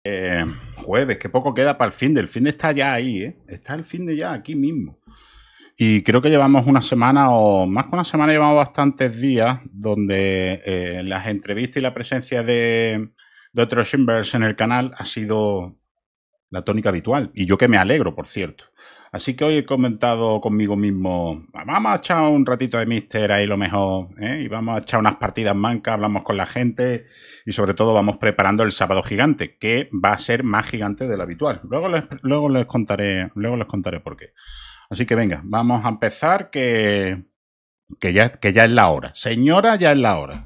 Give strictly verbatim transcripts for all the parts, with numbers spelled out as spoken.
Eh, jueves, que poco queda para el fin de. El fin de está ya ahí, ¿eh? Está el fin de ya aquí mismo. Y creo que llevamos una semana o más que una semana, llevamos bastantes días donde eh, las entrevistas y la presencia de, de otros Chambers en el canal ha sido la tónica habitual. Y yo que me alegro, por cierto. Así que hoy he comentado conmigo mismo, vamos a echar un ratito de Mister ahí lo mejor, ¿eh? Y vamos a echar unas partidas mancas, hablamos con la gente y sobre todo vamos preparando el sábado gigante, que va a ser más gigante de lo habitual. Luego les, luego les contaré, luego les contaré por qué. Así que venga, vamos a empezar que, que, ya, que ya es la hora. Señora, ya es la hora.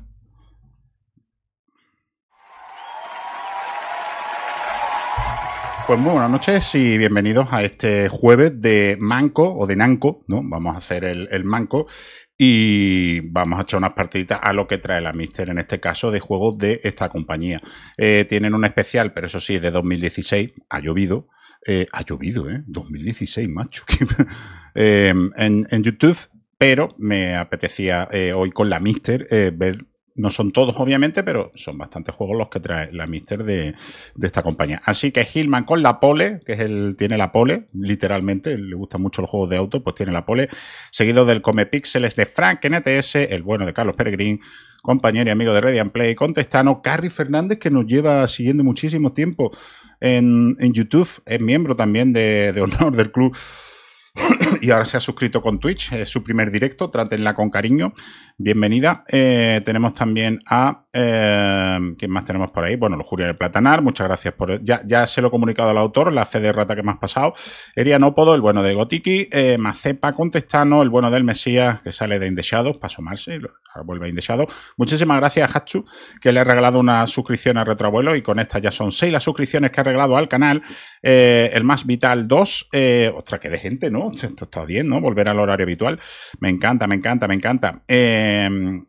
Pues muy buenas noches y bienvenidos a este jueves de Manco o de Nanco, ¿no? Vamos a hacer el, el Manco y vamos a echar unas partiditas a lo que trae la Mister, en este caso de juegos de esta compañía. Eh, tienen un especial, pero eso sí, de dos mil dieciséis, ha llovido. Eh, ha llovido, ¿eh? dos mil dieciséis, macho. eh, en, en YouTube, pero me apetecía eh, hoy con la Mister eh, ver. No son todos, obviamente, pero son bastantes juegos los que trae la Mister de, de esta compañía. Así que Hillman con la pole, que es el, tiene la pole, literalmente, le gustan mucho los juegos de auto, pues tiene la pole. Seguido del Come Píxeles de Frank N T S, el bueno de Carlos Peregrín, compañero y amigo de Ready and Play, Contestano, Carrie Fernández, que nos lleva siguiendo muchísimo tiempo en, en YouTube, es miembro también de, de honor del club. Y ahora se ha suscrito con Twitch, es su primer directo, trátenla con cariño, bienvenida. Eh, tenemos también a, eh, ¿quién más tenemos por ahí? Bueno, los Julián del Platanar, muchas gracias por, ya, ya se lo he comunicado al autor, la fe de rata que me has pasado. Erianópodo, el bueno de Gotiki, eh, Macepa, Contestano, el bueno del Mesías, que sale de In The Shadows, para asomarse, ahora vuelve a In The Shadows. Muchísimas gracias a Hatsu, que le ha regalado una suscripción a Retroabuelo, y con esta ya son seis las suscripciones que ha regalado al canal. Eh, el Más Vital dos, eh, ostras, que de gente, ¿no? Esto está bien, ¿no? Volver al horario habitual. Me encanta, me encanta, me encanta. Eh,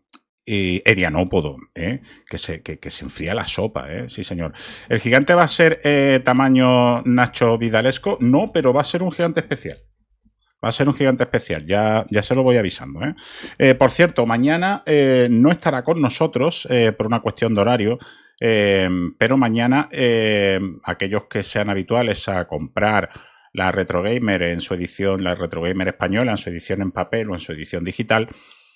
y Erianópodo, ¿eh? Que, se, que, que se enfría la sopa, ¿eh? Sí, señor. ¿El gigante va a ser eh, tamaño Nacho Vidalesco? No, pero va a ser un gigante especial. Va a ser un gigante especial, ya, ya se lo voy avisando, ¿eh? Eh, por cierto, mañana eh, no estará con nosotros eh, por una cuestión de horario, eh, pero mañana eh, aquellos que sean habituales a comprar la Retro Gamer en su edición, la Retro Gamer española, en su edición en papel o en su edición digital,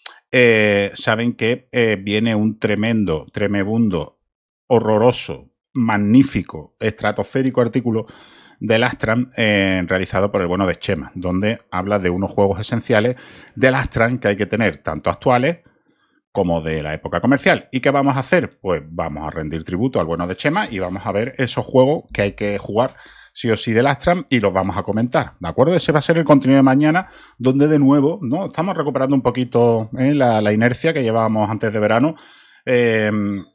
eh, saben que eh, viene un tremendo, tremebundo, horroroso, magnífico, estratosférico artículo del Astran eh, realizado por el bueno de Chema, donde habla de unos juegos esenciales del Astran que hay que tener, tanto actuales como de la época comercial. ¿Y qué vamos a hacer? Pues vamos a rendir tributo al bueno de Chema y vamos a ver esos juegos que hay que jugar sí o sí del Astran y los vamos a comentar, ¿de acuerdo? Ese va a ser el contenido de mañana, donde de nuevo, ¿no? Estamos recuperando un poquito ¿eh? la, la inercia que llevábamos antes de verano. Eh,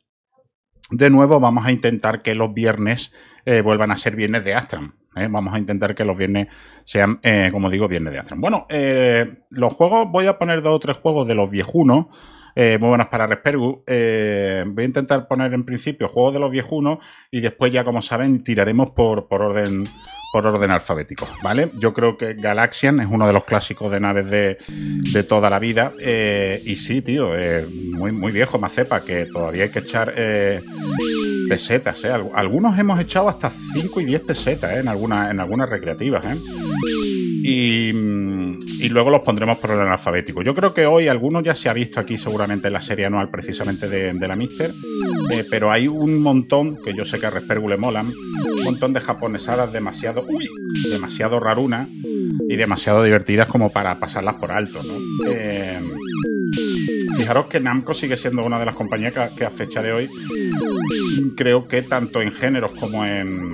de nuevo vamos a intentar que los viernes eh, vuelvan a ser viernes de Astran. ¿eh? Vamos a intentar que los viernes sean, eh, como digo, viernes de Astran. Bueno, eh, los juegos, voy a poner dos o tres juegos de los viejunos, Eh, muy buenas para Respergu. Eh, voy a intentar poner en principio juegos de los viejunos y después ya, como saben, tiraremos por, por orden por orden alfabético, ¿vale? Yo creo que Galaxian es uno de los clásicos de naves de, de toda la vida. Eh, y sí, tío, eh, muy, muy viejo, Macepa, que todavía hay que echar eh, pesetas, ¿eh? Algunos hemos echado hasta cinco y diez pesetas ¿eh? en, alguna, en algunas recreativas, ¿eh? Y, y luego los pondremos por orden alfabético. Yo creo que hoy algunos ya se ha visto aquí seguramente en la serie anual precisamente de, de la Mister, eh, pero hay un montón, que yo sé que a Respergu le molan, un montón de japonesadas demasiado, uy, demasiado rarunas y demasiado divertidas como para pasarlas por alto, ¿no? Eh, fijaros que Namco sigue siendo una de las compañías que, que a fecha de hoy creo que tanto en géneros como en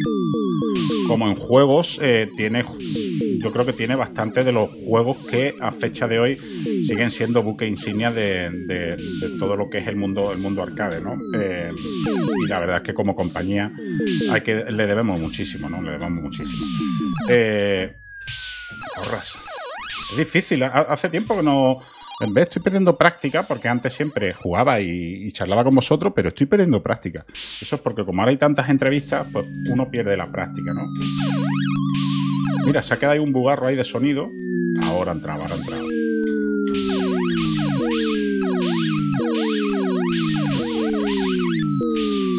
como en juegos eh, tiene, yo creo que tiene bastante de los juegos que a fecha de hoy siguen siendo buque insignia de, de, de todo lo que es el mundo el mundo arcade, ¿no? Eh, y la verdad es que como compañía hay que le debemos muchísimo, ¿no? Le debemos muchísimo. Eh, porras. Es difícil. Hace tiempo que no. En vez estoy perdiendo práctica, porque antes siempre jugaba y, y charlaba con vosotros, pero estoy perdiendo práctica. Eso es porque como ahora hay tantas entrevistas, pues uno pierde la práctica, ¿no? Mira, se ha quedado ahí un bugarro ahí de sonido. Ahora ha entrado, ahora ha entrado.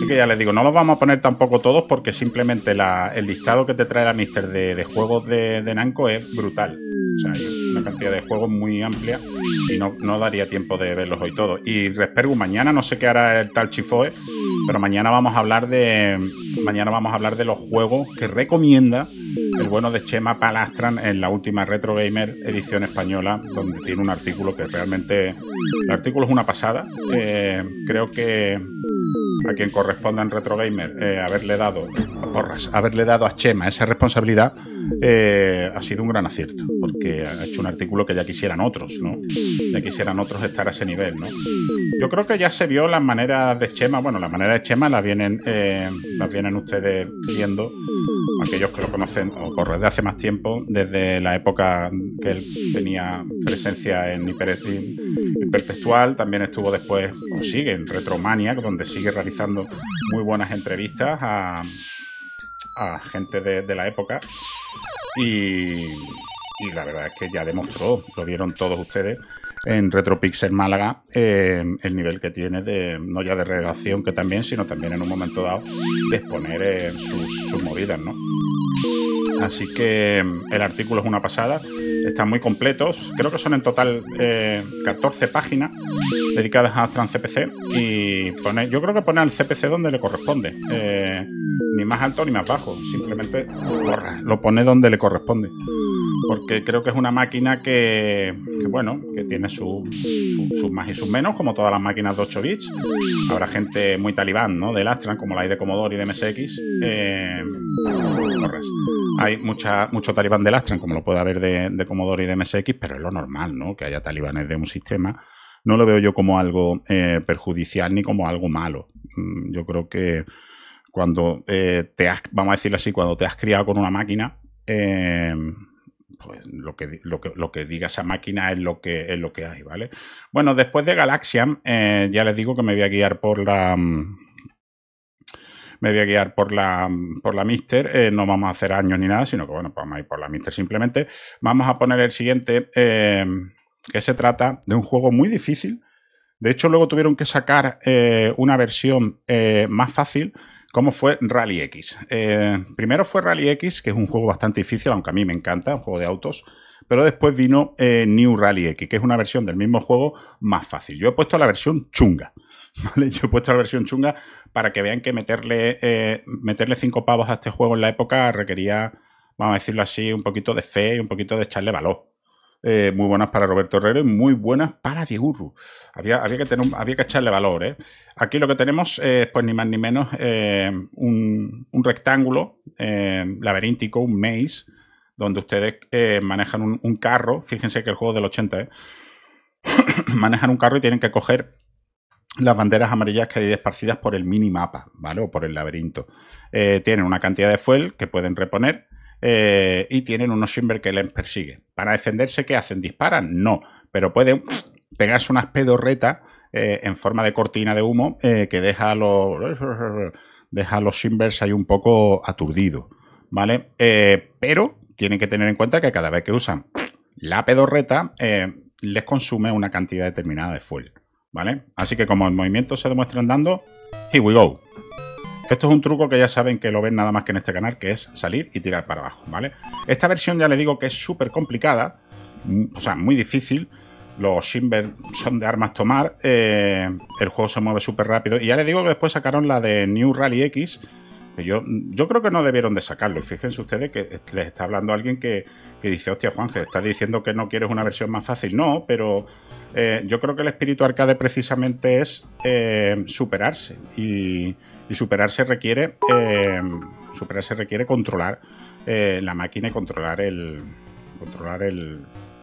Así que ya les digo, no los vamos a poner tampoco todos porque simplemente la, el listado que te trae la Mister de, de juegos de, de Namco es brutal. O sea, hay una cantidad de juegos muy amplia y no, no daría tiempo de verlos hoy todos. Y Respergu, mañana no sé qué hará el tal Chifoe, pero mañana vamos a hablar de mañana vamos a hablar de los juegos que recomienda el bueno de Chema Palastran en la última Retro Gamer edición española, donde tiene un artículo que realmente el artículo es una pasada. Eh, creo que a quien corresponda en Retro Gamer eh, haberle dado porras, haberle dado a Chema esa responsabilidad eh, ha sido un gran acierto, porque ha hecho un artículo que ya quisieran otros, ¿no? Ya quisieran otros estar a ese nivel, ¿no? Yo creo que ya se vio las maneras de Chema, bueno, las maneras de Chema las vienen, eh, las vienen ustedes viendo, aquellos que lo conocen o por desde hace más tiempo, desde la época que él tenía presencia en Hiper, Hipertextual, también estuvo después, o sigue, en Retromaniac, donde sigue realizando muy buenas entrevistas a, a gente de, de la época y, y la verdad es que ya demostró, lo vieron todos ustedes en Retropixel Málaga, eh, el nivel que tiene de, no ya de redacción que también, sino también en un momento dado de exponer eh, sus, sus movidas, ¿no? Así que el artículo es una pasada, están muy completos, creo que son en total eh, catorce páginas dedicadas a Astran C P C y pone, yo creo que pone al C P C donde le corresponde, eh, ni más alto ni más bajo, simplemente borra, lo pone donde le corresponde, porque creo que es una máquina que, que bueno, que tiene sus su, su más y sus menos, como todas las máquinas de ocho bits. Habrá gente muy talibán, ¿no?, del Astran, como la hay de Commodore y de M S X. Eh, hay mucha, mucho talibán del Astran, como lo puede haber de, de Commodore y de M S X, pero es lo normal, ¿no?, que haya talibanes de un sistema. No lo veo yo como algo eh, perjudicial ni como algo malo. Yo creo que cuando eh, te has, vamos a decirlo así, cuando te has criado con una máquina, eh, pues lo que, lo, que, lo que diga esa máquina es lo que, es lo que hay, ¿vale? Bueno, después de Galaxian, eh, ya les digo que me voy a guiar por la... Me voy a guiar por la, por la Mister, eh, no vamos a hacer años ni nada, sino que bueno, pues vamos a ir por la Mister simplemente. Vamos a poner el siguiente, eh, que se trata de un juego muy difícil. De hecho, luego tuvieron que sacar eh, una versión eh, más fácil, como fue Rally X. Eh, primero fue Rally X, que es un juego bastante difícil, aunque a mí me encanta, un juego de autos. Pero después vino eh, New Rally X, que es una versión del mismo juego más fácil. Yo he puesto la versión chunga, ¿vale? Yo he puesto la versión chunga para que vean que meterle, eh, meterle cinco pavos a este juego en la época requería, vamos a decirlo así, un poquito de fe y un poquito de echarle valor. Eh, muy buenas para Roberto Herrero y muy buenas para Diegurru. Había, había, que tener, había que echarle valor, ¿eh? Aquí lo que tenemos es, pues ni más ni menos, eh, un, un rectángulo eh, laberíntico, un maze, donde ustedes eh, manejan un, un carro. Fíjense que el juego del ochenta, ¿eh? Manejan un carro y tienen que coger las banderas amarillas que hay esparcidas por el minimapa, ¿vale? O por el laberinto. Eh, tienen una cantidad de fuel que pueden reponer. Eh, y tienen unos Shimber que les persigue. ¿Para defenderse qué hacen? ¿Disparan? No, pero pueden pegarse unas pedorretas eh, en forma de cortina de humo eh, que deja a los, deja a los Shimbers ahí un poco aturdidos, ¿vale? Eh, pero tienen que tener en cuenta que cada vez que usan la pedorreta eh, les consume una cantidad determinada de fuel, ¿vale? Así que como el movimiento se demuestra andando, here we go. Esto es un truco que ya saben que lo ven nada más que en este canal, que es salir y tirar para abajo, ¿vale? Esta versión ya les digo que es súper complicada, o sea, muy difícil. Los Shimber son de armas tomar, eh, el juego se mueve súper rápido. Y ya les digo que después sacaron la de New Rally X, que yo, yo creo que no debieron de sacarlo. Fíjense ustedes que les está hablando alguien que, que dice, hostia, Juanje, estás diciendo que no quieres una versión más fácil. No, pero eh, yo creo que el espíritu arcade precisamente es eh, superarse y... Y superarse requiere, eh, superarse requiere controlar eh, la máquina y controlar el, controlar el,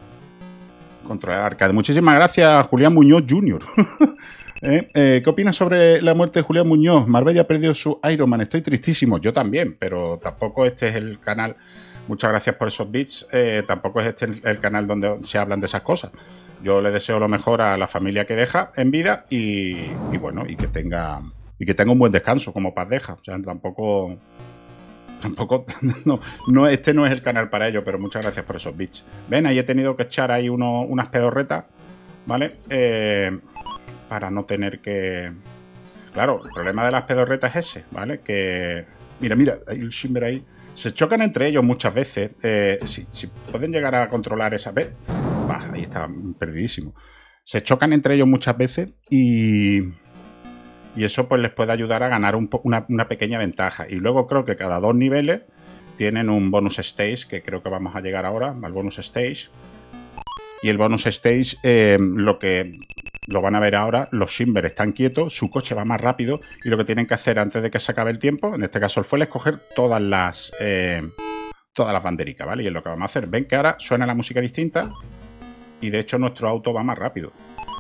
controlar el arcade. Muchísimas gracias, Julián Muñoz junior ¿Eh? Eh, ¿Qué opinas sobre la muerte de Julián Muñoz? Marbella ha perdido su Iron Man. Estoy tristísimo. Yo también, pero tampoco este es el canal. Muchas gracias por esos bits. Eh, tampoco es este el canal donde se hablan de esas cosas. Yo le deseo lo mejor a la familia que deja en vida y, y bueno, y que tenga... Y que tenga un buen descanso, como Paz deja. O sea, tampoco... Tampoco... No, no, este no es el canal para ello, pero muchas gracias por esos bits. Ven, ahí he tenido que echar ahí uno, unas pedorretas, ¿vale? Eh, para no tener que... Claro, el problema de las pedorretas es ese, ¿vale? Que... Mira, mira, hay el Shimber ahí. Se chocan entre ellos muchas veces. Eh, si, si pueden llegar a controlar esa vez... Bah, ahí está perdidísimo. Se chocan entre ellos muchas veces y... Y eso pues les puede ayudar a ganar un una, una pequeña ventaja. Y luego creo que cada dos niveles tienen un bonus stage, que creo que vamos a llegar ahora al bonus stage. Y el bonus stage, eh, lo que lo van a ver ahora, los Shimber están quietos, su coche va más rápido y lo que tienen que hacer antes de que se acabe el tiempo, en este caso el fuel, es coger todas las, eh, todas las bandericas, ¿vale? Y es lo que vamos a hacer. Ven que ahora suena la música distinta y de hecho nuestro auto va más rápido.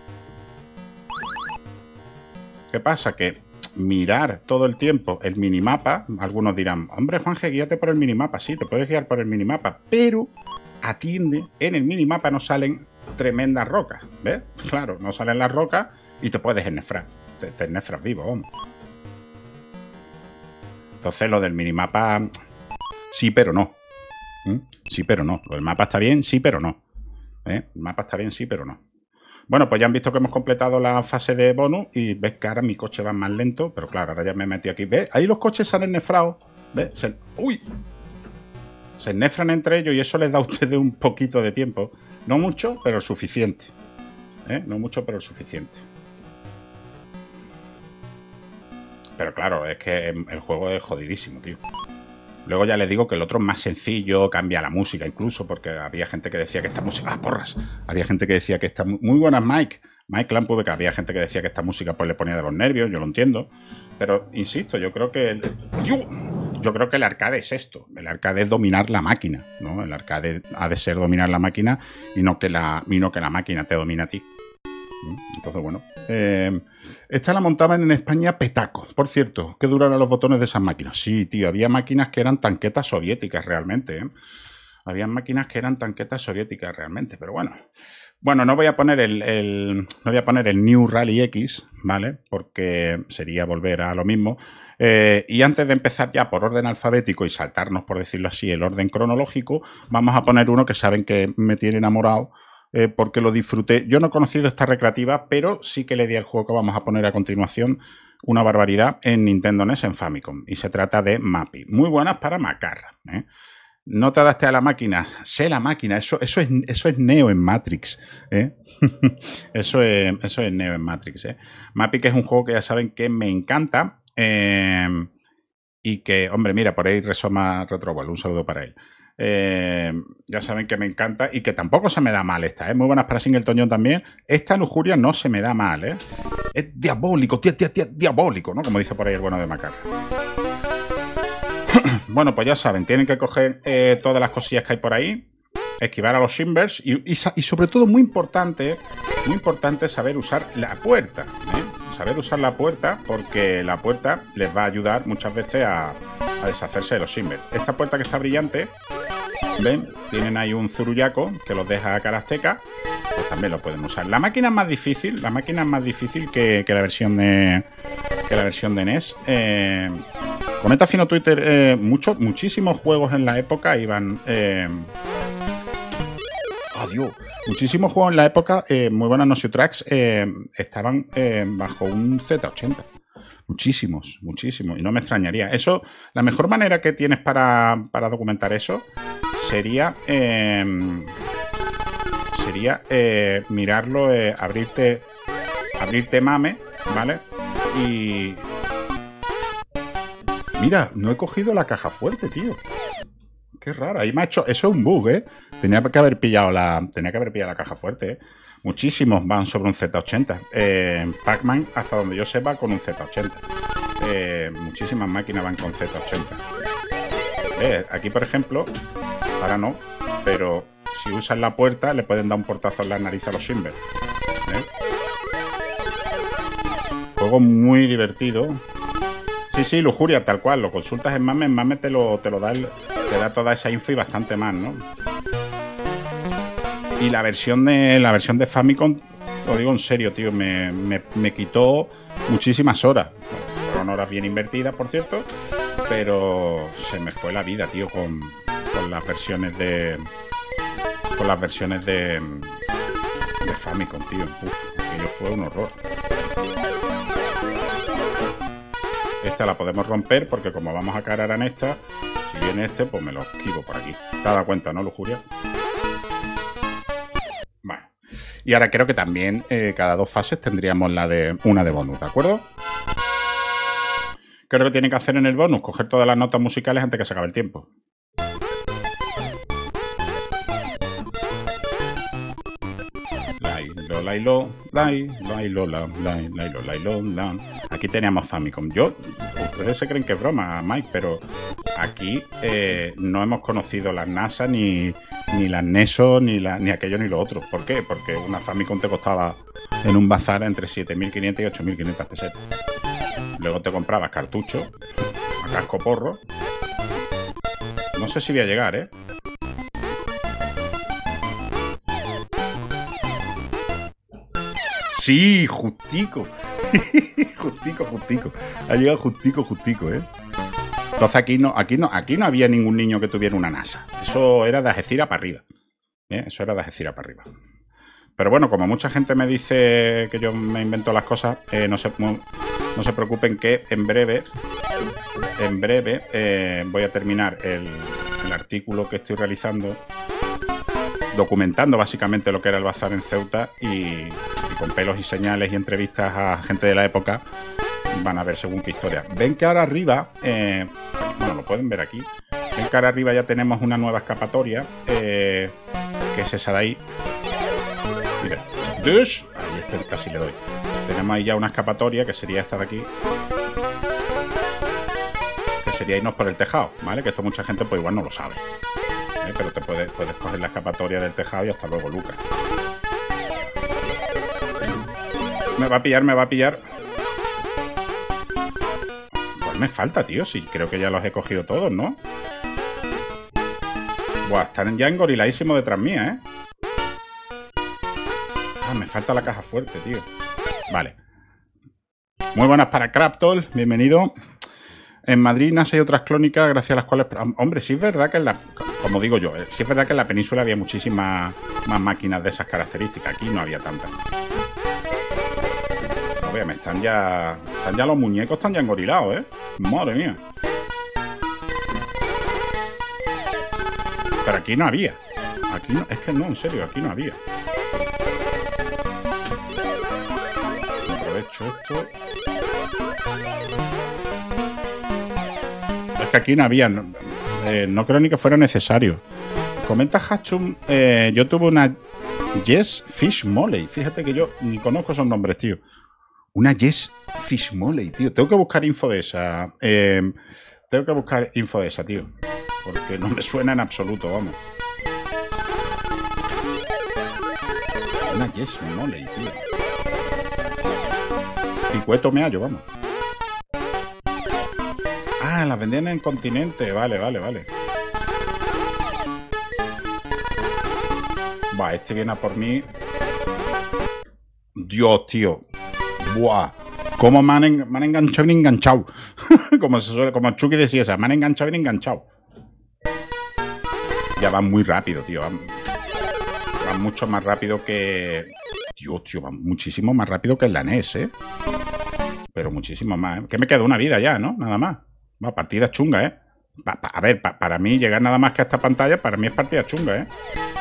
¿Qué pasa? Que mirar todo el tiempo el minimapa, algunos dirán, hombre, Juanje, guíate por el minimapa. Sí, te puedes guiar por el minimapa, pero atiende, en el minimapa no salen tremendas rocas, ¿ves? Claro, no salen las rocas y te puedes ennefrar. Te, te ennefras vivo, vamos. Entonces lo del minimapa, sí, pero no. ¿Mm? Sí, pero no. Lo del mapa está bien, sí, pero no. ¿Eh? El mapa está bien, sí, pero no. Bueno, pues ya han visto que hemos completado la fase de bonus y ves que ahora mi coche va más lento, pero claro, ahora ya me he metido aquí. ¿Ves? Ahí los coches se han ennefrado. ¿Ves? Se... ¡Uy! Se ennefran entre ellos y eso les da a ustedes un poquito de tiempo. No mucho, pero suficiente. ¿Eh? No mucho, pero suficiente. Pero claro, es que el juego es jodidísimo, tío. Luego ya les digo que el otro es más sencillo, cambia la música incluso, porque había gente que decía que esta música... ¡Ah, porras! Había gente que decía que esta... Muy buenas, Mike. Mike Lampu, que había gente que decía que esta música pues le ponía de los nervios, yo lo entiendo. Pero, insisto, yo creo que... El... ¡Yo! Yo creo que el arcade es esto. El arcade es dominar la máquina, ¿no? El arcade ha de ser dominar la máquina y no que la, y no que la máquina te domine a ti. Entonces, bueno. Eh, esta la montaban en España Petaco. Por cierto, ¿qué duran los botones de esas máquinas? Sí, tío, había máquinas que eran tanquetas soviéticas realmente, ¿eh? Había máquinas que eran tanquetas soviéticas realmente, pero bueno. Bueno, no voy a poner el, el, no voy a poner el New Rally X, ¿vale? Porque sería volver a lo mismo. Eh, y antes de empezar ya por orden alfabético y saltarnos, por decirlo así, el orden cronológico, vamos a poner uno que saben que me tiene enamorado eh, porque lo disfruté. Yo no he conocido esta recreativa, pero sí que le di al juego que vamos a poner a continuación una barbaridad en Nintendo N E S, en Famicom. Y se trata de Mappy. Muy buenas para Macar, ¿eh? No te adaptes a la máquina, sé la máquina, eso, eso, es, eso es Neo en Matrix, ¿eh? eso, es, eso es Neo en Matrix, ¿eh? Mappy, que es un juego que ya saben que me encanta, eh, y que, hombre, mira, por ahí resoma Retrobol, un saludo para él. Eh, ya saben que me encanta y que tampoco se me da mal esta, ¿eh? Muy buenas para Singleton John también. Esta lujuria no se me da mal, ¿eh? Es diabólico, tía, tía, tía, diabólico, ¿no? Como dice por ahí el bueno de Macar. Bueno, pues ya saben, tienen que coger eh, todas las cosillas que hay por ahí, esquivar a los Shimbers y, y, y sobre todo, muy importante, muy importante saber usar la puerta, ¿eh? Saber usar la puerta porque la puerta les va a ayudar muchas veces a, a deshacerse de los Shimbers. Esta puerta que está brillante, ¿ven? Tienen ahí un zurullaco que los deja a cara azteca, pues también lo pueden usar. La máquina es más difícil, la máquina es más difícil que, que la versión de que la versión de N E S. Eh, Comenta Fino Twitter, eh, muchos, muchísimos juegos en la época iban... Eh, ¡Adiós! Muchísimos juegos en la época, eh, muy buenas Nosiotracks, eh, estaban eh, bajo un Z ochenta. Muchísimos, muchísimos. Y no me extrañaría. Eso, la mejor manera que tienes para, para documentar eso sería... Eh, sería eh, mirarlo, eh, abrirte... Abrirte Mame, ¿vale? Y... Mira, no he cogido la caja fuerte, tío. Qué raro. Ahí me ha hecho... Eso es un bug, ¿eh? Tenía que haber pillado la... Tenía que haber pillado la caja fuerte, ¿eh? Muchísimos van sobre un Z ochenta. Eh, Pac-Man, hasta donde yo sepa, con un Z ochenta. Eh, muchísimas máquinas van con Z ochenta. Eh, aquí, por ejemplo, ahora no, pero si usan la puerta, le pueden dar un portazo en la nariz a los Shimber. ¿Eh? Juego muy divertido. Sí, sí, lujuria, tal cual. Lo consultas en Mame, en Mame te lo, te lo da el, te da toda esa info y bastante más, ¿no? Y la versión de la versión de Famicom, lo digo en serio, tío, me, me, me quitó muchísimas horas. Fueron horas bien invertidas, por cierto, pero se me fue la vida, tío, con, con las versiones de con las versiones de de Famicom, tío. Uf, aquello fue un horror. Esta la podemos romper porque como vamos a cargar en esta, si viene este, pues me lo esquivo por aquí. ¿Te has dado cuenta, no, Lujuria? Vale. Y ahora creo que también eh, cada dos fases tendríamos la de una de bonus, ¿de acuerdo? Creo que tiene que hacer en el bonus, coger todas las notas musicales antes que se acabe el tiempo. Lailo, lailo, lailo, lailo, lailo, lailo. Aquí teníamos Famicom. Yo, ustedes se creen que es broma, Mike, pero aquí eh, no hemos conocido las NASA, ni, ni las Neso, ni, la, ni aquello ni lo otro. ¿Por qué? Porque una Famicom te costaba en un bazar entre siete mil quinientas y ocho mil quinientas pesetas. Luego te comprabas cartucho, a casco porro. No sé si voy a llegar, ¿eh? Sí, justico. justico, justico. Ha llegado justico, justico, ¿eh? Entonces aquí no, aquí no, aquí no había ningún niño que tuviera una NASA. Eso era de Algeciras para arriba. ¿Eh? Eso era de Algeciras para arriba. Pero bueno, como mucha gente me dice que yo me invento las cosas, eh, no, se, no, no se preocupen que en breve, en breve eh, voy a terminar el, el artículo que estoy realizando, documentando básicamente lo que era el bazar en Ceuta y, y con pelos y señales y entrevistas a gente de la época van a ver según qué historia. Ven que ahora arriba, eh, bueno, lo pueden ver aquí, ven que ahora arriba ya tenemos una nueva escapatoria, eh, que es esa de ahí. Mira, ¡dush! Ahí este casi le doy. Tenemos ahí ya una escapatoria que sería esta de aquí, que sería irnos por el tejado, ¿vale? Que esto mucha gente pues igual no lo sabe. ¿Eh? Pero te puedes, puedes coger la escapatoria del tejado y hasta luego, Lucas. Me va a pillar, me va a pillar. Pues me falta, tío. Sí, creo que ya los he cogido todos, ¿no? Buah, están ya engoriladísimos detrás mía, ¿eh? Ah, me falta la caja fuerte, tío. Vale. Muy buenas para Craptol. Bienvenido. En Madrid nace hay otras clónicas gracias a las cuales... Hombre, sí es verdad que en la... Como digo yo, sí es verdad que en la península había muchísimas más máquinas de esas características. Aquí no había tantas. Obviamente, están ya... Están ya los muñecos, están ya engorilados, ¿eh? Madre mía. Pero aquí no había. Aquí no... Es que no, en serio, aquí no había. Aprovecho esto... Que aquí no había, no, eh, no creo ni que fuera necesario. Comenta Hatchum, eh, yo tuve una Yes Fish Moley. Fíjate que yo ni conozco esos nombres, tío. Una Yes Fish Moley, tío. Tengo que buscar info de esa. Eh, tengo que buscar info de esa, tío. Porque no me suena en absoluto, vamos. Una Yes Moley, tío. Picueto me hallo, vamos. Ah, las vendían en Continente. Vale, vale, vale. Va, este viene a por mí. Dios, tío. Buah. Cómo me han, en, me han enganchado bien enganchado. como, se suele, como Chucky decía esa. Me han enganchado bien enganchado. Ya van muy rápido, tío. Van, van mucho más rápido que... Dios, tío. Van muchísimo más rápido que en la N E S, ¿eh? Pero muchísimo más, ¿eh? Que me queda una vida ya, ¿no? Nada más. Va, partida chunga, ¿eh? Pa, pa, a ver, pa, para mí llegar nada más que a esta pantalla, para mí es partida chunga, ¿eh?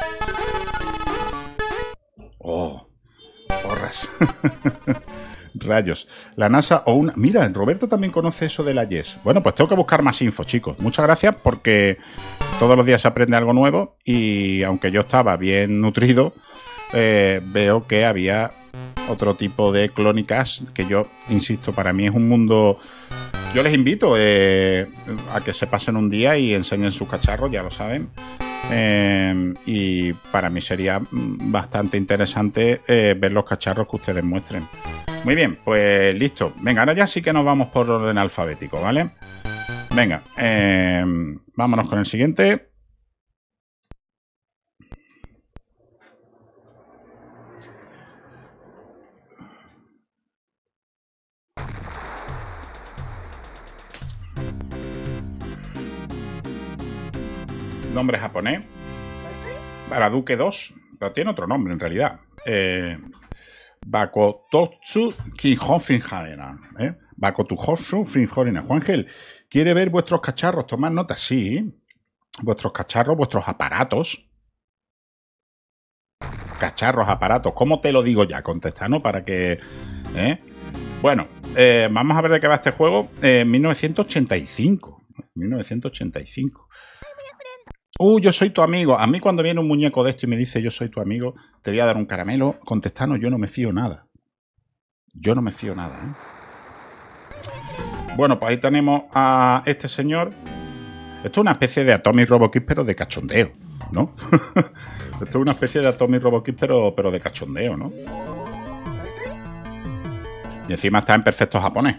Oh, porras. Rayos. La NASA o una... Mira, Roberto también conoce eso de la Yes. Bueno, pues tengo que buscar más info, chicos. Muchas gracias porque todos los días se aprende algo nuevo y aunque yo estaba bien nutrido, eh, veo que había otro tipo de clónicas que yo, insisto, para mí es un mundo... Yo les invito eh, a que se pasen un día y enseñen sus cacharros, ya lo saben. Eh, y para mí sería bastante interesante eh, ver los cacharros que ustedes muestren. Muy bien, pues listo. Venga, ahora ya sí que nos vamos por orden alfabético, ¿vale? Venga, eh, vámonos con el siguiente. Nombre japonés. Baraduke dos, pero tiene otro nombre en realidad. Eh, Bakototsu Kihofinhara. ¿eh? Baco tu Hofsu, Frinjorina. Juangel, ¿quiere ver vuestros cacharros? Tomad nota, sí. Vuestros cacharros, vuestros aparatos. Cacharros, aparatos. ¿Cómo te lo digo ya? Contesta, ¿no? Para que... ¿eh? Bueno, eh, vamos a ver de qué va este juego. Eh, mil novecientos ochenta y cinco. mil novecientos ochenta y cinco. Uh, yo soy tu amigo. A mí cuando viene un muñeco de esto y me dice yo soy tu amigo, te voy a dar un caramelo. Contestano, yo no me fío nada. Yo no me fío nada, ¿eh? Bueno, pues ahí tenemos a este señor. Esto es una especie de Atomic Robokids, pero de cachondeo, ¿no? Esto es una especie de Atomic Robokids, pero, pero de cachondeo, ¿no? Y encima está en perfecto japonés.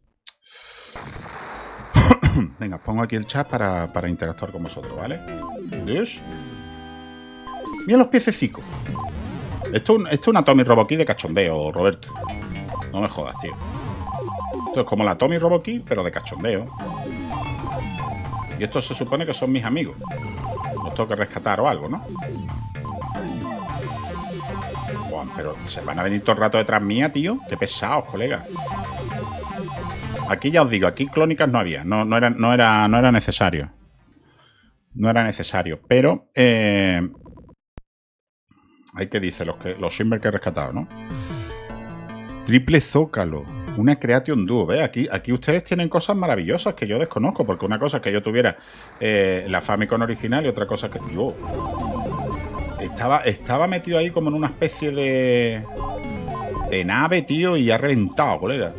Venga, pongo aquí el chat para, para interactuar con vosotros, ¿vale? ¿Ves? Mira los piececicos. Esto, esto es un Atomic Robokids de cachondeo, Roberto. No me jodas, tío. Esto es como la Atomic Robokids, pero de cachondeo. Y estos se supone que son mis amigos. Los tengo que rescatar o algo, ¿no? Buah, pero se van a venir todo el rato detrás mía, tío. Qué pesados, colega. Aquí ya os digo, aquí clónicas no había. No, no, era, no, era, no era necesario. No era necesario. Pero... Eh, hay que dice los, que, los Shimmer que he rescatado, ¿no? Triple Zócalo. Una Creation Duo. ¿Ves? Aquí, aquí ustedes tienen cosas maravillosas que yo desconozco. Porque una cosa es que yo tuviera eh, la Famicom original y otra cosa es que yo... Estaba, estaba metido ahí como en una especie de... de nave, tío, y ha reventado, colega.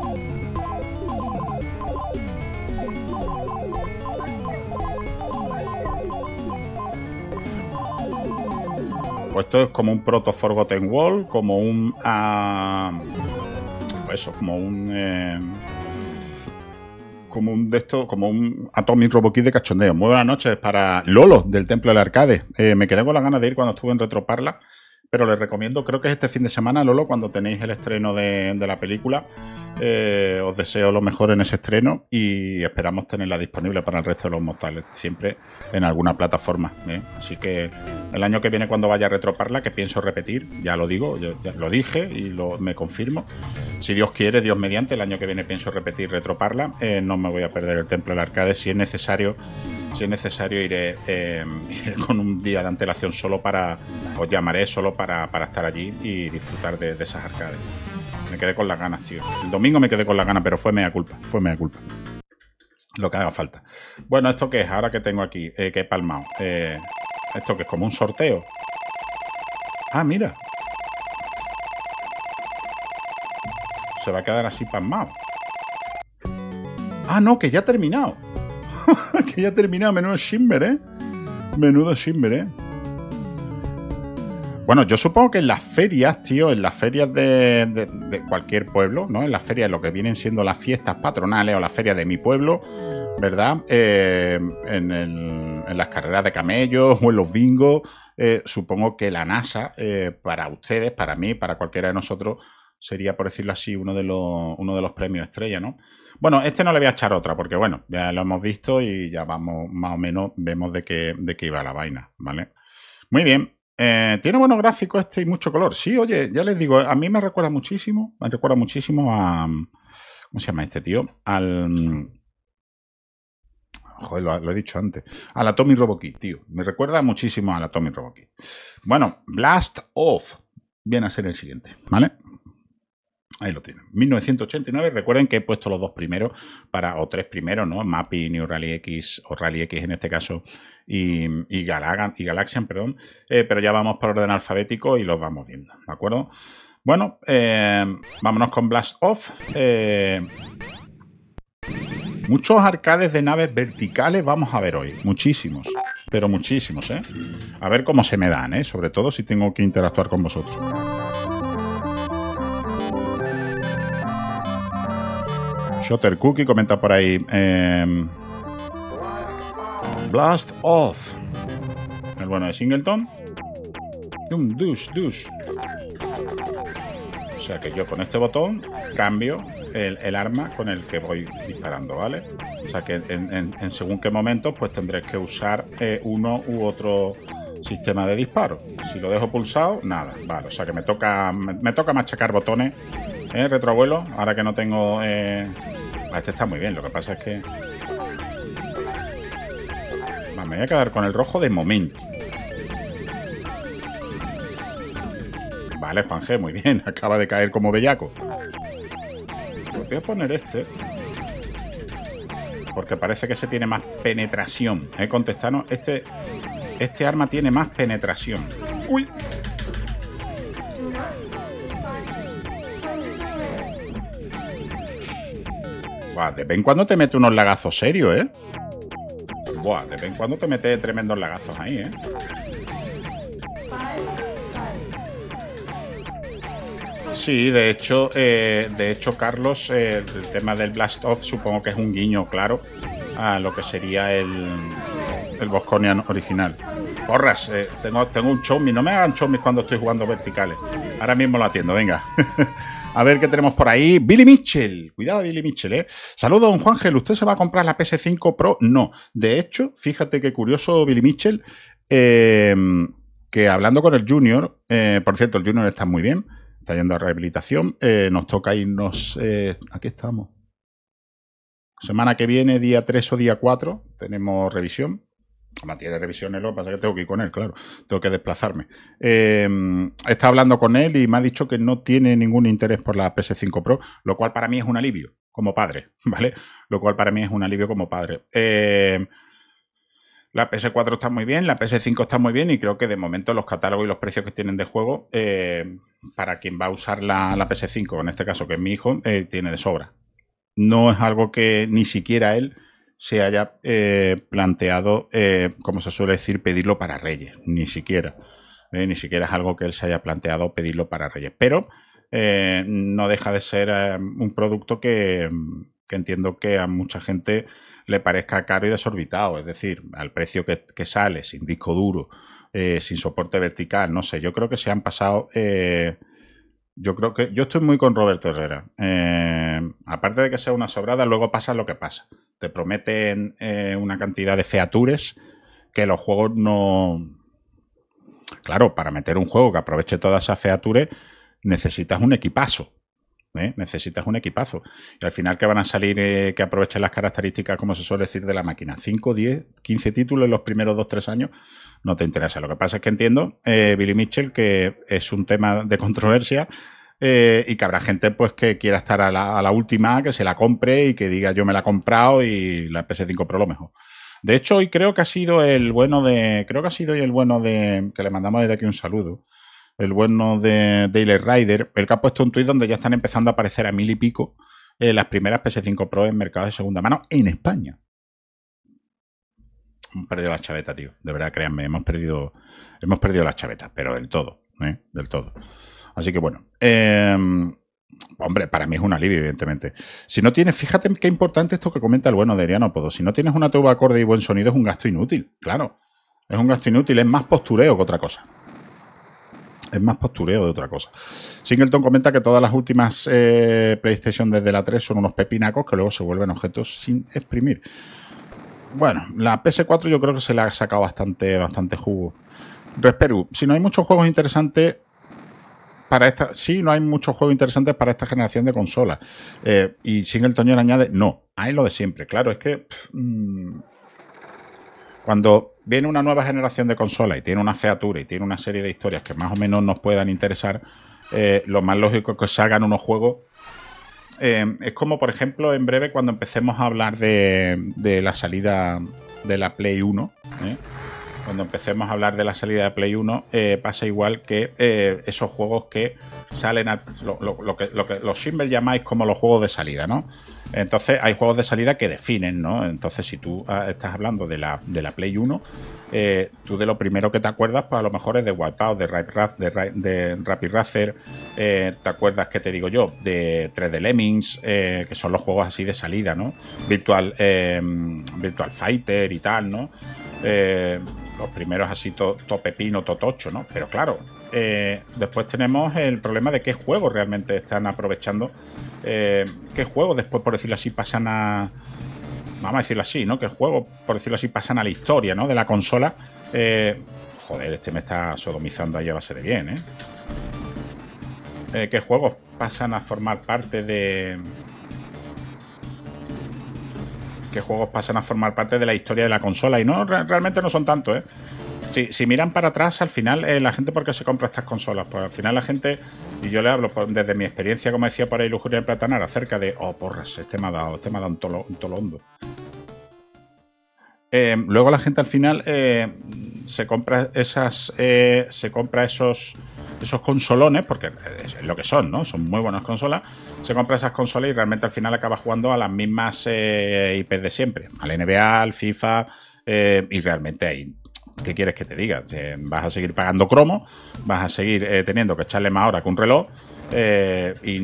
Pues esto es como un Proto Forgotten World, como un... Uh, pues eso, como un... Eh, como un de esto, como un Atomic Robokids de cachondeo. Muy buenas noches para Lolo, del Templo del Arcade. Eh, me quedé con las ganas de ir cuando estuve en Retroparla, pero les recomiendo, creo que es este fin de semana, Lolo, cuando tenéis el estreno de, de la película. Eh, os deseo lo mejor en ese estreno y esperamos tenerla disponible para el resto de los mortales, siempre en alguna plataforma, ¿eh? Así que el año que viene, cuando vaya a Retroparla, que pienso repetir, ya lo digo, yo, ya lo dije y lo, me confirmo. Si Dios quiere, Dios mediante, el año que viene pienso repetir Retroparla. Eh, no me voy a perder el Templo del Arcade. Si es necesario, si es necesario iré, eh, iré con un día de antelación solo para, os llamaré solo para, para estar allí y disfrutar de, de esas arcades. Me quedé con las ganas, tío. El domingo me quedé con las ganas, pero fue mea culpa. Fue mea culpa. Lo que haga falta. Bueno, ¿esto qué es? Ahora que tengo aquí, eh, que he palmado. Eh, ¿Esto qué es? Como un sorteo. Ah, mira. Se va a quedar así palmado. Ah, no, que ya ha terminado. Que ya ha terminado. Menudo Shimmer, ¿eh? Menudo Shimmer, ¿eh? Bueno, yo supongo que en las ferias, tío, en las ferias de, de, de cualquier pueblo, ¿no? En las ferias, lo que vienen siendo las fiestas patronales o las ferias de mi pueblo, ¿verdad? Eh, en, el, en las carreras de camellos o en los bingos, eh, supongo que la NASA, eh, para ustedes, para mí, para cualquiera de nosotros, sería, por decirlo así, uno de los, uno de los premios estrella, ¿no? Bueno, este no le voy a echar otra, porque bueno, ya lo hemos visto y ya vamos, más o menos, vemos de qué, de qué iba la vaina, ¿vale? Muy bien. Eh, tiene buenos gráficos este y mucho color. Sí, oye, ya les digo, a mí me recuerda muchísimo, me recuerda muchísimo a... ¿Cómo se llama este tío? Al... Joder, lo, lo he dicho antes. Al Atomic Robokids, tío. Me recuerda muchísimo al Atomic Robokids. Bueno, Blast Off viene a ser el siguiente, ¿vale? Ahí lo tienen. mil novecientos ochenta y nueve. Recuerden que he puesto los dos primeros, para, o tres primeros, ¿no? Mappy, New Rally X, o Rally X en este caso, y, y, Galaga, y Galaxian, perdón. Eh, pero ya vamos por orden alfabético y los vamos viendo, ¿de acuerdo? Bueno, eh, vámonos con Blast Off. Eh, muchos arcades de naves verticales vamos a ver hoy. Muchísimos, pero muchísimos, ¿eh? A ver cómo se me dan, ¿eh? Sobre todo si tengo que interactuar con vosotros. Shotter Cookie comenta por ahí. Eh, Blast Off. El bueno de Singleton. Dum, dush, dush. O sea que yo con este botón cambio el, el arma con el que voy disparando, ¿vale? O sea que en, en, en según qué momentos pues tendré que usar eh, uno u otro sistema de disparo. Si lo dejo pulsado, nada. Vale, o sea que me toca me, me toca machacar botones. ¿Eh? Retroabuelo, ahora que no tengo... Eh... Ah, este está muy bien, lo que pasa es que... Vale, me voy a quedar con el rojo de momento. Vale, Juan G, muy bien. Acaba de caer como bellaco. Pues voy a poner este. Porque parece que ese tiene más penetración. ¿Eh? Contestanos, este, este arma tiene más penetración. ¡Uy! Buah, de vez en cuando te mete unos lagazos serios, ¿eh? Buah, de vez en cuando te mete tremendos lagazos ahí, ¿eh? Sí, de hecho, eh, de hecho, Carlos, eh, el tema del Blast Off supongo que es un guiño, claro, a lo que sería el, el Bosconian original. Porras, eh, tengo, tengo un chomis, no me hagan chomis cuando estoy jugando verticales. Ahora mismo lo atiendo, venga. A ver qué tenemos por ahí. Billy Mitchell, cuidado Billy Mitchell, ¿eh? Saludos, don Juángel, ¿usted se va a comprar la P S cinco Pro? No. De hecho, fíjate qué curioso Billy Mitchell, eh, que hablando con el Junior, eh, por cierto, el Junior está muy bien. Está yendo a rehabilitación. Eh, nos toca irnos... Eh, aquí estamos. Semana que viene, día tres o día cuatro, tenemos revisión. Como tiene revisiones, lo que pasa es que tengo que ir con él, claro. Tengo que desplazarme. Eh, está hablando con él y me ha dicho que no tiene ningún interés por la P S cinco Pro, lo cual para mí es un alivio como padre, ¿vale? Lo cual para mí es un alivio como padre. Eh... La P S cuatro está muy bien, la P S cinco está muy bien y creo que de momento los catálogos y los precios que tienen de juego, eh, para quien va a usar la, la P S cinco, en este caso que es mi hijo, eh, tiene de sobra. No es algo que ni siquiera él se haya eh, planteado, eh, como se suele decir, pedirlo para Reyes. Ni siquiera. Eh, ni siquiera es algo que él se haya planteado pedirlo para Reyes. Pero eh, no deja de ser eh, un producto que... que entiendo que a mucha gente le parezca caro y desorbitado, es decir, al precio que, que sale, sin disco duro, eh, sin soporte vertical, no sé, yo creo que se han pasado, eh, yo creo que, yo estoy muy con Roberto Herrera, eh, aparte de que sea una sobrada, luego pasa lo que pasa, te prometen eh, una cantidad de features que los juegos no, claro, para meter un juego que aproveche todas esas features necesitas un equipazo. ¿Eh? Necesitas un equipazo. Y al final que van a salir eh, que aprovechen las características, como se suele decir, de la máquina. cinco, diez, quince títulos en los primeros dos tres años no te interesa. Lo que pasa es que entiendo, eh, Billy Mitchell, que es un tema de controversia eh, y que habrá gente pues que quiera estar a la, a la última, que se la compre y que diga yo me la he comprado y la P S cinco Pro lo mejor. De hecho, hoy creo que ha sido el bueno de... Creo que ha sido hoy el bueno de... Que le mandamos desde aquí un saludo. El bueno de Daily Rider, el que ha puesto un tuit donde ya están empezando a aparecer a mil y pico eh, las primeras P S cinco Pro en mercado de segunda mano en España. Hemos perdido las chavetas, tío. De verdad, créanme, hemos perdido, hemos perdido las chavetas, pero del todo, ¿eh? Del todo. Así que bueno, eh, hombre, para mí es un alivio, evidentemente. Si no tienes, fíjate qué importante esto que comenta el bueno de Erianopodo. Si no tienes una T V acorde y buen sonido, es un gasto inútil, claro. Es un gasto inútil, es más postureo que otra cosa. Es más postureo de otra cosa. Singleton comenta que todas las últimas eh, PlayStation desde la tres son unos pepinacos que luego se vuelven objetos sin exprimir. Bueno, la P S cuatro yo creo que se le ha sacado bastante, bastante jugo. Resperu, si no hay muchos juegos interesantes para esta... Sí, no hay muchos juegos interesantes para esta generación de consolas. Eh, y Singleton le añade, no, hay lo de siempre. Claro, es que... Pff, mmm, cuando viene una nueva generación de consolas y tiene una featura y tiene una serie de historias que más o menos nos puedan interesar, eh, lo más lógico es que salgan unos juegos. Eh, es como, por ejemplo, en breve cuando empecemos a hablar de, de la salida de la Play uno. ¿eh? Cuando empecemos a hablar de la salida de Play uno, eh, pasa igual que eh, esos juegos que salen, a, lo, lo, lo, que, lo que los Simber llamáis como los juegos de salida, ¿no? Entonces hay juegos de salida que definen, ¿no? Entonces si tú ah, estás hablando de la, de la Play uno, eh, tú de lo primero que te acuerdas, pues a lo mejor es de Wipeout, de, de, de Rapid Racer, eh, te acuerdas, que te digo yo, de tres D Lemmings, eh, que son los juegos así de salida, ¿no? Virtual, eh, Virtual Fighter y tal, ¿no? Eh, los primeros así to, to pepino, to tocho, ¿no? Pero claro, eh, después tenemos el problema de qué juegos realmente están aprovechando, eh, qué juegos después, por decirlo así, pasan a... Vamos a decirlo así, ¿no? Que juegos, por decirlo así, pasan a la historia, ¿no? De la consola. Eh, Joder, este me está sodomizando ahí a base de bien, ¿eh? eh ¿Qué juegos pasan a formar parte de... ¿Qué juegos pasan a formar parte de la historia de la consola? Y no, re realmente no son tantos, ¿eh? Si, si miran para atrás, al final, eh, la gente, ¿por qué se compra estas consolas? Pues al final la gente, y yo le hablo por, desde mi experiencia, como decía por ahí Lujuria en Platanar, acerca de, oh, porras, este me ha dado, este me ha dado un tolo, un tolo hondo. Eh, luego la gente al final eh, se compra esas, eh, se compra esos, esos consolones, porque es lo que son, ¿no? Son muy buenas consolas. Se compra esas consolas y realmente al final acaba jugando a las mismas eh, I Pes de siempre, al N B A, al FIFA, eh, y realmente hay... ¿Qué quieres que te diga? Eh, vas a seguir pagando cromo, vas a seguir eh, teniendo que echarle más horas que un reloj, eh, y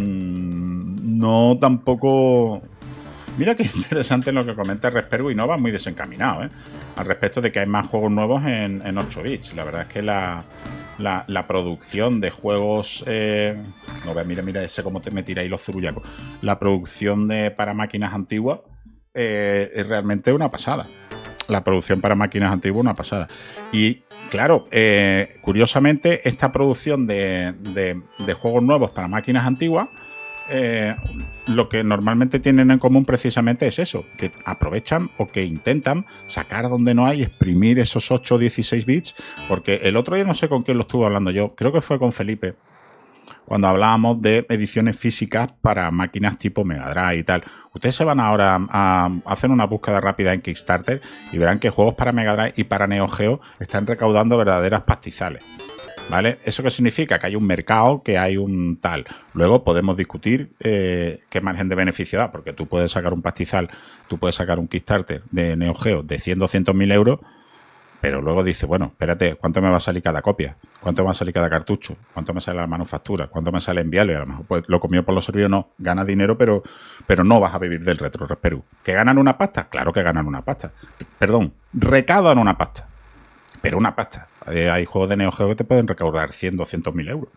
mmm, no tampoco... Mira qué interesante lo que comenta Resperu, y no va muy desencaminado, ¿eh? Al respecto de que hay más juegos nuevos en, en ocho bits. La verdad es que la, la, la producción de juegos... Eh, no, mira, mira ese cómo te me tiráis los zurullacos. La producción de, para máquinas antiguas eh, es realmente una pasada. La producción para máquinas antiguas una pasada. Y claro, eh, curiosamente, esta producción de, de, de juegos nuevos para máquinas antiguas, eh, lo que normalmente tienen en común precisamente es eso, que aprovechan o que intentan sacar donde no hay, exprimir esos ocho o dieciséis bits, porque el otro día no sé con quién lo estuve hablando yo, creo que fue con Felipe, cuando hablábamos de ediciones físicas para máquinas tipo Mega Drive y tal. Ustedes se van ahora a hacer una búsqueda rápida en Kickstarter y verán que juegos para Mega Drive y para Neo Geo están recaudando verdaderas pastizales, ¿vale? ¿Eso qué significa? Que hay un mercado, que hay un tal. Luego podemos discutir eh, qué margen de beneficio da, porque tú puedes sacar un pastizal, tú puedes sacar un Kickstarter de Neo Geo de cien, doscientos mil euros, pero luego dice, bueno, espérate, ¿cuánto me va a salir cada copia? ¿Cuánto me va a salir cada cartucho? ¿Cuánto me sale la manufactura? ¿Cuánto me sale enviarlo? Y a lo mejor pues, lo comió por los servicios, no, gana dinero, pero, pero no vas a vivir del retro Resperu. ¿Que ganan una pasta? Claro que ganan una pasta. Perdón, recaudan una pasta. Pero una pasta. Eh, hay juegos de Neo Geo que te pueden recaudar cien, doscientos mil euros.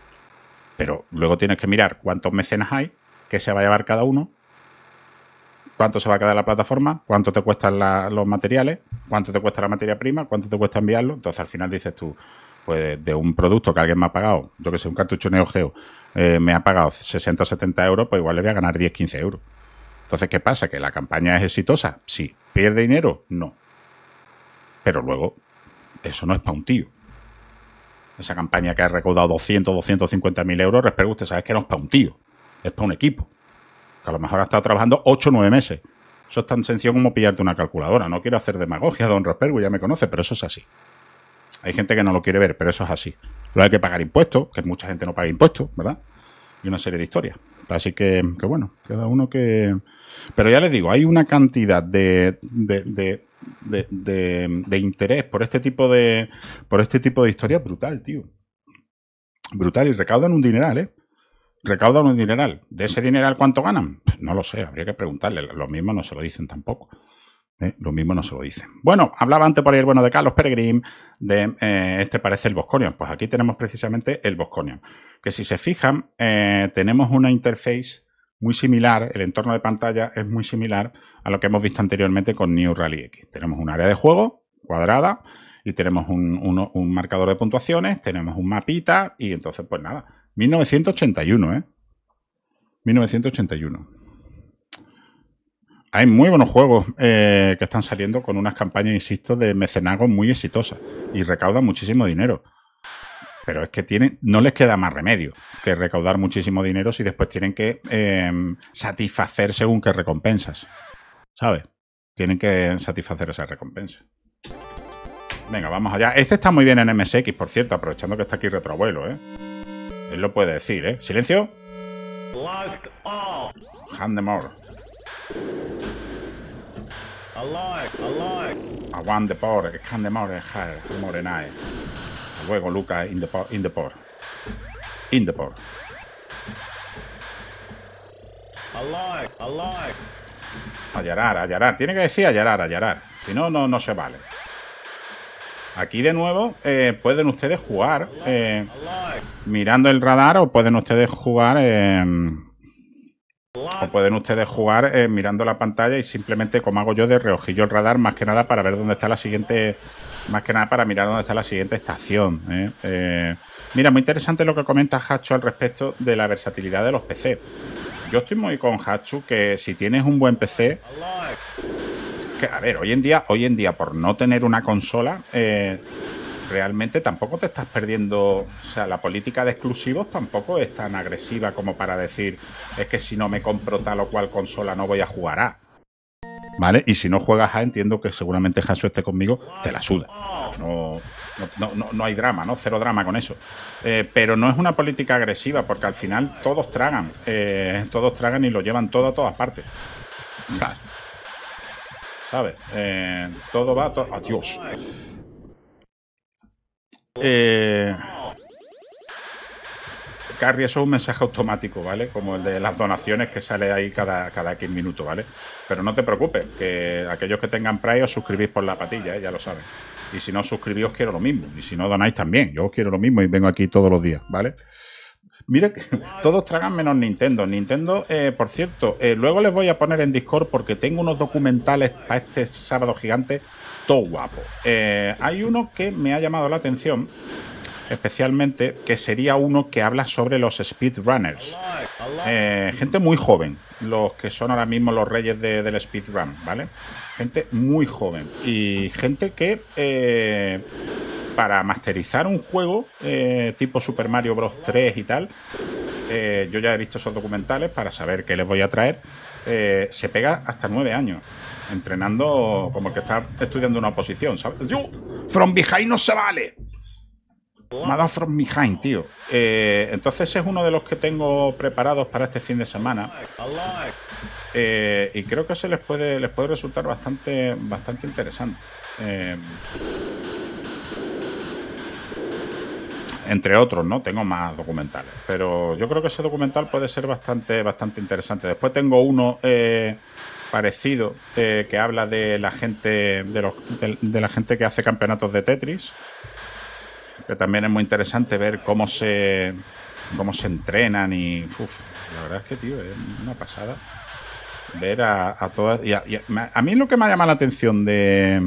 Pero luego tienes que mirar cuántos mecenas hay, qué se va a llevar cada uno, cuánto se va a quedar la plataforma, cuánto te cuestan la, los materiales, cuánto te cuesta la materia prima, cuánto te cuesta enviarlo. Entonces al final dices tú, pues de un producto que alguien me ha pagado, yo que sé, un cartucho Neo Geo, eh, me ha pagado sesenta o setenta euros, pues igual le voy a ganar diez, quince euros. Entonces, ¿qué pasa? ¿Que la campaña es exitosa? Sí. ¿Pierde dinero? No. Pero luego, eso no es para un tío. Esa campaña que ha recaudado doscientos, doscientos cincuenta mil euros, Resperu, usted sabe que no es para un tío, es para un equipo. Que a lo mejor ha estado trabajando ocho o nueve meses. Eso es tan sencillo como pillarte una calculadora. No quiero hacer demagogia, don Resperu, ya me conoce, pero eso es así. Hay gente que no lo quiere ver, pero eso es así. Luego hay que pagar impuestos, que mucha gente no paga impuestos, ¿verdad? Y una serie de historias. Así que, que bueno, cada uno que... Pero ya les digo, hay una cantidad de, de, de, de, de, de interés por este tipo de por este tipo de historias brutal, tío. Brutal. Y recaudan un dineral, ¿eh? Recaudan un dineral. ¿De ese dineral cuánto ganan? Pues no lo sé, habría que preguntarle. Lo mismo no se lo dicen tampoco. ¿Eh? Lo mismo no se lo dicen. Bueno, hablaba antes por ahí el bueno de Carlos Peregrín, de eh, este parece el Bosconion. Pues aquí tenemos precisamente el Bosconion. Que si se fijan, eh, tenemos una interface muy similar, el entorno de pantalla es muy similar a lo que hemos visto anteriormente con New Rally X. Tenemos un área de juego cuadrada y tenemos un, un, un marcador de puntuaciones, tenemos un mapita y entonces pues nada, mil novecientos ochenta y uno, ¿eh? mil novecientos ochenta y uno. Hay muy buenos juegos eh, que están saliendo con unas campañas, insisto, de mecenazgo muy exitosas y recaudan muchísimo dinero. Pero es que tienen, no les queda más remedio que recaudar muchísimo dinero si después tienen que eh, satisfacer según qué recompensas. ¿Sabes? Tienen que satisfacer esas recompensas. Venga, vamos allá. Este está muy bien en M S X, por cierto, aprovechando que está aquí Retroabuelo, ¿eh? Él lo puede decir, ¿eh? ¿Silencio? Hand them all. Aguante por, hand them all, morenae. Luego, Luca, in the por, in the por. In the por. Ayarar, ayarar. Tiene que decir ayarar, ayarar. Si no, no, no se vale. Aquí de nuevo eh, pueden ustedes jugar eh, mirando el radar o pueden ustedes jugar eh, o pueden ustedes jugar eh, mirando la pantalla y simplemente como hago yo de reojillo el radar más que nada para ver dónde está la siguiente Más que nada para mirar dónde está la siguiente estación. ¿eh? Eh, mira, muy interesante lo que comenta Hachu al respecto de la versatilidad de los P C. Yo estoy muy con Hachu que si tienes un buen P C... Que, a ver, hoy en día, hoy en día por no tener una consola... Eh, realmente tampoco te estás perdiendo, o sea, la política de exclusivos tampoco es tan agresiva como para decir, es que si no me compro tal o cual consola no voy a jugar a, ¿vale? Y si no juegas a, entiendo que seguramente Hasu esté conmigo, te la suda. No, no, no, no hay drama, ¿no? Cero drama con eso. Eh, pero no es una política agresiva, porque al final todos tragan, eh, todos tragan y lo llevan todo a todas partes. ¿Sabes? Eh, todo va a to Adiós. Eh, Carrie, eso es un mensaje automático, ¿vale? Como el de las donaciones que sale ahí cada, cada X minuto, ¿vale? Pero no te preocupes, que aquellos que tengan Prime os suscribís por la patilla, ¿eh? Ya lo saben. Y si no os suscribís, os quiero lo mismo. Y si no donáis también, yo os quiero lo mismo y vengo aquí todos los días, ¿vale? Mira que todos tragan menos Nintendo. Nintendo, eh, por cierto, eh, luego les voy a poner en Discord porque tengo unos documentales para este sábado gigante, todo guapo. Eh, hay uno que me ha llamado la atención, especialmente, que sería uno que habla sobre los speedrunners. Eh, gente muy joven, los que son ahora mismo los reyes de, del speedrun, ¿vale? Gente muy joven y gente que... Eh, para masterizar un juego eh, tipo Super Mario Bros. tres y tal, eh, yo ya he visto esos documentales para saber qué les voy a traer. Eh, se pega hasta nueve años entrenando como el que está estudiando una oposición, ¿sabes? Yo, From Behind no se vale. Me ha dado From Behind, tío. Eh, entonces es uno de los que tengo preparados para este fin de semana. Eh, y creo que se les puede, les puede resultar bastante, bastante interesante. Eh, Entre otros, ¿no? Tengo más documentales. Pero yo creo que ese documental puede ser bastante, bastante interesante. Después tengo uno eh, parecido eh, que habla de la gente de, los, de, de la gente que hace campeonatos de Tetris. Que también es muy interesante ver cómo se cómo se entrenan y uf, la verdad es que, tío, es una pasada ver a, a todas. Y a, y a, a mí lo que me ha llamado la atención de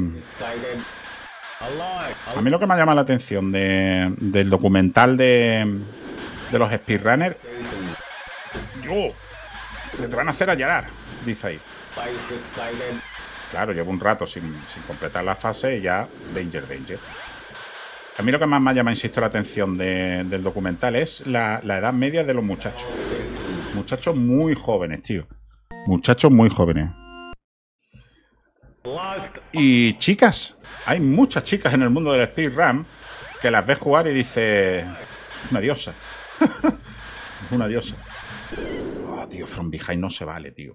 A mí lo que me ha llamado la atención de, del documental de, de los speedrunners, yo, que te van a hacer a llorar, dice ahí. Claro, llevo un rato sin, sin completar la fase y ya danger, danger. A mí lo que más me llama, insisto, la atención de, del documental es la, la edad media de los muchachos. Muchachos muy jóvenes, tío. Muchachos muy jóvenes. Y chicas, hay muchas chicas en el mundo del speedrun que las ves jugar y dices, una diosa. Una diosa. Oh, tío, From Behind no se vale, tío.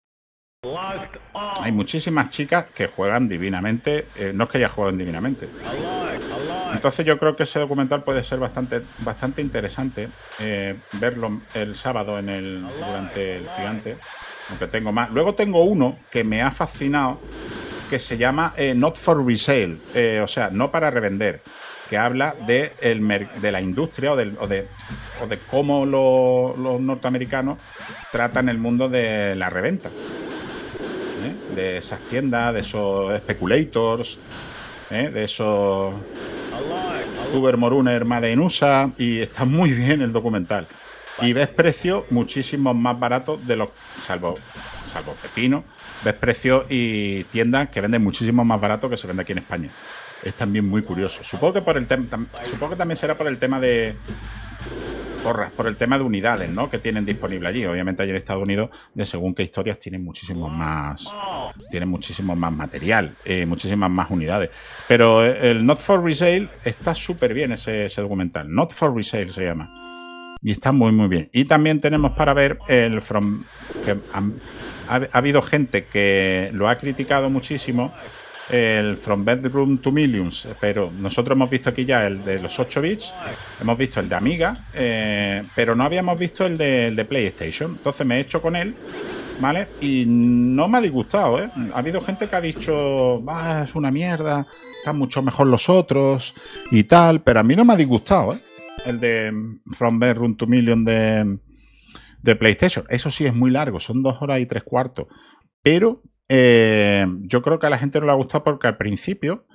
Hay muchísimas chicas que juegan divinamente. Eh, no es que ellas jueguen divinamente. Entonces yo creo que ese documental puede ser bastante, bastante interesante eh, verlo el sábado en el, durante el gigante. Aunque tengo más. Luego tengo uno que me ha fascinado, que se llama eh, Not for Resale, eh, o sea, no para revender, que habla de, el de la industria o, del, o, de, o de cómo lo, los norteamericanos tratan el mundo de la reventa. ¿Eh? De esas tiendas, de esos speculators, ¿eh? De esos Uber Moruner Made in U S A, y está muy bien el documental. Y ves precios muchísimo más baratos de los, salvo, salvo Pepino, ves precios y tiendas que venden muchísimo más barato que se vende aquí en España. Es también muy curioso. Supongo que por el tema, supongo que también será por el tema de porras, por el tema de unidades, ¿no? Que tienen disponible allí. Obviamente allí en Estados Unidos, de según qué historias, tienen muchísimo más, tienen muchísimo más material, eh, muchísimas más unidades. Pero el Not for Resale está súper bien ese, ese documental. Not for Resale se llama. Y está muy, muy bien. Y también tenemos para ver el From... Que ha, ha, ha habido gente que lo ha criticado muchísimo, el From Bedroom to Millions, pero nosotros hemos visto aquí ya el de los ocho bits, hemos visto el de Amiga, eh, pero no habíamos visto el de, el de PlayStation. Entonces me he hecho con él, ¿vale? Y no me ha disgustado, ¿eh? Ha habido gente que ha dicho, ah, es una mierda, están mucho mejor los otros y tal, pero a mí no me ha disgustado, ¿eh? El de From Bedroom to Million de, de PlayStation. Eso sí es muy largo, son dos horas y tres cuartos. Pero eh, yo creo que a la gente no le ha gustado porque al principio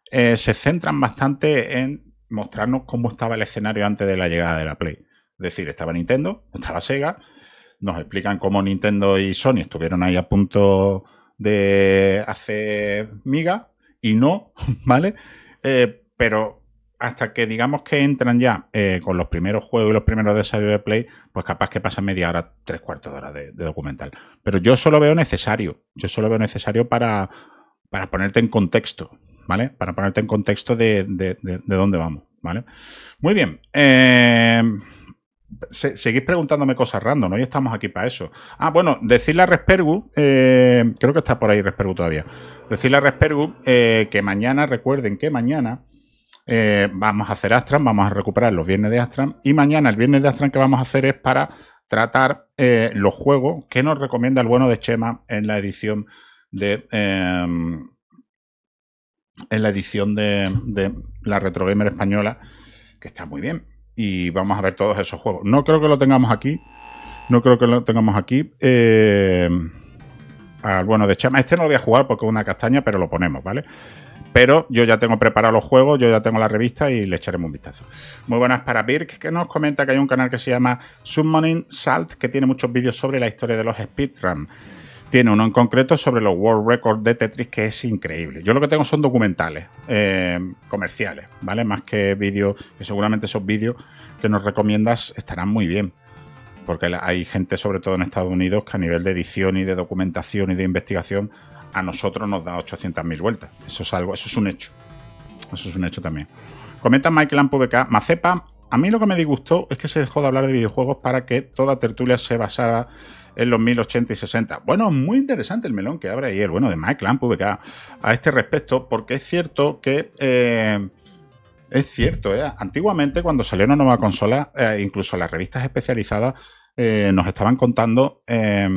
eh, se centran bastante en mostrarnos cómo estaba el escenario antes de la llegada de la Play. Es decir, estaba Nintendo, estaba Sega, nos explican cómo Nintendo y Sony estuvieron ahí a punto de hacer miga y no, ¿vale? Eh, pero hasta que digamos que entran ya eh, con los primeros juegos y los primeros desarrollos de Play, pues capaz que pasan media hora, tres cuartos de hora de, de documental. Pero yo solo veo necesario, yo solo veo necesario para, para ponerte en contexto, ¿vale? Para ponerte en contexto de, de, de, de dónde vamos, ¿vale? Muy bien. Eh, se, seguís preguntándome cosas random, ¿no? Y estamos aquí para eso. Ah, bueno, decirle a Respergu, eh, creo que está por ahí Respergu todavía, decirle a Respergu eh, que mañana, recuerden que mañana Eh, vamos a hacer Astram, vamos a recuperar los viernes de Astram y mañana el viernes de Astram que vamos a hacer es para tratar eh, los juegos que nos recomienda el bueno de Chema en la edición de eh, en la edición de, de la Retro Gamer española, que está muy bien, y vamos a ver todos esos juegos. No creo que lo tengamos aquí, no creo que lo tengamos aquí eh, al bueno de Chema. Este no lo voy a jugar porque es una castaña, pero lo ponemos, ¿vale? Pero yo ya tengo preparados los juegos, yo ya tengo la revista y le echaremos un vistazo. Muy buenas para Birk, que nos comenta que hay un canal que se llama Summoning Salt, que tiene muchos vídeos sobre la historia de los speedrun. Tiene uno en concreto sobre los World Records de Tetris, que es increíble. Yo lo que tengo son documentales, eh, comerciales, ¿vale? Más que vídeos, que seguramente esos vídeos que nos recomiendas estarán muy bien. Porque hay gente, sobre todo en Estados Unidos, que a nivel de edición y de documentación y de investigación a nosotros nos da ochocientas mil vueltas. Eso es algo, eso es un hecho. Eso es un hecho también. Comenta Michael Lampo B K. Macepa, a mí lo que me disgustó es que se dejó de hablar de videojuegos para que toda tertulia se basara en los mil ochenta y sesenta. Bueno, muy interesante el melón que abre ahí el bueno de Michael Lampo B K a este respecto, porque es cierto que... Eh, es cierto, ¿eh? Antiguamente cuando salió una nueva consola, eh, incluso las revistas especializadas eh, nos estaban contando... Eh,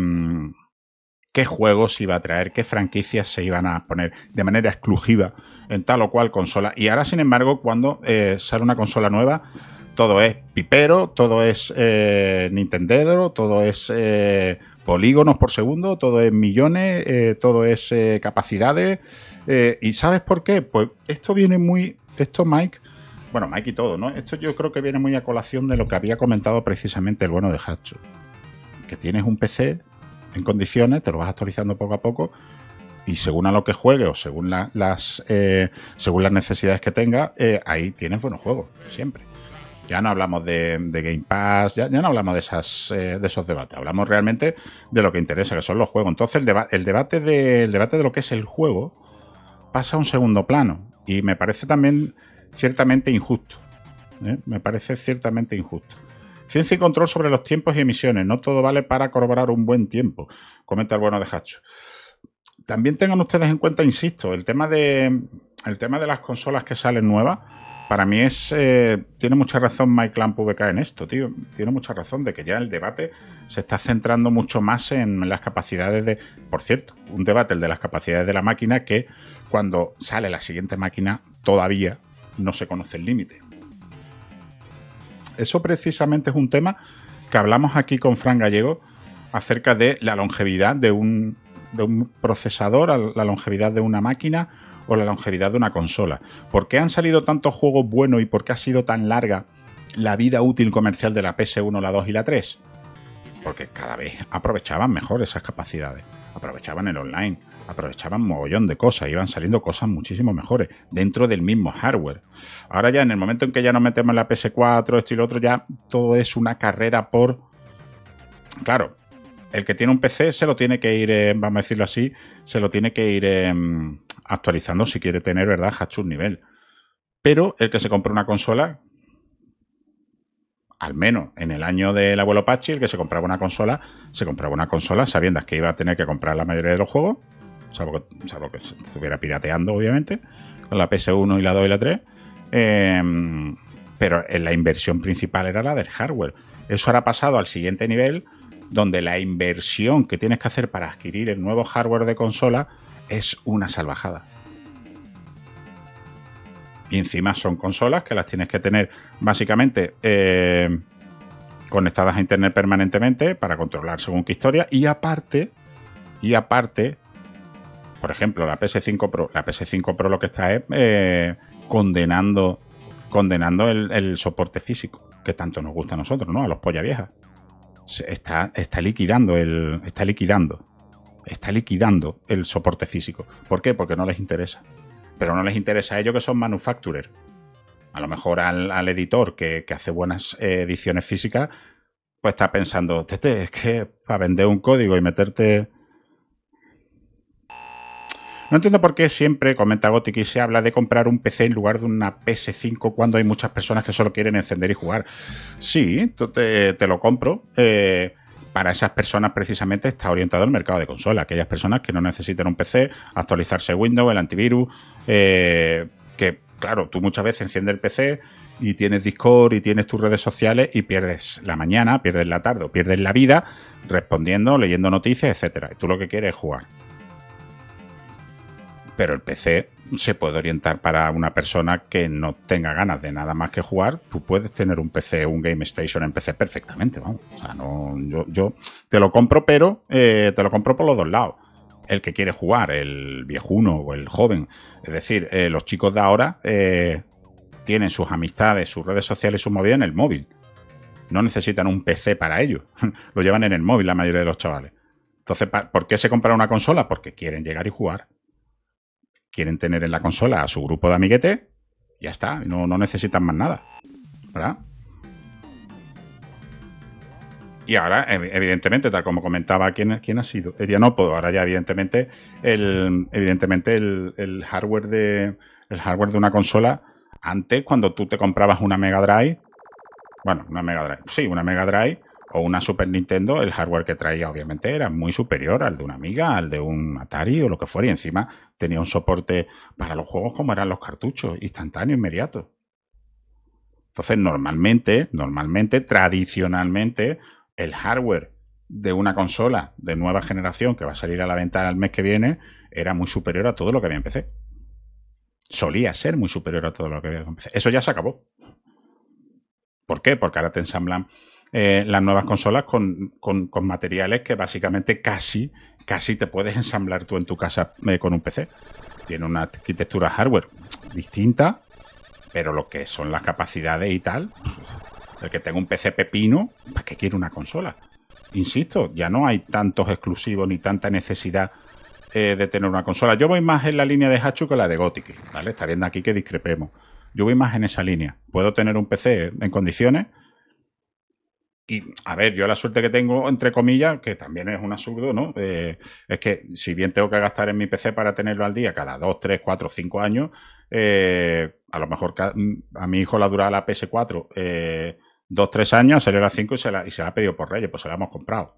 qué juegos iba a traer, qué franquicias se iban a poner de manera exclusiva en tal o cual consola. Y ahora, sin embargo, cuando eh, sale una consola nueva, todo es pipero, todo es eh, Nintendero, todo es eh, polígonos por segundo, todo es millones, eh, todo es eh, capacidades. Eh, ¿Y sabes por qué? Pues esto viene muy... Esto, Mike... Bueno, Mike y todo, ¿no? Esto yo creo que viene muy a colación de lo que había comentado precisamente el bueno de Hachu. Que tienes un P C... en condiciones, te lo vas actualizando poco a poco y según a lo que juegue o según la, las eh, según las necesidades que tenga, eh, ahí tienes buenos juegos, siempre. Ya no hablamos de, de Game Pass, ya, ya no hablamos de esas eh, de esos debates, hablamos realmente de lo que interesa, que son los juegos. Entonces el, deba el, debate de, el debate de lo que es el juego pasa a un segundo plano y me parece también ciertamente injusto. ¿eh? Me parece ciertamente injusto. Ciencia y control sobre los tiempos y emisiones. No todo vale para corroborar un buen tiempo, comenta el bueno de Hacho. También tengan ustedes en cuenta, insisto, el tema de, el tema de las consolas que salen nuevas, para mí es... Eh, tiene mucha razón Mike Lamp V K en esto, tío. Tiene mucha razón de que ya el debate se está centrando mucho más en las capacidades de... Por cierto, un debate, el de las capacidades de la máquina, que cuando sale la siguiente máquina todavía no se conoce el límite. Eso precisamente es un tema que hablamos aquí con Fran Gallego acerca de la longevidad de un, de un procesador, la longevidad de una máquina o la longevidad de una consola. ¿Por qué han salido tantos juegos buenos y por qué ha sido tan larga la vida útil comercial de la P S uno, la dos y la tres? Porque cada vez aprovechaban mejor esas capacidades, aprovechaban el online, aprovechaban mogollón de cosas, iban saliendo cosas muchísimo mejores dentro del mismo hardware. Ahora ya en el momento en que ya nos metemos en la P S cuatro, esto y lo otro, ya todo es una carrera por... Claro, el que tiene un P C se lo tiene que ir, eh, vamos a decirlo así, se lo tiene que ir eh, actualizando si quiere tener, ¿verdad?, Hachu un nivel. Pero el que se compra una consola, al menos en el año del abuelo Pachi, el que se compraba una consola, se compraba una consola sabiendo que iba a tener que comprar la mayoría de los juegos, salvo que, salvo que se estuviera pirateando, obviamente, con la P S uno y la dos y la tres. Eh, pero la inversión principal era la del hardware. Eso ahora ha pasado al siguiente nivel, donde la inversión que tienes que hacer para adquirir el nuevo hardware de consola es una salvajada. Y encima son consolas que las tienes que tener básicamente eh, conectadas a internet permanentemente para controlar según qué historia. Y aparte, y aparte, por ejemplo, la P S cinco Pro. La P S cinco Pro lo que está es eh, condenando, condenando el, el soporte físico, que tanto nos gusta a nosotros, ¿no? A los polla viejas. Está, está liquidando el. Está liquidando. Está liquidando el soporte físico. ¿Por qué? Porque no les interesa. Pero no les interesa a ellos que son manufacturers. A lo mejor al, al editor que, que hace buenas eh, ediciones físicas, pues está pensando, tete, es que para vender un código y meterte... No entiendo por qué siempre, comenta Gothic, se habla de comprar un P C en lugar de una P S cinco cuando hay muchas personas que solo quieren encender y jugar. Sí, te, te lo compro. Eh, para esas personas precisamente está orientado el mercado de consola. Aquellas personas que no necesitan un P C, actualizarse Windows, el antivirus, eh, que claro, tú muchas veces enciendes el P C y tienes Discord y tienes tus redes sociales y pierdes la mañana, pierdes la tarde o pierdes la vida respondiendo, leyendo noticias, etcétera. Y tú lo que quieres es jugar. Pero el P C se puede orientar para una persona que no tenga ganas de nada más que jugar. Tú puedes tener un P C, un Game Station en P C perfectamente, vamos. O sea, no, yo, yo te lo compro, pero eh, te lo compro por los dos lados. El que quiere jugar, el viejuno o el joven. Es decir, eh, los chicos de ahora eh, tienen sus amistades, sus redes sociales y sus movidas en el móvil. No necesitan un P C para ello. Lo llevan en el móvil la mayoría de los chavales. Entonces, ¿por qué se compra una consola? Porque quieren llegar y jugar. Quieren tener en la consola a su grupo de amiguetes y ya está. No, no necesitan más nada. ¿Verdad? Y ahora, evidentemente, tal como comentaba, ¿quién, quién ha sido? Erianópodo. Ahora ya, evidentemente, el, evidentemente el, el, hardware de, el hardware de una consola, antes, cuando tú te comprabas una Mega Drive, bueno, una Mega Drive, sí, una Mega Drive o una Super Nintendo, el hardware que traía, obviamente, era muy superior al de una Amiga, al de un Atari o lo que fuera. Y encima tenía un soporte para los juegos como eran los cartuchos, instantáneo, inmediato. Entonces, normalmente, normalmente, tradicionalmente, el hardware de una consola de nueva generación que va a salir a la venta el mes que viene era muy superior a todo lo que había en P C. Solía ser muy superior a todo lo que había en P C. Eso ya se acabó. ¿Por qué? Porque ahora te ensamblan eh, las nuevas consolas con, con, con materiales que básicamente casi, casi te puedes ensamblar tú en tu casa eh, con un P C. Tiene una arquitectura hardware distinta, pero lo que son las capacidades y tal, el que tenga un P C pepino, ¿para qué quiere una consola? Insisto, ya no hay tantos exclusivos ni tanta necesidad eh, de tener una consola. Yo voy más en la línea de Hachu que la de Gothic, ¿vale? Está viendo aquí que discrepemos. Yo voy más en esa línea. Puedo tener un P C en condiciones y, a ver, yo la suerte que tengo, entre comillas, que también es un absurdo, ¿no? Eh, es que si bien tengo que gastar en mi P C para tenerlo al día cada dos, tres, cuatro, cinco años, eh, a lo mejor a mi hijo le ha durado la P S cuatro eh, dos, tres años, salió a las cinco y se, la, y se la ha pedido por Reyes, pues se la hemos comprado.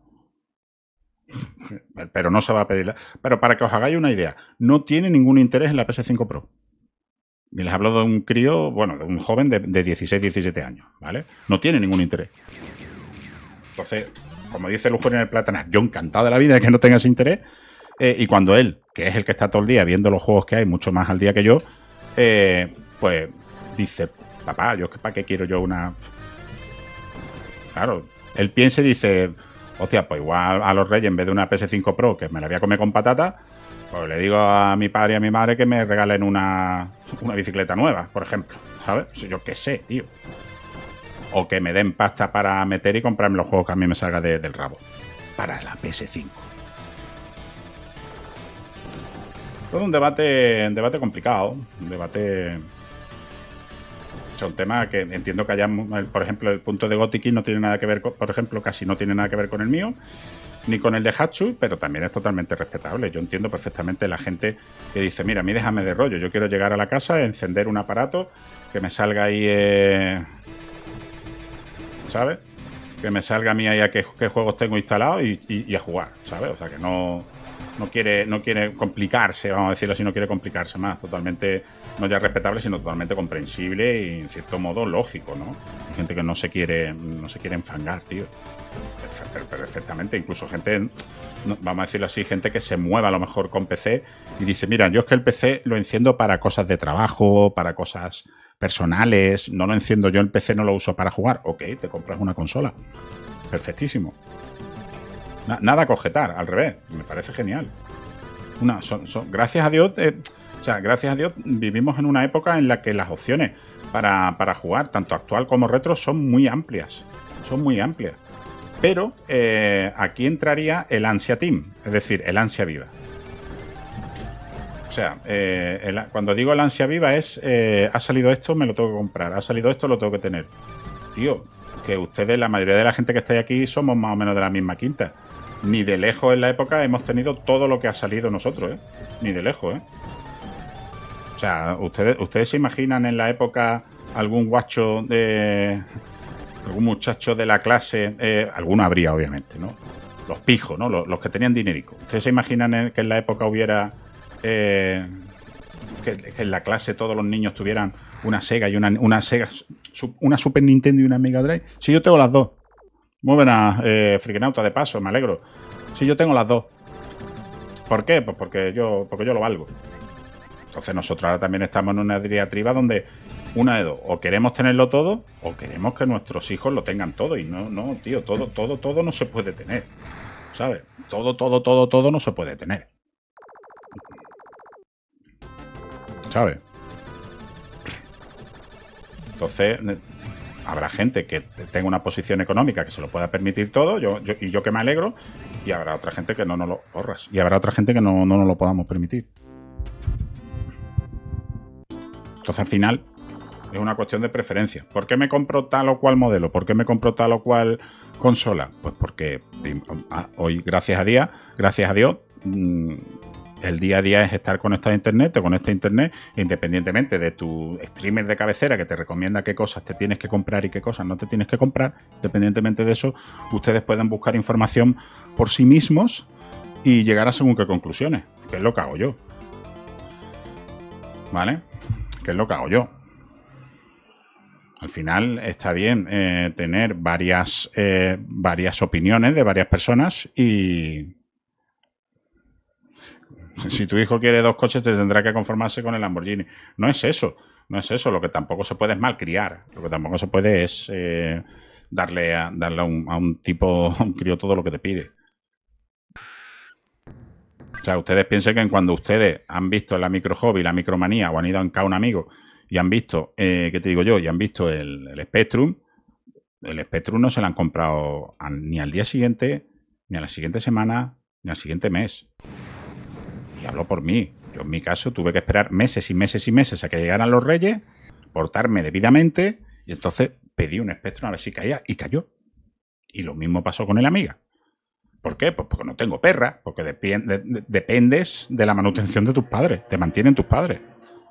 Pero no se va a pedir. Pero para que os hagáis una idea, no tiene ningún interés en la P S cinco Pro. Y les hablo de un crío, bueno, de un joven de, de dieciséis, diecisiete años, ¿vale? No tiene ningún interés. Entonces, como dice el Eugenio en el Platanar, yo encantado de la vida de que no tenga ese interés. Eh, y cuando él, que es el que está todo el día viendo los juegos que hay, mucho más al día que yo, eh, pues dice, papá, yo ¿para qué quiero yo una...? Claro, él piensa y dice, hostia, pues igual a los Reyes, en vez de una P S cinco Pro, que me la voy a comer con patata, pues le digo a mi padre y a mi madre que me regalen una, una bicicleta nueva, por ejemplo, ¿sabes? Yo qué sé, tío. O que me den pasta para meter y comprarme los juegos que a mí me salga de, del rabo. Para la P S cinco. Todo un debate, un debate complicado, un debate... O sea, un tema que entiendo que haya, por ejemplo, el punto de Gothic no tiene nada que ver, con, por ejemplo, casi no tiene nada que ver con el mío, ni con el de Hachu, pero también es totalmente respetable. Yo entiendo perfectamente la gente que dice, mira, a mí déjame de rollo, yo quiero llegar a la casa, encender un aparato, que me salga ahí, eh, ¿sabes? Que me salga a mí ahí a qué, qué juegos tengo instalados y, y, y a jugar, ¿sabes? O sea, que no... No quiere, no quiere complicarse, vamos a decirlo así, no quiere complicarse más. Totalmente, no ya respetable, sino totalmente comprensible y en cierto modo lógico, ¿no? Hay gente que no se quiere, no se quiere enfangar, tío. Perfectamente, incluso gente, vamos a decirlo así, gente que se mueva a lo mejor con P C y dice, mira, yo es que el P C lo enciendo para cosas de trabajo, para cosas personales, no lo enciendo yo, el P C no lo uso para jugar. Ok, te compras una consola. Perfectísimo. Nada a cogetar, al revés. Me parece genial. Una, son, son, gracias a Dios, eh, o sea, gracias a Dios vivimos en una época en la que las opciones para, para jugar, tanto actual como retro, son muy amplias. Son muy amplias. Pero eh, aquí entraría el Ansia Team, es decir, el Ansia Viva. O sea, eh, el, cuando digo el Ansia Viva es, eh, ha salido esto, me lo tengo que comprar, ha salido esto, lo tengo que tener. Tío, que ustedes, la mayoría de la gente que está aquí, somos más o menos de la misma quinta. Ni de lejos en la época hemos tenido todo lo que ha salido nosotros, ¿eh? Ni de lejos, ¿eh? O sea, ustedes, ustedes se imaginan en la época algún guacho de... algún muchacho de la clase, eh, alguno habría, obviamente, ¿no? Los pijos, ¿no? Los, los que tenían dinerico. ¿Ustedes se imaginan en, que en la época hubiera... Eh, que, que en la clase todos los niños tuvieran una Sega y una, una Sega, una Super Nintendo y una Mega Drive? Si yo tengo las dos. Muy buenas, eh, frikinauta, de paso, me alegro. Si yo tengo las dos. ¿Por qué? Pues porque yo, porque yo lo valgo. Entonces nosotros ahora también estamos en una diatriba donde una de dos, o queremos tenerlo todo, o queremos que nuestros hijos lo tengan todo. Y no, no, tío, todo, todo, todo no se puede tener. ¿Sabes? Todo, todo, todo, todo no se puede tener. ¿Sabes? Entonces, habrá gente que tenga una posición económica que se lo pueda permitir todo, yo, yo, y yo que me alegro, y habrá otra gente que no nos lo ahorras, y habrá otra gente que no, no nos lo podamos permitir. Entonces, al final, es una cuestión de preferencia. ¿Por qué me compro tal o cual modelo? ¿Por qué me compro tal o cual consola? Pues porque hoy, gracias a Dios, gracias a Dios, mmm, el día a día es estar conectado a internet, te conectas a internet, independientemente de tu streamer de cabecera que te recomienda qué cosas te tienes que comprar y qué cosas no te tienes que comprar. Independientemente de eso, ustedes pueden buscar información por sí mismos y llegar a según qué conclusiones, que es lo que hago yo. ¿Vale? Que es lo que hago yo. Al final está bien eh, tener varias, eh, varias opiniones de varias personas y... Si tu hijo quiere dos coches, te tendrá que conformarse con el Lamborghini. No es eso, no es eso. Lo que tampoco se puede es malcriar. Lo que tampoco se puede es eh, darle, a, darle a, un, a un tipo, a un crío todo lo que te pide. O sea, ustedes piensen que cuando ustedes han visto la micro hobby, la micromanía, o han ido a casa un amigo y han visto, eh, ¿qué te digo yo? Y han visto el, el Spectrum, el Spectrum no se lo han comprado a, ni al día siguiente, ni a la siguiente semana, ni al siguiente mes. Y hablo por mí. Yo en mi caso tuve que esperar meses y meses y meses a que llegaran los Reyes, portarme debidamente y entonces pedí un Spectrum a ver si caía y cayó. Y lo mismo pasó con el Amiga. ¿Por qué? Pues porque no tengo perra, porque depend de de dependes de la manutención de tus padres, te mantienen tus padres.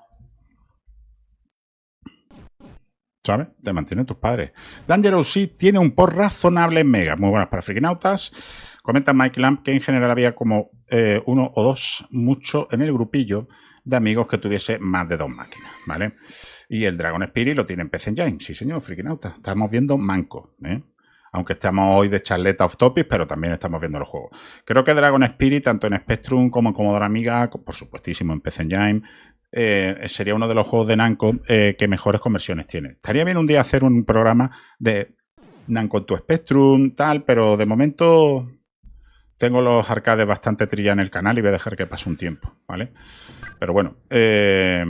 ¿Sabes? Te mantienen tus padres. Dangerous Sea tiene un por razonable en Mega. Muy buenas para frikinautas. Comenta Mike Lamp que en general había como eh, uno o dos, mucho en el grupillo de amigos que tuviese más de dos máquinas, ¿vale? Y el Dragon Spirit lo tiene en P C Engine. Sí, señor, frikinautas. Estamos viendo manco, ¿eh? Aunque estamos hoy de charleta off topic, pero también estamos viendo los juegos. Creo que Dragon Spirit, tanto en Spectrum como en Commodore Amiga, por supuestísimo en P C Engine, eh, sería uno de los juegos de Namco eh, que mejores conversiones tiene. Estaría bien un día hacer un programa de Namco en tu Spectrum, tal, pero de momento tengo los arcades bastante trillados en el canal y voy a dejar que pase un tiempo, ¿vale? Pero bueno, eh,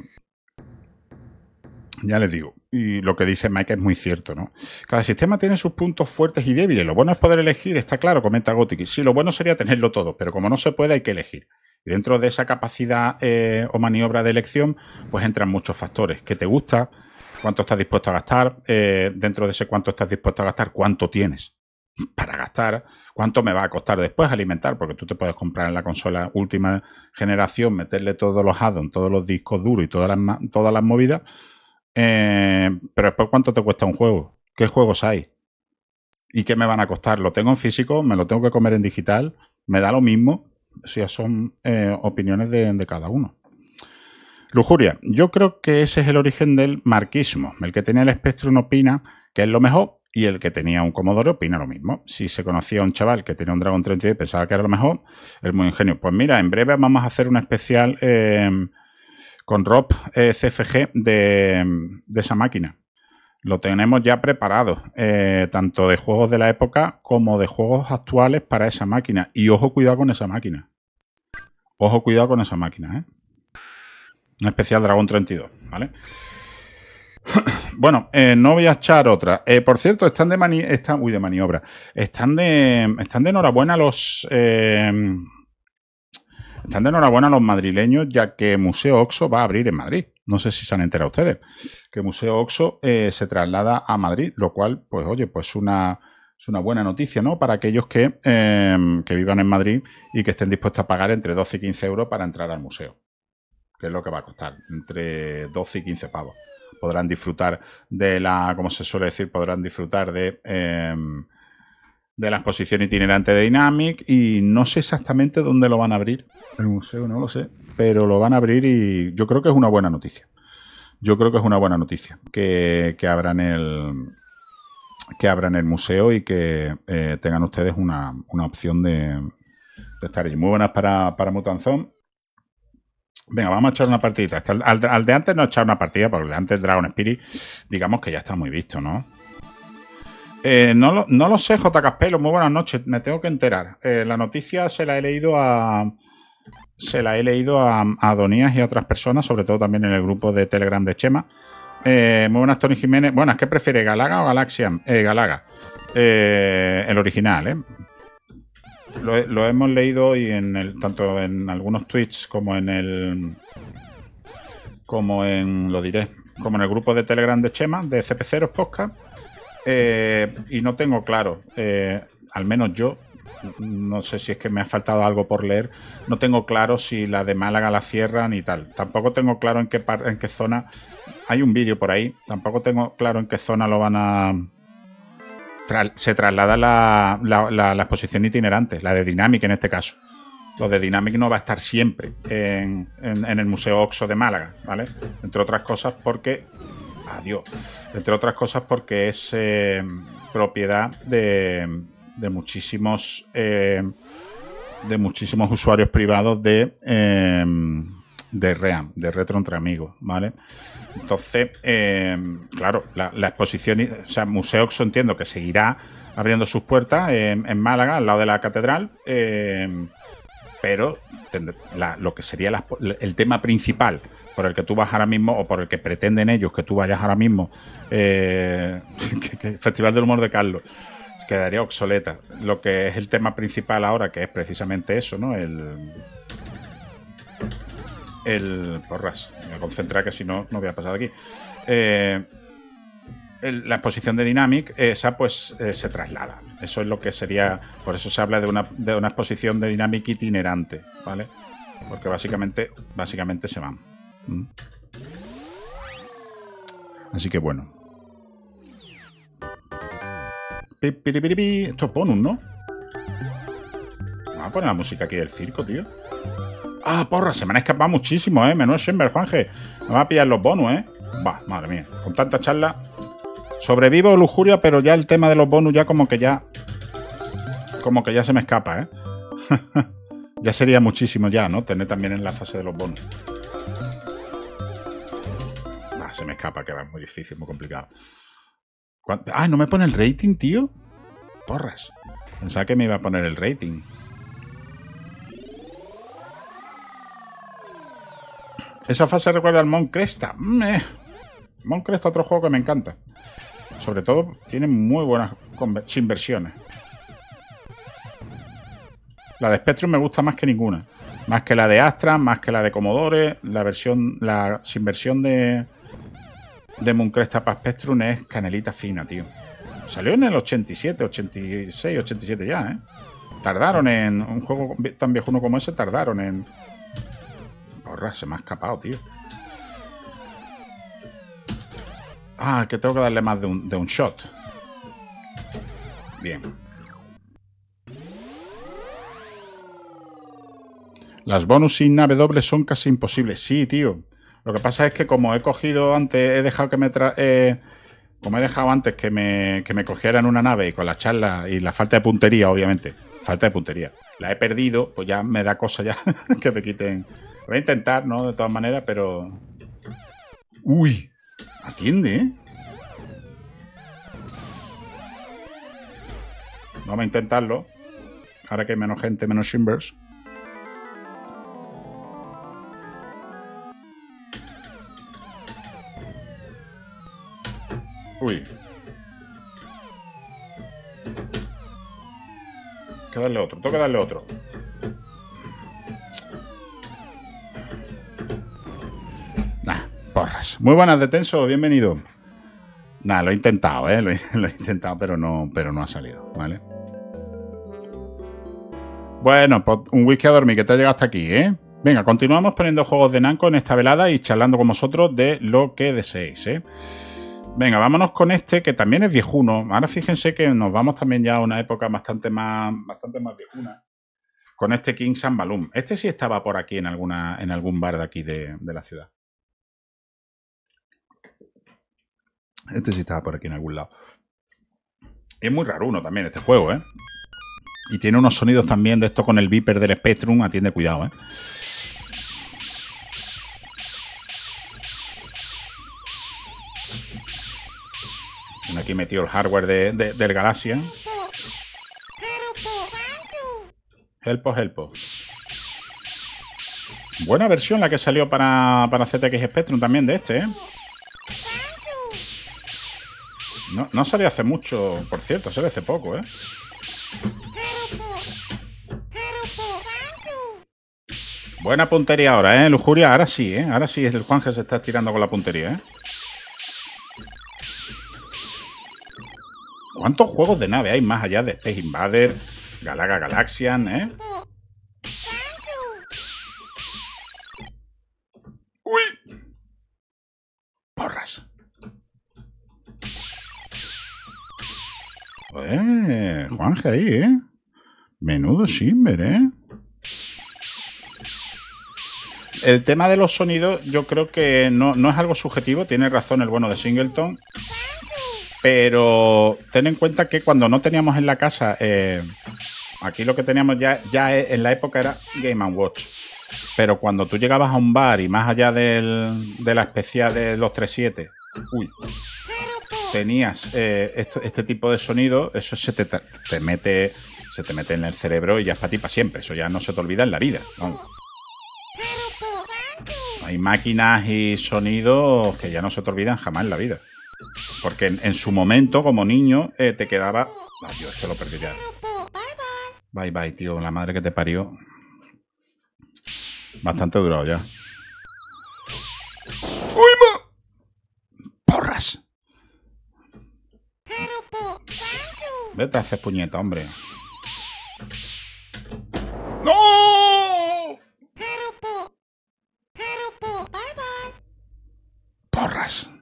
ya les digo, y lo que dice Mike es muy cierto, ¿no? Cada sistema tiene sus puntos fuertes y débiles. Lo bueno es poder elegir, está claro, comenta Gothic. Sí, lo bueno sería tenerlo todo, pero como no se puede, hay que elegir. Y dentro de esa capacidad eh, o maniobra de elección, pues entran muchos factores. ¿Qué te gusta? ¿Cuánto estás dispuesto a gastar? Eh, dentro de ese cuánto estás dispuesto a gastar, ¿cuánto tienes para gastar? ¿Cuánto me va a costar después alimentar? Porque tú te puedes comprar en la consola última generación, meterle todos los add-ons, todos los discos duros y todas las, todas las movidas. Eh, pero después, ¿cuánto te cuesta un juego? ¿Qué juegos hay? ¿Y qué me van a costar? ¿Lo tengo en físico? ¿Me lo tengo que comer en digital? ¿Me da lo mismo? O sea, son eh, opiniones de, de cada uno. Lujuria. Yo creo que ese es el origen del marquismo. El que tenía el Spectrum opina que es lo mejor y el que tenía un Commodore opina lo mismo. Si se conocía a un chaval que tenía un Dragon treinta y diez y pensaba que era lo mejor, es muy ingenio. Pues mira, en breve vamos a hacer un especial... Eh, con Rob eh, C F G de, de esa máquina. Lo tenemos ya preparado, eh, tanto de juegos de la época como de juegos actuales para esa máquina. Y ojo, cuidado con esa máquina. Ojo, cuidado con esa máquina, ¿eh? Un especial Dragón treinta y dos, ¿vale? Bueno, eh, no voy a echar otra. Eh, por cierto, están de mani están, uy, de maniobra. Están de, están de enhorabuena los... Eh, están de enhorabuena los madrileños, ya que Museo Oxo va a abrir en Madrid. No sé si se han enterado ustedes. Que Museo Oxo eh, se traslada a Madrid, lo cual, pues oye, pues una... es una buena noticia, ¿no? Para aquellos que, eh, que vivan en Madrid y que estén dispuestos a pagar entre doce y quince euros para entrar al museo. Que es lo que va a costar, entre doce y quince pavos. Podrán disfrutar de la, como se suele decir, podrán disfrutar de, eh, de la exposición itinerante de Dynamic, y no sé exactamente dónde lo van a abrir. El museo no lo sé, pero lo van a abrir y yo creo que es una buena noticia. Yo creo que es una buena noticia que, que abran el... que abran el museo y que eh, tengan ustedes una, una opción de, de estar allí. Muy buenas para, para Mutanzón. Venga, vamos a echar una partidita. Al, al, al de antes no echar una partida, porque el de antes Dragon Spirit, digamos que ya está muy visto, ¿no? Eh, no, lo, no lo sé, J. Caspelo, muy buenas noches. Me tengo que enterar. Eh, la noticia se la he leído a... Se la he leído a, a Donías y a otras personas, sobre todo también en el grupo de Telegram de Chema. Eh, muy buenas, Tony Jiménez. Bueno, ¿qué prefiere, Galaga o Galaxian? Eh, Galaga. Eh, el original, ¿eh? Lo, lo hemos leído hoy en el, tanto en algunos tweets como en el... Como en... Lo diré. Como en el grupo de Telegram de Chema, de C P cero Podcast. Eh, y no tengo claro, eh, al menos yo, no sé si es que me ha faltado algo por leer, no tengo claro si la de Málaga la cierran y tal. Tampoco tengo claro en qué, par en qué zona. Hay un vídeo por ahí. Tampoco tengo claro en qué zona lo van a... Tra se traslada la, la, la, la exposición itinerante, la de Dynamic en este caso. Lo de Dynamic no va a estar siempre en, en, en el Museo Oxo de Málaga, ¿vale? Entre otras cosas porque... Adiós. Entre otras cosas porque es eh, propiedad de, de muchísimos eh, de muchísimos usuarios privados de eh, de REAM, de Retro Entre Amigos, ¿vale? Entonces, eh, claro, la, la exposición, o sea, Museo Oxo entiendo que seguirá abriendo sus puertas en, en Málaga, al lado de la catedral, eh, pero la, lo que sería la, el tema principal por el que tú vas ahora mismo, o por el que pretenden ellos que tú vayas ahora mismo, eh, que, que Festival del Humor de Carlos, quedaría obsoleta. Lo que es el tema principal ahora, que es precisamente eso, ¿no? El... el porras, me voy a concentrar que si no, no voy a pasar de aquí. Eh, el, la exposición de Dynamic, esa pues eh, se traslada. Eso es lo que sería, por eso se habla de una, de una exposición de Dynamic itinerante, ¿vale? Porque básicamente, básicamente se van. ¿Mm? Así que bueno. Pi, pi, pi, pi. Esto es bonus, ¿no? Vamos a poner la música aquí del circo, tío. Ah, porra, se me han escapado muchísimo, ¿eh? Menudo Schember, Juanje. Me va a pillar los bonus, ¿eh? Va, madre mía. Con tanta charla. Sobrevivo lujuria, pero ya el tema de los bonus ya como que ya... Como que ya se me escapa, ¿eh? Ya sería muchísimo ya, ¿no? Tener también en la fase de los bonus. Ah, se me escapa, que va muy difícil, muy complicado. Ah, ¿no me pone el rating, tío? Porras. Pensaba que me iba a poner el rating. Esa fase recuerda al Mount Cresta. Mm, eh. Mount Cresta, otro juego que me encanta. Sobre todo, tiene muy buenas inversiones. La de Spectrum me gusta más que ninguna. Más que la de Astra, más que la de Commodore. La versión, la inversión de, de Mount Cresta para Spectrum es canelita fina, tío. Salió en el ochenta y siete, ochenta y seis, ochenta y siete ya, ¿eh? Tardaron en... Un juego tan viejuno como ese, tardaron en... Porra, se me ha escapado, tío. Ah, que tengo que darle más de un, de un shot. Bien. Las bonus sin nave doble son casi imposibles. Sí, tío. Lo que pasa es que como he cogido antes, he dejado que me tra eh, como he dejado antes que me, que me cogieran una nave y con la charla y la falta de puntería, obviamente. Falta de puntería. La he perdido, pues ya me da cosa ya que me quiten. Voy a intentar, ¿no? De todas maneras, pero... Uy, atiende, ¿eh? Vamos a intentarlo. Ahora que hay menos gente, menos shimbers. Uy. Hay que darle otro, tengo que darle otro. Nah, porras. Muy buenas, Detenso, bienvenido. Nah, lo he intentado, ¿eh? Lo he, lo he intentado, pero no, pero no ha salido, ¿vale? Bueno, pues un whisky a dormir, que te ha llegado hasta aquí, ¿eh? Venga, continuamos poniendo juegos de Namco en esta velada y charlando con vosotros de lo que deseéis, ¿eh? Venga, vámonos con este, que también es viejuno. Ahora fíjense que nos vamos también ya a una época bastante más, bastante más viejuna. Con este King San Balloon. Este sí estaba por aquí en, alguna, en algún bar de aquí de, de la ciudad. Este sí estaba por aquí en algún lado. Es muy raro uno también este juego, ¿eh? Y tiene unos sonidos también de esto con el Viper del Spectrum. Atiende, cuidado, ¿eh? Aquí metido el hardware de, de, del Galaxia. Helpo, helpo. Buena versión la que salió para, para Z X Spectrum también de este, ¿eh? No, no salió hace mucho, por cierto, salió hace poco, ¿eh? Buena puntería ahora, ¿eh? Lujuria, ahora sí, ¿eh? Ahora sí es el Juan que se está estirando con la puntería, ¿eh? ¿Cuántos juegos de nave hay más allá de Space Invader, Galaga Galaxian, eh? ¡Uy! Porras. Eh, Juanje ahí, ¿eh? Menudo Shimmer, ¿eh? El tema de los sonidos yo creo que no, no es algo subjetivo, tiene razón el bueno de Singleton. Pero ten en cuenta que cuando no teníamos en la casa, eh, aquí lo que teníamos ya, ya en la época era Game and Watch. Pero cuando tú llegabas a un bar y más allá del, de la especial de los tres siete, uy, tenías eh, esto, este tipo de sonido, eso se te, te mete, se te mete en el cerebro y ya es para ti para siempre. Eso ya no se te olvida en la vida. Vamos. Hay máquinas y sonidos que ya no se te olvidan jamás en la vida. Porque en, en su momento, como niño, eh, te quedaba... No, yo esto lo perdí ya. Bye, bye, tío. La madre que te parió. Bastante durado ya. ¡Uy, ma! ¡Porras! Vete a hacer puñeta, hombre. ¡No! ¡Porras!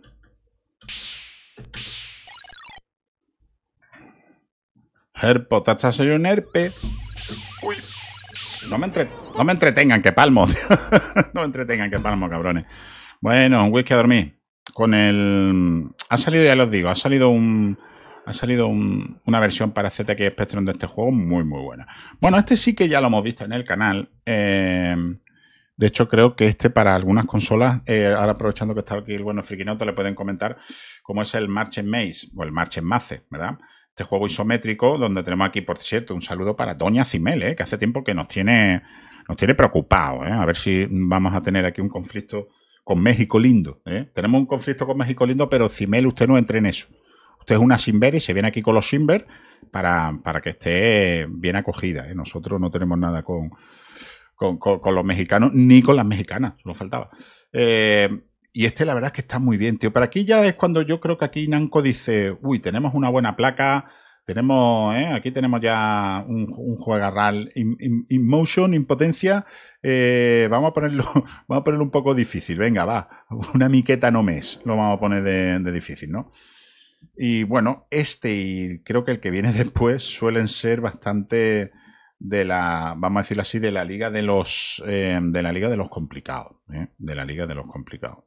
Herpo, ¿te has salido un herpe? Uy. No me, entre... no me entretengan, que palmo. No me entretengan, que palmo, cabrones. Bueno, un whisky a dormir. Con el... Ha salido, ya los digo, ha salido un... Ha salido un... una versión para Z X Spectrum de este juego muy, muy buena. Bueno, este sí que ya lo hemos visto en el canal. Eh... De hecho, creo que este para algunas consolas, eh, ahora aprovechando que está aquí el bueno Friquinoto, le pueden comentar cómo es el March en Maze, o el March en Maze, ¿verdad? Este juego isométrico, donde tenemos aquí, por cierto, un saludo para Doña Cimel, ¿eh? Que hace tiempo que nos tiene, nos tiene preocupados, ¿eh? A ver si vamos a tener aquí un conflicto con México lindo, ¿eh? Tenemos un conflicto con México lindo, pero Cimel, usted no entre en eso. Usted es una Simber y se viene aquí con los Simber para, para que esté bien acogida, ¿eh? Nosotros no tenemos nada con... Con, con, con los mexicanos, ni con las mexicanas, solo faltaba. Eh, y este la verdad es que está muy bien, tío. Pero aquí ya es cuando yo creo que aquí Namco dice, uy, tenemos una buena placa, tenemos, eh, aquí tenemos ya un, un juegarral in, in, in motion, in potencia, eh, vamos a ponerlo, vamos a ponerlo un poco difícil, venga, va, una miqueta no mes, lo vamos a poner de, de difícil, ¿no? Y bueno, este y creo que el que viene después suelen ser bastante... de la, vamos a decirlo así, de la liga de los eh, de la liga de los complicados, ¿eh? De la liga de los complicados.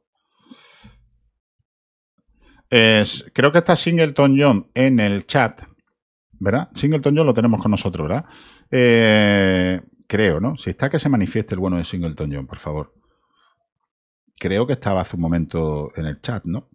Es, creo que está Singleton John en el chat, ¿verdad? Singleton John lo tenemos con nosotros, ¿verdad? Eh, creo, ¿no? Si está, que se manifieste el bueno de Singleton John, por favor. Creo que estaba hace un momento en el chat, ¿no?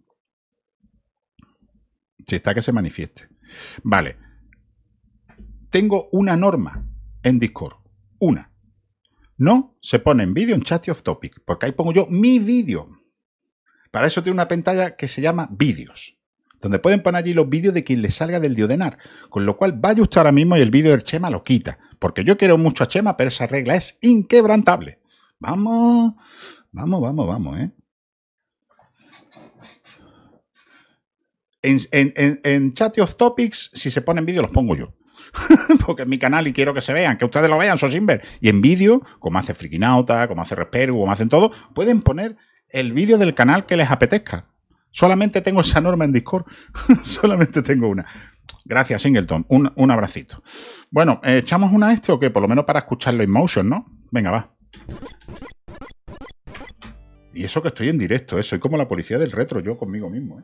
Si está, que se manifieste. Vale. Tengo una norma en Discord. Una. No se pone en vídeo en chat y off topic, porque ahí pongo yo mi vídeo. Para eso tiene una pantalla que se llama vídeos. donde pueden poner allí los vídeos de quien les salga del Diodenar. Con lo cual, vaya usted ahora mismo y el vídeo del Chema lo quita. Porque yo quiero mucho a Chema, pero esa regla es inquebrantable. Vamos, vamos, vamos, vamos, ¿eh? En, en, en, en Chat of Topics, si se ponen vídeos, los pongo yo. Porque es mi canal y quiero que se vean, que ustedes lo vean, Sosimber. Y en vídeo, como hace Frikinauta, como hace Resperu, como hacen todo, pueden poner el vídeo del canal que les apetezca. Solamente tengo esa norma en Discord. Solamente tengo una. Gracias, Singleton. Un, un abracito. Bueno, ¿echamos una a este o qué? Por lo menos para escucharlo en motion, ¿no? Venga, va. Y eso que estoy en directo, ¿eh? Soy como la policía del retro, yo conmigo mismo, ¿eh?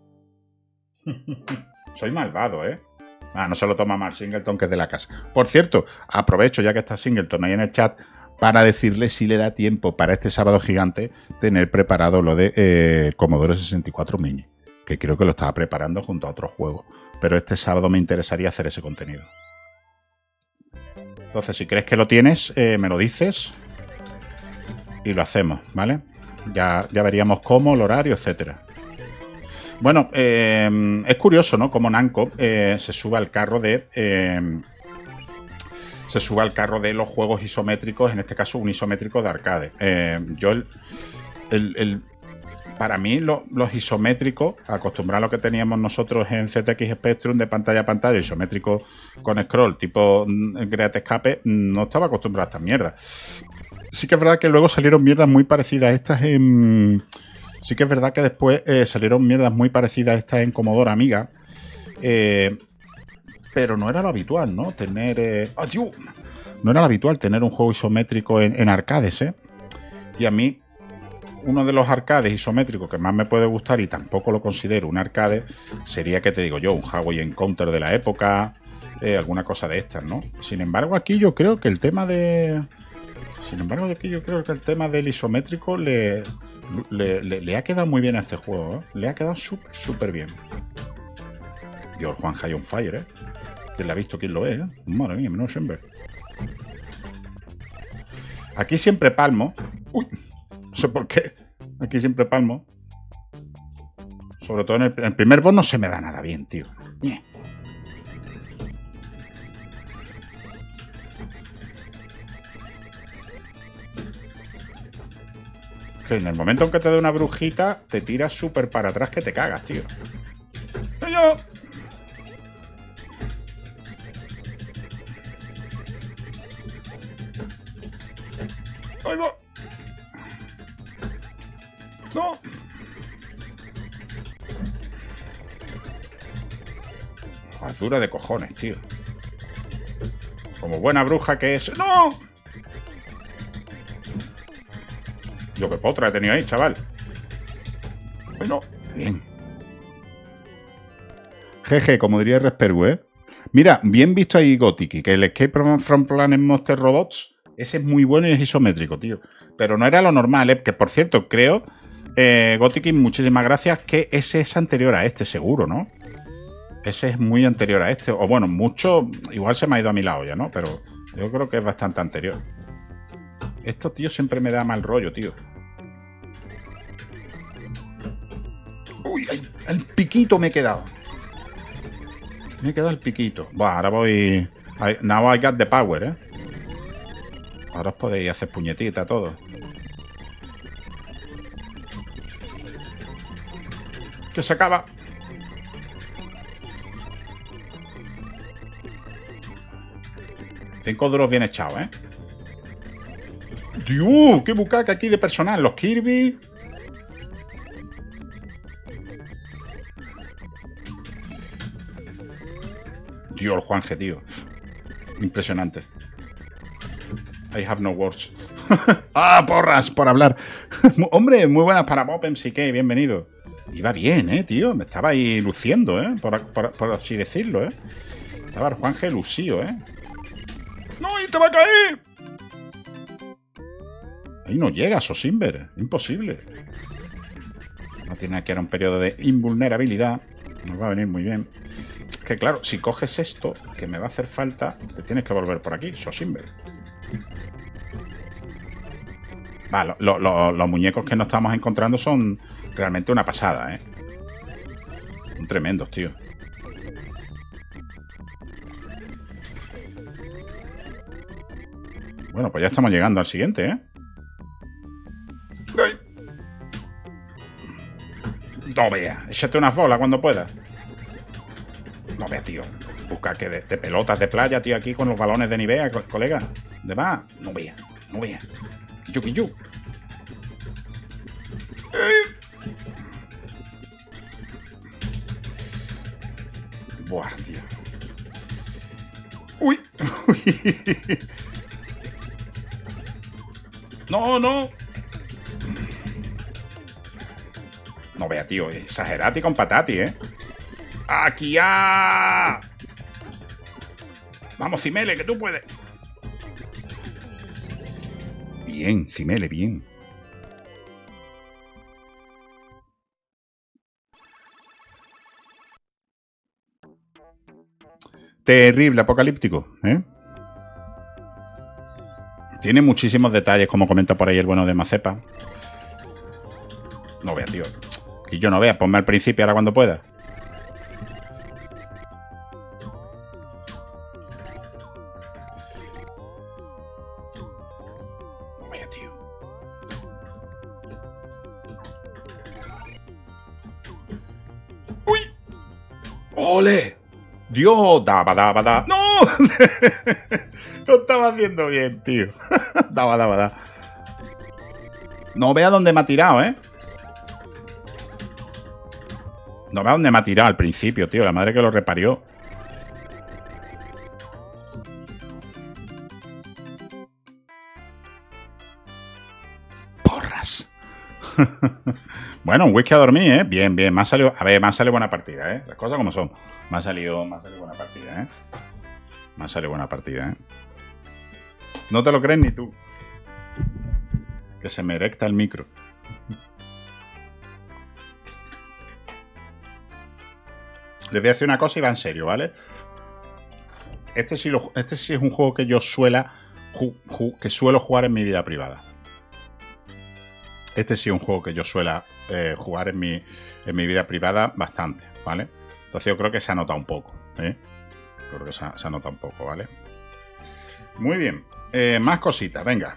Soy malvado, ¿eh? Ah, no se lo toma mal Singleton, que es de la casa. Por cierto, aprovecho ya que está Singleton ahí en el chat para decirle si le da tiempo para este sábado gigante tener preparado lo de eh, Commodore sesenta y cuatro Mini, que creo que lo estaba preparando junto a otros juegos. Pero este sábado me interesaría hacer ese contenido. Entonces, si crees que lo tienes, eh, me lo dices y lo hacemos, ¿vale? Ya, ya veríamos cómo, el horario, etcétera. Bueno, eh, es curioso, ¿no? Como Namco eh, se sube al carro de... Eh, se sube al carro de los juegos isométricos, en este caso un isométrico de arcade. Eh, yo, el, el, el, para mí, lo, los isométricos, acostumbrados a lo que teníamos nosotros en Z X Spectrum de pantalla a pantalla, isométrico con scroll, tipo Great Escape, no estaba acostumbrado a estas mierdas. Sí que es verdad que luego salieron mierdas muy parecidas a estas en... Sí que es verdad que después eh, salieron mierdas muy parecidas a estas en Commodore Amiga. Eh, pero no era lo habitual, ¿no? Tener... Eh... ¡Adiós! No era lo habitual tener un juego isométrico en, en arcades, ¿eh? Y a mí, uno de los arcades isométricos que más me puede gustar, y tampoco lo considero un arcade, sería, que te digo yo, un Hawaii Encounter de la época, eh, alguna cosa de estas, ¿no? Sin embargo, aquí yo creo que el tema de... Sin embargo, aquí yo creo que el tema del isométrico le... Le, le, le ha quedado muy bien a este juego, ¿eh? Le ha quedado súper, súper bien. Dios, Juan High on Fire, ¿eh? ¿Quién le ha visto? ¿Quién lo es? ¿eh? Madre mía, menos siempre. Aquí siempre palmo. Uy, no sé por qué. Aquí siempre palmo. Sobre todo en el, en el primer boss no se me da nada bien, tío. Yeah. Que en el momento en que te dé una brujita, te tiras súper para atrás que te cagas, tío. ¡Yo! ¡Ahí va! ¡No! Es dura de cojones, tío. Como buena bruja que es... ¡No! Yo qué potra he tenido ahí, chaval. Bueno, bien. Jeje, como diría Resperu, ¿eh? Mira, bien visto ahí Gothic, que el Escape from Planet Monster Robots, ese es muy bueno y es isométrico, tío. Pero no era lo normal, ¿eh? Que por cierto, creo, eh, Gothic, muchísimas gracias, que ese es anterior a este, seguro, ¿no? Ese es muy anterior a este. O bueno, mucho, igual se me ha ido a mi lado ya, ¿no? Pero yo creo que es bastante anterior. Esto, tío, siempre me da mal rollo, tío. Uy, ay, el piquito me he quedado. Me he quedado el piquito. Buah, ahora voy... I, now I got the power, ¿eh? Ahora os podéis hacer puñetita todo. Que se acaba. Cinco duros bien echados, ¿eh? ¡Dios! ¡Qué bucaca aquí de personal! Los Kirby. Dios, el Juanje, tío. Impresionante. I have no words. ¡Ah, porras! Por hablar. Hombre, muy buenas para Bob M C K. Bienvenido. Iba bien, ¿eh, tío? Me estaba ahí luciendo, ¿eh? Por, por, por así decirlo, ¿eh? Estaba el Juanje lucido, ¿eh? ¡No! ¡Y te va a caer! Ahí no llega, Sosimber. Imposible. No tiene que era un periodo de invulnerabilidad. Nos va a venir muy bien. Que claro, si coges esto, que me va a hacer falta, te tienes que volver por aquí, Sosimber. Va, lo, lo, lo, los muñecos que nos estamos encontrando son realmente una pasada, ¿eh? Son tremendos, tío. Bueno, pues ya estamos llegando al siguiente, ¿eh? ¡Ay! No veas, échate unas bolas cuando puedas. No veas, tío. Busca que de, de pelotas de playa, tío, aquí con los balones de Nivea, co colega. ¿De más? No veas, no veas. Yuki yu. Buah, tío. Uy. No, no. No vea, tío. Exagerati con patati, ¿eh? ¡Aquí ya! Vamos, Cimele, que tú puedes. Bien, Cimele, bien. Terrible, apocalíptico, ¿eh? Tiene muchísimos detalles, como comenta por ahí el bueno de Macepa. No vea, tío. Que yo no vea, ponme al principio ahora cuando pueda. No vea, tío. ¡Uy! ¡Ole! Dios, daba, daba, daba. ¡No! Lo estaba haciendo bien, tío. Daba, daba, daba. No vea dónde me ha tirado, ¿eh? No vea dónde me ha tirado al principio, tío. La madre que lo reparió. Porras. Bueno, un whisky a dormir, ¿eh? Bien, bien. Me ha salido... A ver, me ha salido buena partida, ¿eh? Las cosas como son. Me ha salido, me ha salido buena partida, ¿eh? Me ha salido buena partida, ¿eh? No te lo crees ni tú. Que se me erecta el micro. Les voy a decir una cosa y va en serio, ¿vale? Este sí, lo, este sí es un juego que yo suela, ju, ju, que suelo jugar en mi vida privada. Este sí es un juego que yo suela eh, jugar en mi, en mi vida privada bastante, ¿vale? Entonces yo creo que se ha notado un poco, ¿eh? Creo que se ha, se ha notado un poco, ¿vale? Muy bien. Eh, más cositas, venga.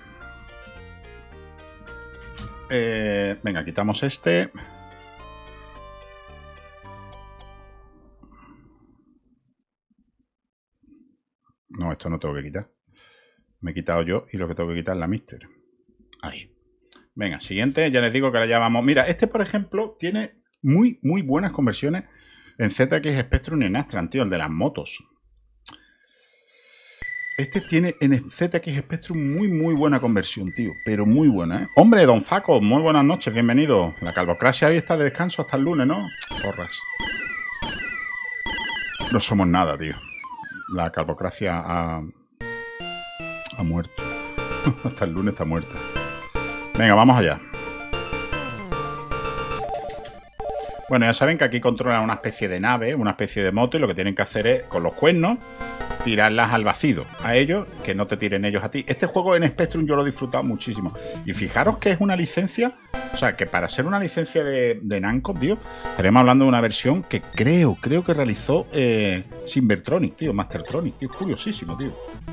Eh, venga, quitamos este. No, esto no tengo que quitar. Me he quitado yo y lo que tengo que quitar es la Mister. Ahí. Venga, siguiente. Ya les digo que ahora ya vamos. Mira, este, por ejemplo, tiene muy, muy buenas conversiones en Z X Spectrum y en Astran, tío, el de las motos. Este tiene en Z X Spectrum muy, muy buena conversión, tío. Pero muy buena, ¿eh? Hombre, don Faco, muy buenas noches, bienvenido. La calvocracia ahí está de descanso hasta el lunes, ¿no? Porras. No somos nada, tío. La calvocracia ha, ha muerto. Hasta el lunes está muerta. Venga, vamos allá. Bueno, ya saben que aquí controlan una especie de nave, una especie de moto, y lo que tienen que hacer es, con los cuernos, tirarlas al vacío a ellos, que no te tiren ellos a ti. Este juego en Spectrum yo lo he disfrutado muchísimo. Y fijaros que es una licencia, o sea, que para ser una licencia de, de Namco, tío, estaremos hablando de una versión que creo, creo que realizó eh, Cybertronic, tío, Mastertronic, tío, curiosísimo, tío.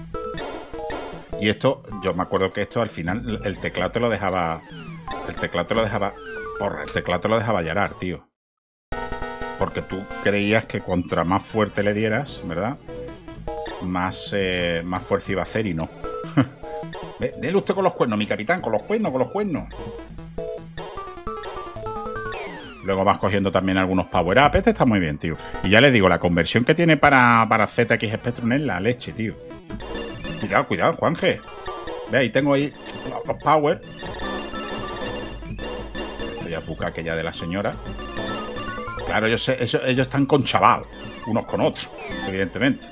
Y esto, yo me acuerdo que esto al final, el teclado te lo dejaba, el teclado te lo dejaba, porra, el teclado te lo dejaba llorar, tío. Porque tú creías que contra más fuerte le dieras, ¿verdad? Más, eh, más fuerza iba a hacer y no. Dele usted con los cuernos, mi capitán, con los cuernos, con los cuernos. Luego vas cogiendo también algunos power-up. Este está muy bien, tío. Y ya les digo, la conversión que tiene para, para Z X Spectrum es la leche, tío. Cuidado, cuidado, Juanje. Ve, ahí tengo ahí los, los power. Esto ya busca aquella de la señora. Claro, ellos, ellos, ellos están con chaval, unos con otros, evidentemente.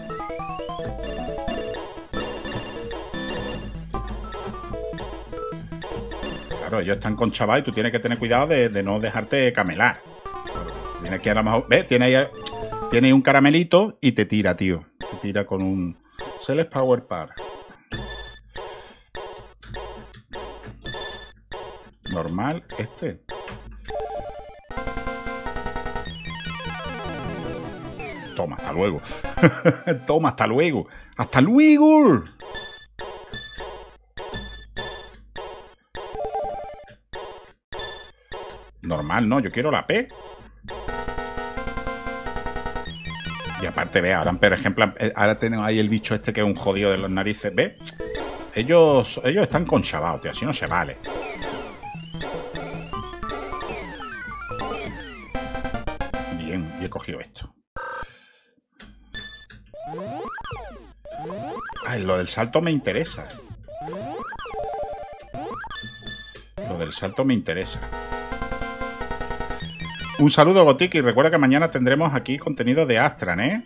Claro, ellos están con chaval y tú tienes que tener cuidado de, de no dejarte camelar. Tienes que a lo mejor... ¿Ves? Tiene ahí, tiene ahí un caramelito y te tira, tío. Te tira con un... Select Power Par. Normal, este. toma, hasta luego. Toma, hasta luego. ¡Hasta luego! Normal, ¿no? Yo quiero la P. Y aparte, ve, ahora, por ejemplo, ahora tenemos ahí el bicho este que es un jodido de las narices. ¿Ve? Ellos, ellos están conchavados, tío. Así no se vale. Bien, y he cogido esto. Ay, lo del salto me interesa. Lo del salto me interesa. Un saludo, Gotiki. Recuerda que mañana tendremos aquí contenido de Astran, ¿eh?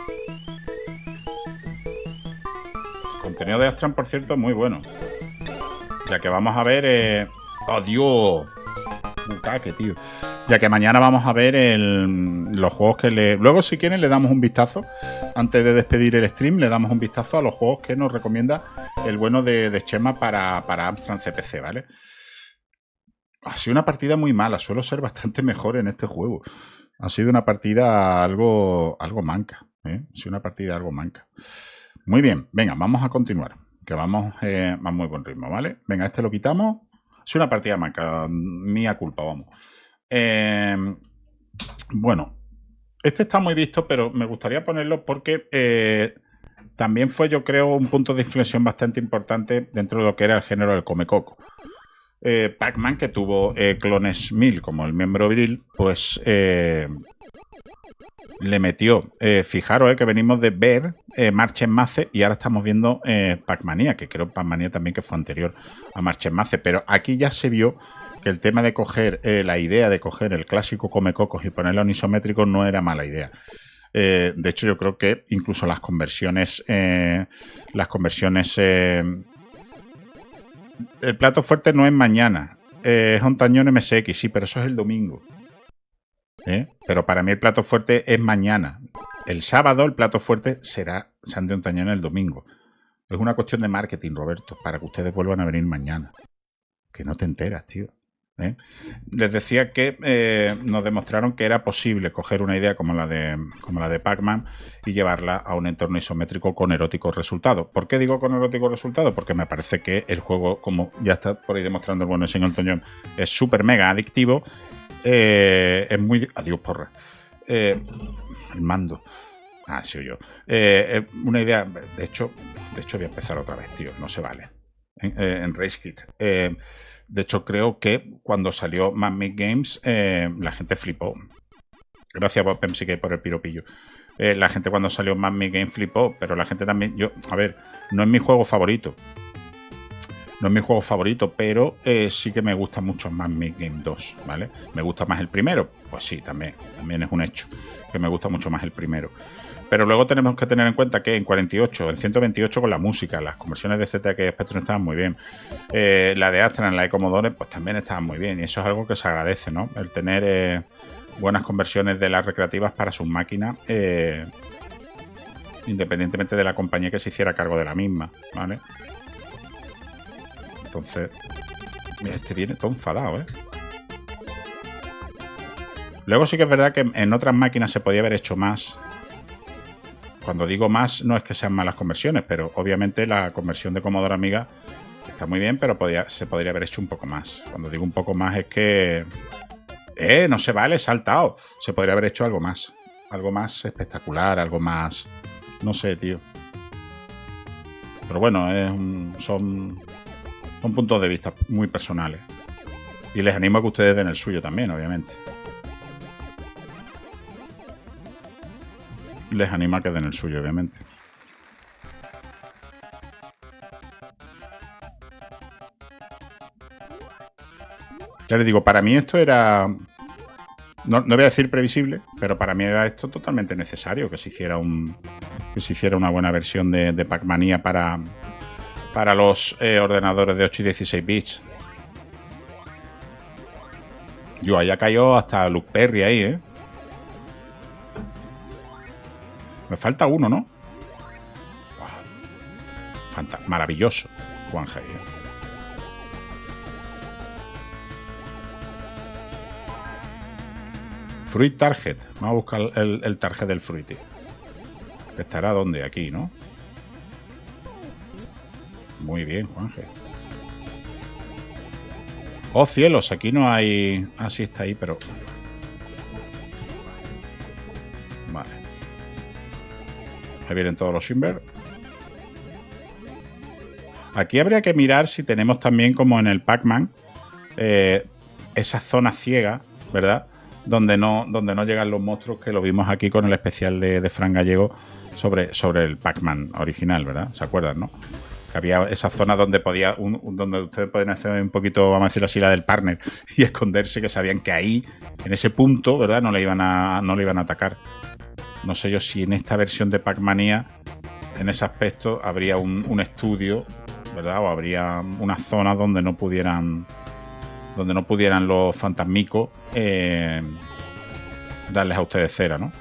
Contenido de Astran, por cierto, muy bueno. Ya que vamos a ver... Eh... ¡Oh, Dios! Bucaque, tío. Ya que mañana vamos a ver el... los juegos que le... Luego, si quieren, le damos un vistazo. Antes de despedir el stream, le damos un vistazo a los juegos que nos recomienda el bueno de, de Chema para, para Amstrad C P C, ¿vale? Ha sido una partida muy mala. Suelo ser bastante mejor en este juego. Ha sido una partida algo, algo manca, ¿eh? Ha sido una partida algo manca. Muy bien. Venga, vamos a continuar. Que vamos eh, a muy buen ritmo, ¿vale? Venga, este lo quitamos. Ha sido una partida manca. Mía culpa, vamos. Eh, bueno, este está muy visto, pero me gustaría ponerlo porque eh, también fue, yo creo, un punto de inflexión bastante importante dentro de lo que era el género del Comecoco. Eh, Pac-Man, que tuvo eh, Clones mil como el miembro viril, pues eh, le metió, eh, fijaros eh, que venimos de ver eh, Marchen Mace y ahora estamos viendo eh, Pac-Mania, que creo Pac-Mania también que fue anterior a Marchen Mace, pero aquí ya se vio que el tema de coger, eh, la idea de coger el clásico Comecocos y ponerlo en isométrico no era mala idea. Eh, de hecho, yo creo que incluso las conversiones, eh, las conversiones... Eh, el plato fuerte no es mañana, eh, es Hontañón M S X, sí, pero eso es el domingo. ¿Eh? Pero para mí el plato fuerte es mañana. El sábado el plato fuerte será San de Hontañón el domingo. Es una cuestión de marketing, Roberto, para que ustedes vuelvan a venir mañana. Que no te enteras, tío. ¿Eh? Les decía que eh, nos demostraron que era posible coger una idea como la de como la de Pac-Man y llevarla a un entorno isométrico con eróticos resultados. ¿Por qué digo con eróticos resultados? Porque me parece que el juego, como ya está por ahí demostrando el bueno señor Toñón, es súper mega adictivo. Eh, es muy... Adiós, porra. Eh, el mando. Ah, sí, yo. Eh, una idea... De hecho, de hecho voy a empezar otra vez, tío. No se vale. En, eh, en Race Kit. Eh, De hecho, creo que cuando salió Mad Meat Games, eh, la gente flipó. Gracias a Pemsique por el piropillo. Eh, la gente cuando salió Mad Meat Games flipó, pero la gente también... Yo, a ver, no es mi juego favorito. No es mi juego favorito, pero eh, sí que me gusta mucho Mad Meat Game dos, ¿vale? ¿Me gusta más el primero? Pues sí, también. También es un hecho. Que me gusta mucho más el primero. Pero luego tenemos que tener en cuenta que en cuarenta y ocho, en ciento veintiocho con la música, las conversiones de Z X y Spectrum estaban muy bien. Eh, la de Astran, la de Commodore, pues también estaban muy bien. Y eso es algo que se agradece, ¿no? El tener eh, buenas conversiones de las recreativas para sus máquinas, eh, independientemente de la compañía que se hiciera cargo de la misma, ¿vale? Entonces, mira, este viene todo enfadado, ¿eh? Luego sí que es verdad que en otras máquinas se podía haber hecho más. Cuando digo más, no es que sean malas conversiones, pero obviamente la conversión de Commodore Amiga está muy bien, pero podía, se podría haber hecho un poco más. Cuando digo un poco más es que... ¡Eh! No se vale, saltado. Se podría haber hecho algo más. Algo más espectacular, algo más... No sé, tío. Pero bueno, es un, son, son puntos de vista muy personales. Y les animo a que ustedes den el suyo también, obviamente. Les anima a que den el suyo, obviamente. Ya les digo, para mí esto era... No, no voy a decir previsible, pero para mí era esto totalmente necesario, que se hiciera un que se hiciera una buena versión de, de Pac-Mania para, para los eh, ordenadores de ocho y dieciséis bits. Yo, ahí ha caído hasta Luke Perry ahí, ¿eh? Me falta uno, ¿no? Wow. Maravilloso, Juan Javier. Fruit Target. Vamos a buscar el, el target del Fruity. ¿Estará dónde? Aquí, ¿no? Muy bien, Juanje. Oh, cielos, aquí no hay... Ah, sí está ahí, pero... Vale. Ahí vienen todos los Shimber. Aquí habría que mirar si tenemos también, como en el Pac-Man, eh, esa zona ciega, ¿verdad? Donde no, donde no llegan los monstruos, que lo vimos aquí con el especial de, de Fran Gallego sobre, sobre el Pac-Man original, ¿verdad? ¿Se acuerdan, no? Que había esa zona donde podía, un, un, donde ustedes pueden hacer un poquito, vamos a decir así, la del partner y esconderse, que sabían que ahí, en ese punto, ¿verdad? No le iban a, no le iban a atacar. No sé yo si en esta versión de Pac-Mania, en ese aspecto, habría un, un estudio, ¿verdad? O habría una zona donde no pudieran donde no pudieran los fantasmicos eh, darles a ustedes cera, ¿no?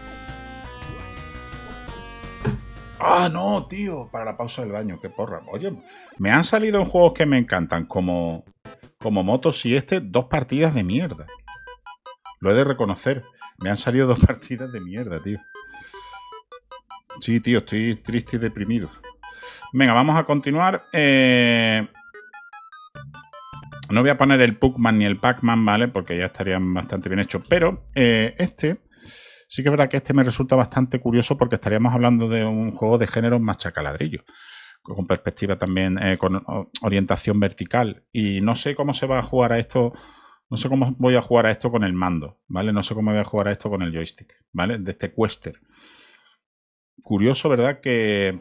¡Ah, no, tío! Para la pausa del baño, qué porra. Oye, me han salido en juegos que me encantan, como, como Motos y este, dos partidas de mierda. Lo he de reconocer. Me han salido dos partidas de mierda, tío. Sí, tío, estoy triste y deprimido. Venga, vamos a continuar. Eh... No voy a poner el Puckman ni el Pac-Man, ¿vale? Porque ya estarían bastante bien hechos. Pero eh, este, sí que es verdad que este me resulta bastante curioso, porque estaríamos hablando de un juego de género machacaladrillo, con perspectiva también, eh, con orientación vertical. Y no sé cómo se va a jugar a esto, no sé cómo voy a jugar a esto con el mando, ¿vale? No sé cómo voy a jugar a esto con el joystick, ¿vale? De este Quester. Curioso, ¿verdad? Que...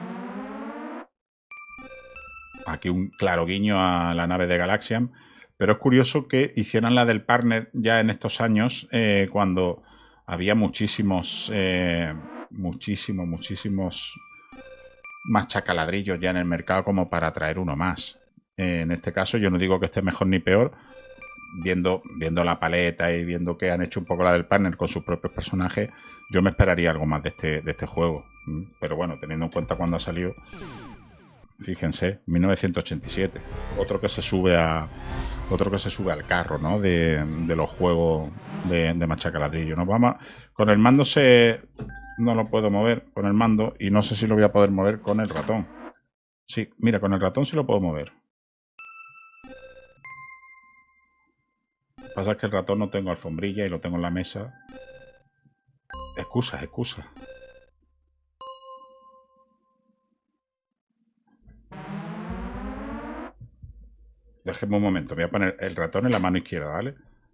Aquí un claro guiño a la nave de Galaxian, pero es curioso que hicieran la del partner ya en estos años, eh, cuando había muchísimos, eh, muchísimos, muchísimos machacaladrillos ya en el mercado como para traer uno más. Eh, en este caso yo no digo que esté mejor ni peor, viendo, viendo la paleta y viendo que han hecho un poco la del partner con sus propios personajes, yo me esperaría algo más de este, de este juego. Pero bueno, teniendo en cuenta cuándo ha salido... Fíjense, mil novecientos ochenta y siete. Otro que se sube a. Otro que se sube al carro, ¿no? De, de los juegos de, de machacaladrillo. ¿No? Vamos a, con el mando se. No lo puedo mover con el mando. Y no sé si lo voy a poder mover con el ratón. Sí, mira, con el ratón sí lo puedo mover. Lo que pasa es que el ratón no tengo alfombrilla y lo tengo en la mesa. Excusas, excusas. Déjeme un momento, voy a poner el ratón en la mano izquierda, ¿vale?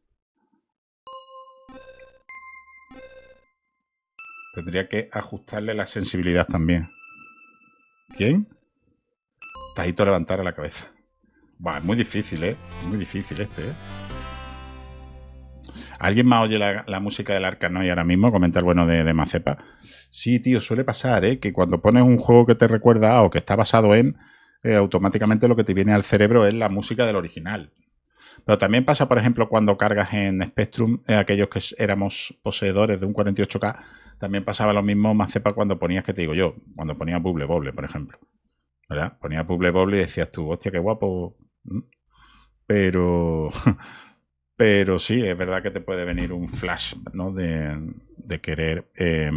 Tendría que ajustarle la sensibilidad también. ¿Quién? Tajito levantar a la cabeza. Bah, es muy difícil, ¿eh? Es muy difícil este, ¿eh? ¿Alguien más oye la, la música del Arkanoid ahora mismo? Comenta el bueno de, de Macepa. Sí, tío, suele pasar, ¿eh? Que cuando pones un juego que te recuerda o que está basado en... Eh, automáticamente lo que te viene al cerebro es la música del original. Pero también pasa, por ejemplo, cuando cargas en Spectrum, eh, aquellos que éramos poseedores de un cuarenta y ocho K, también pasaba lo mismo, Macepa, cuando ponías, que te digo yo, cuando ponías Bubble Bobble, por ejemplo. ¿Verdad? Ponías Bubble Bobble y decías tú, hostia, qué guapo. Pero... Pero sí, es verdad que te puede venir un flash, ¿no? De, de querer... Eh,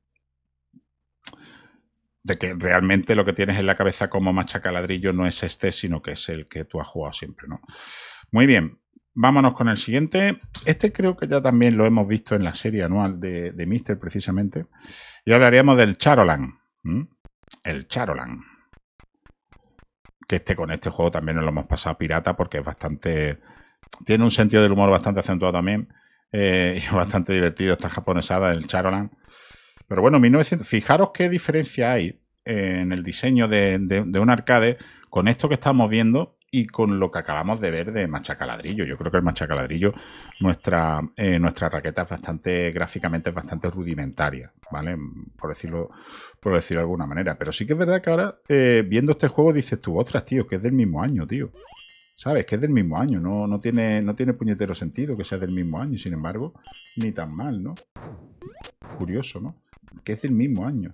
de que realmente lo que tienes en la cabeza como machacaladrillo no es este, sino que es el que tú has jugado siempre, ¿no? Muy bien, vámonos con el siguiente. Este creo que ya también lo hemos visto en la serie anual de, de Mister, precisamente. Y hablaríamos del Charolan. ¿Mm? El Charolan. Que este con este juego también nos lo hemos pasado pirata, porque es bastante... Tiene un sentido del humor bastante acentuado también. Eh, y bastante divertido esta japonesada, el Charolan. Pero bueno, mil novecientos, fijaros qué diferencia hay en el diseño de, de, de un arcade con esto que estamos viendo y con lo que acabamos de ver de machacaladrillo. Yo creo que el machacaladrillo, nuestra, eh, nuestra raqueta es bastante, gráficamente es bastante rudimentaria, ¿vale? Por decirlo, por decirlo de alguna manera. Pero sí que es verdad que ahora, eh, viendo este juego, dices tú, ostras, tío, que es del mismo año, tío. ¿Sabes? Que es del mismo año, no, no, tiene, no tiene puñetero sentido que sea del mismo año, sin embargo, ni tan mal, ¿no? Curioso, ¿no? Que es del mismo año.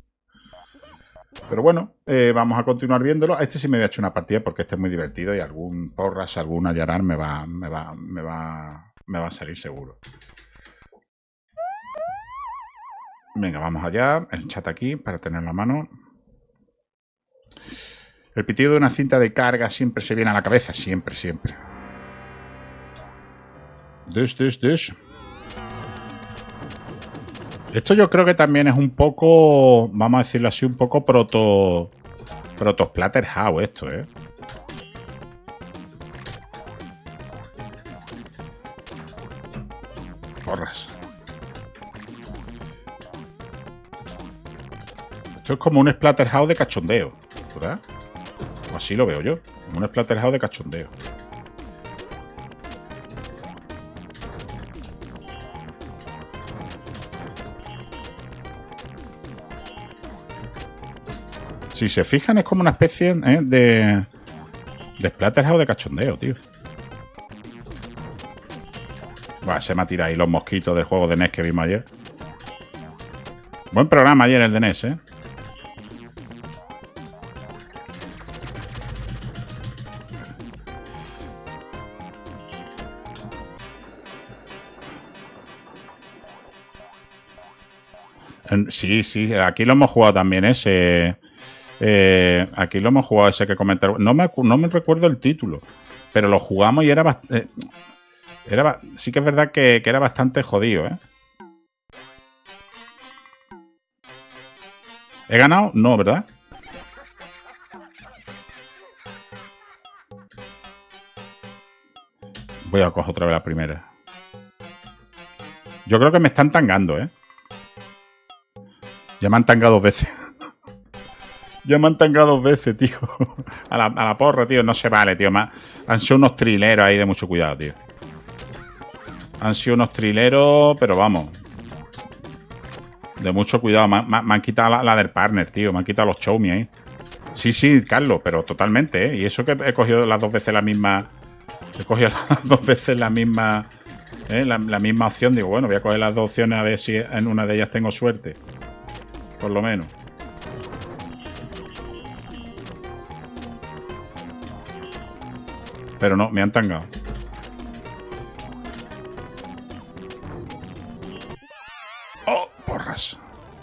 Pero bueno, eh, vamos a continuar viéndolo. A este sí me voy a echar una partida porque este es muy divertido y algún porras, algún ayarar me va, me va, me va, me va a salir seguro. Venga, vamos allá. El chat aquí para tener la mano. El pitido de una cinta de carga siempre se viene a la cabeza. Siempre, siempre. Dush, dush, dush. Esto yo creo que también es un poco, vamos a decirlo así, un poco proto... Proto Splatterhouse esto, ¿eh? Porras. Esto es como un Splatterhouse de cachondeo, ¿verdad? O así lo veo yo. Como un Splatterhouse de cachondeo. Si se fijan, es como una especie ¿eh? de... De Splatterhouse de cachondeo, tío. Buah, se me ha tirado ahí los mosquitos del juego de N E S que vimos ayer. Buen programa ayer el de N E S, ¿eh? Sí, sí, aquí lo hemos jugado también ese. Eh, aquí lo hemos jugado ese que comentaron. No me, no me recuerdo el título, pero lo jugamos y era bastante. Era, sí que es verdad que, que era bastante jodido, ¿eh? ¿He ganado? No, ¿verdad? Voy a coger otra vez la primera. Yo creo que me están tangando, ¿eh? Ya me han tangado dos veces. Ya me han tangado dos veces, tío. A la, a la porra, tío. No se vale, tío. Me han sido unos trileros ahí de mucho cuidado, tío. Han sido unos trileros, pero vamos. De mucho cuidado. Me, me, me han quitado la, la del partner, tío. Me han quitado los Xiaomi ahí. Sí, sí, Carlos, pero totalmente, ¿eh? Y eso que he cogido las dos veces la misma... He cogido las dos veces la misma... ¿eh? La, la misma opción. Digo, bueno, voy a coger las dos opciones a ver si en una de ellas tengo suerte. Por lo menos. Pero no, me han tangado. ¡Oh, porras!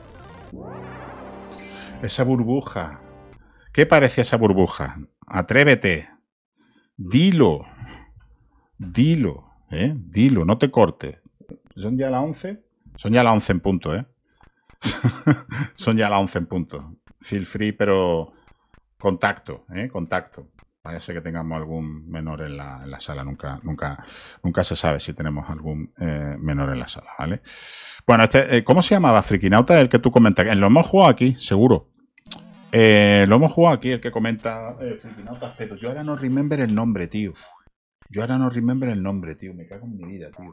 Esa burbuja. ¿Qué parece esa burbuja? Atrévete. Dilo. Dilo, ¿eh? Dilo, no te cortes. ¿Son ya las once? Son ya las once en punto, ¿eh? Son ya las once en punto. Feel free, pero contacto, ¿eh? Contacto. Vaya ser que tengamos algún menor en la, en la sala. Nunca, nunca, nunca se sabe si tenemos algún eh, menor en la sala, ¿vale? Bueno, este, eh, ¿cómo se llamaba? Frikinauta, el que tú comentas. Lo hemos jugado aquí, seguro. Eh, lo hemos jugado aquí, el que comenta eh, Frikinauta, pero yo ahora no remember el nombre, tío. Yo ahora no remember el nombre, tío. Me cago en mi vida, tío.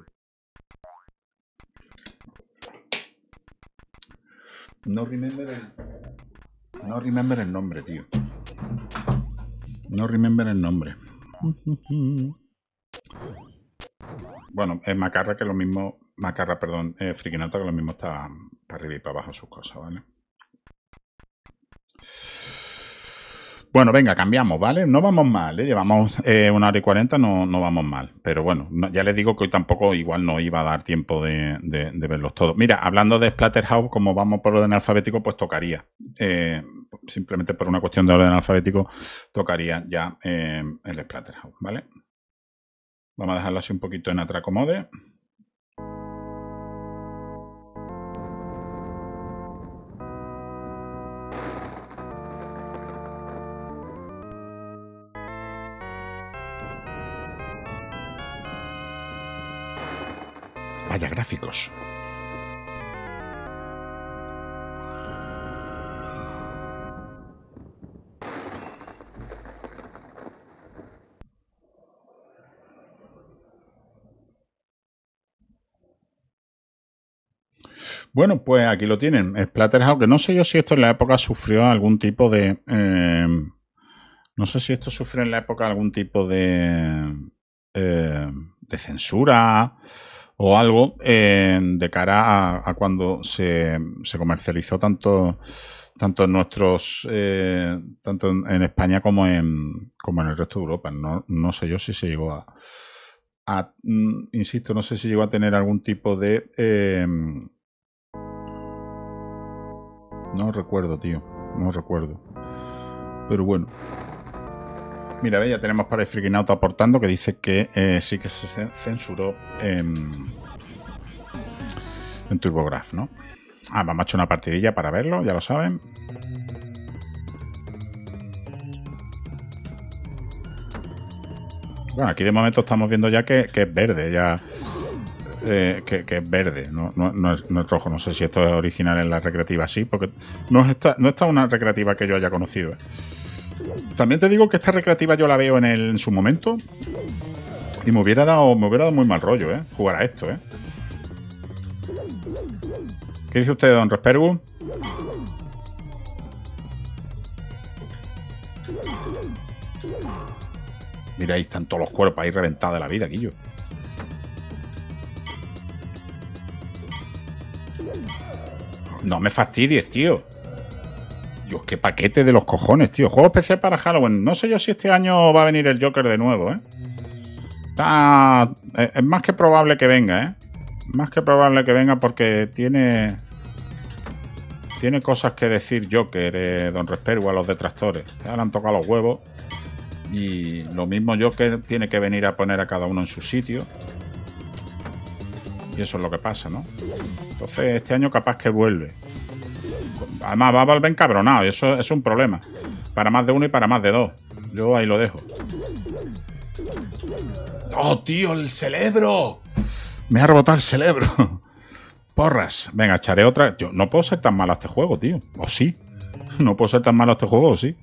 No remember el... No remember el nombre, tío. No remember el nombre. Bueno, es Macarra que lo mismo... Macarra, perdón. Eh, Frikinauta que lo mismo está para arriba y para abajo sus cosas, ¿vale? Bueno, venga, cambiamos, ¿vale? No vamos mal, ¿eh? Llevamos eh, una hora y cuarenta, no, no vamos mal. Pero bueno, no, ya les digo que hoy tampoco igual no iba a dar tiempo de, de, de verlos todos. Mira, hablando de Splatterhouse, como vamos por orden alfabético, pues tocaría. Eh, simplemente por una cuestión de orden alfabético, tocaría ya eh, el Splatterhouse, ¿vale? Vamos a dejarlo así un poquito en atracomode. Vaya gráficos. Bueno, pues aquí lo tienen. Splatterhouse, que no sé yo si esto en la época sufrió algún tipo de... Eh, no sé si esto sufrió en la época algún tipo de... Eh, de censura o algo eh, de cara a, a cuando se, se comercializó tanto tanto en nuestros eh, tanto en, en España como en como en el resto de Europa. No, no sé yo si se llegó a, a mm, insisto, no sé si llegó a tener algún tipo de eh, No recuerdo, tío. No recuerdo. Pero bueno. Mira, ve, ya tenemos para el Frikinauta aportando que dice que eh, sí que se censuró en, en TurboGrafx, ¿no? Ah, vamos a echar una partidilla para verlo, ya lo saben. Bueno, aquí de momento estamos viendo ya que, que es verde, ya eh, que, que es verde, no, no, no, es, no es rojo. No sé si esto es original en la recreativa, sí, porque no está, no está una recreativa que yo haya conocido. ¿eh? También te digo que esta recreativa yo la veo en, el, en su momento y me hubiera dado, me hubiera dado muy mal rollo, ¿eh? Jugar a esto, ¿eh? ¿Qué dice usted, don Respergu? Mira, ahí están todos los cuerpos ahí reventados de la vida, Guillo. No me fastidies, tío. Dios, qué paquete de los cojones, tío. Juego especial para Halloween. No sé yo si este año va a venir el Joker de nuevo, ¿eh? Está... Es más que probable que venga, ¿eh? Más que probable que venga porque tiene... Tiene cosas que decir Joker, eh, don Respergu, a los detractores. Ya le han tocado los huevos. Y lo mismo Joker tiene que venir a poner a cada uno en su sitio. Y eso es lo que pasa, ¿no? Entonces este año capaz que vuelve. Además va a volver encabronado y eso es un problema. Para más de uno y para más de dos. Yo ahí lo dejo. ¡Oh, tío! ¡El cerebro! Me ha rebotado el cerebro. Porras. Venga, echaré otra. Yo no puedo ser tan malo a este juego, tío. ¿O sí? No puedo ser tan malo a este juego, ¿o sí?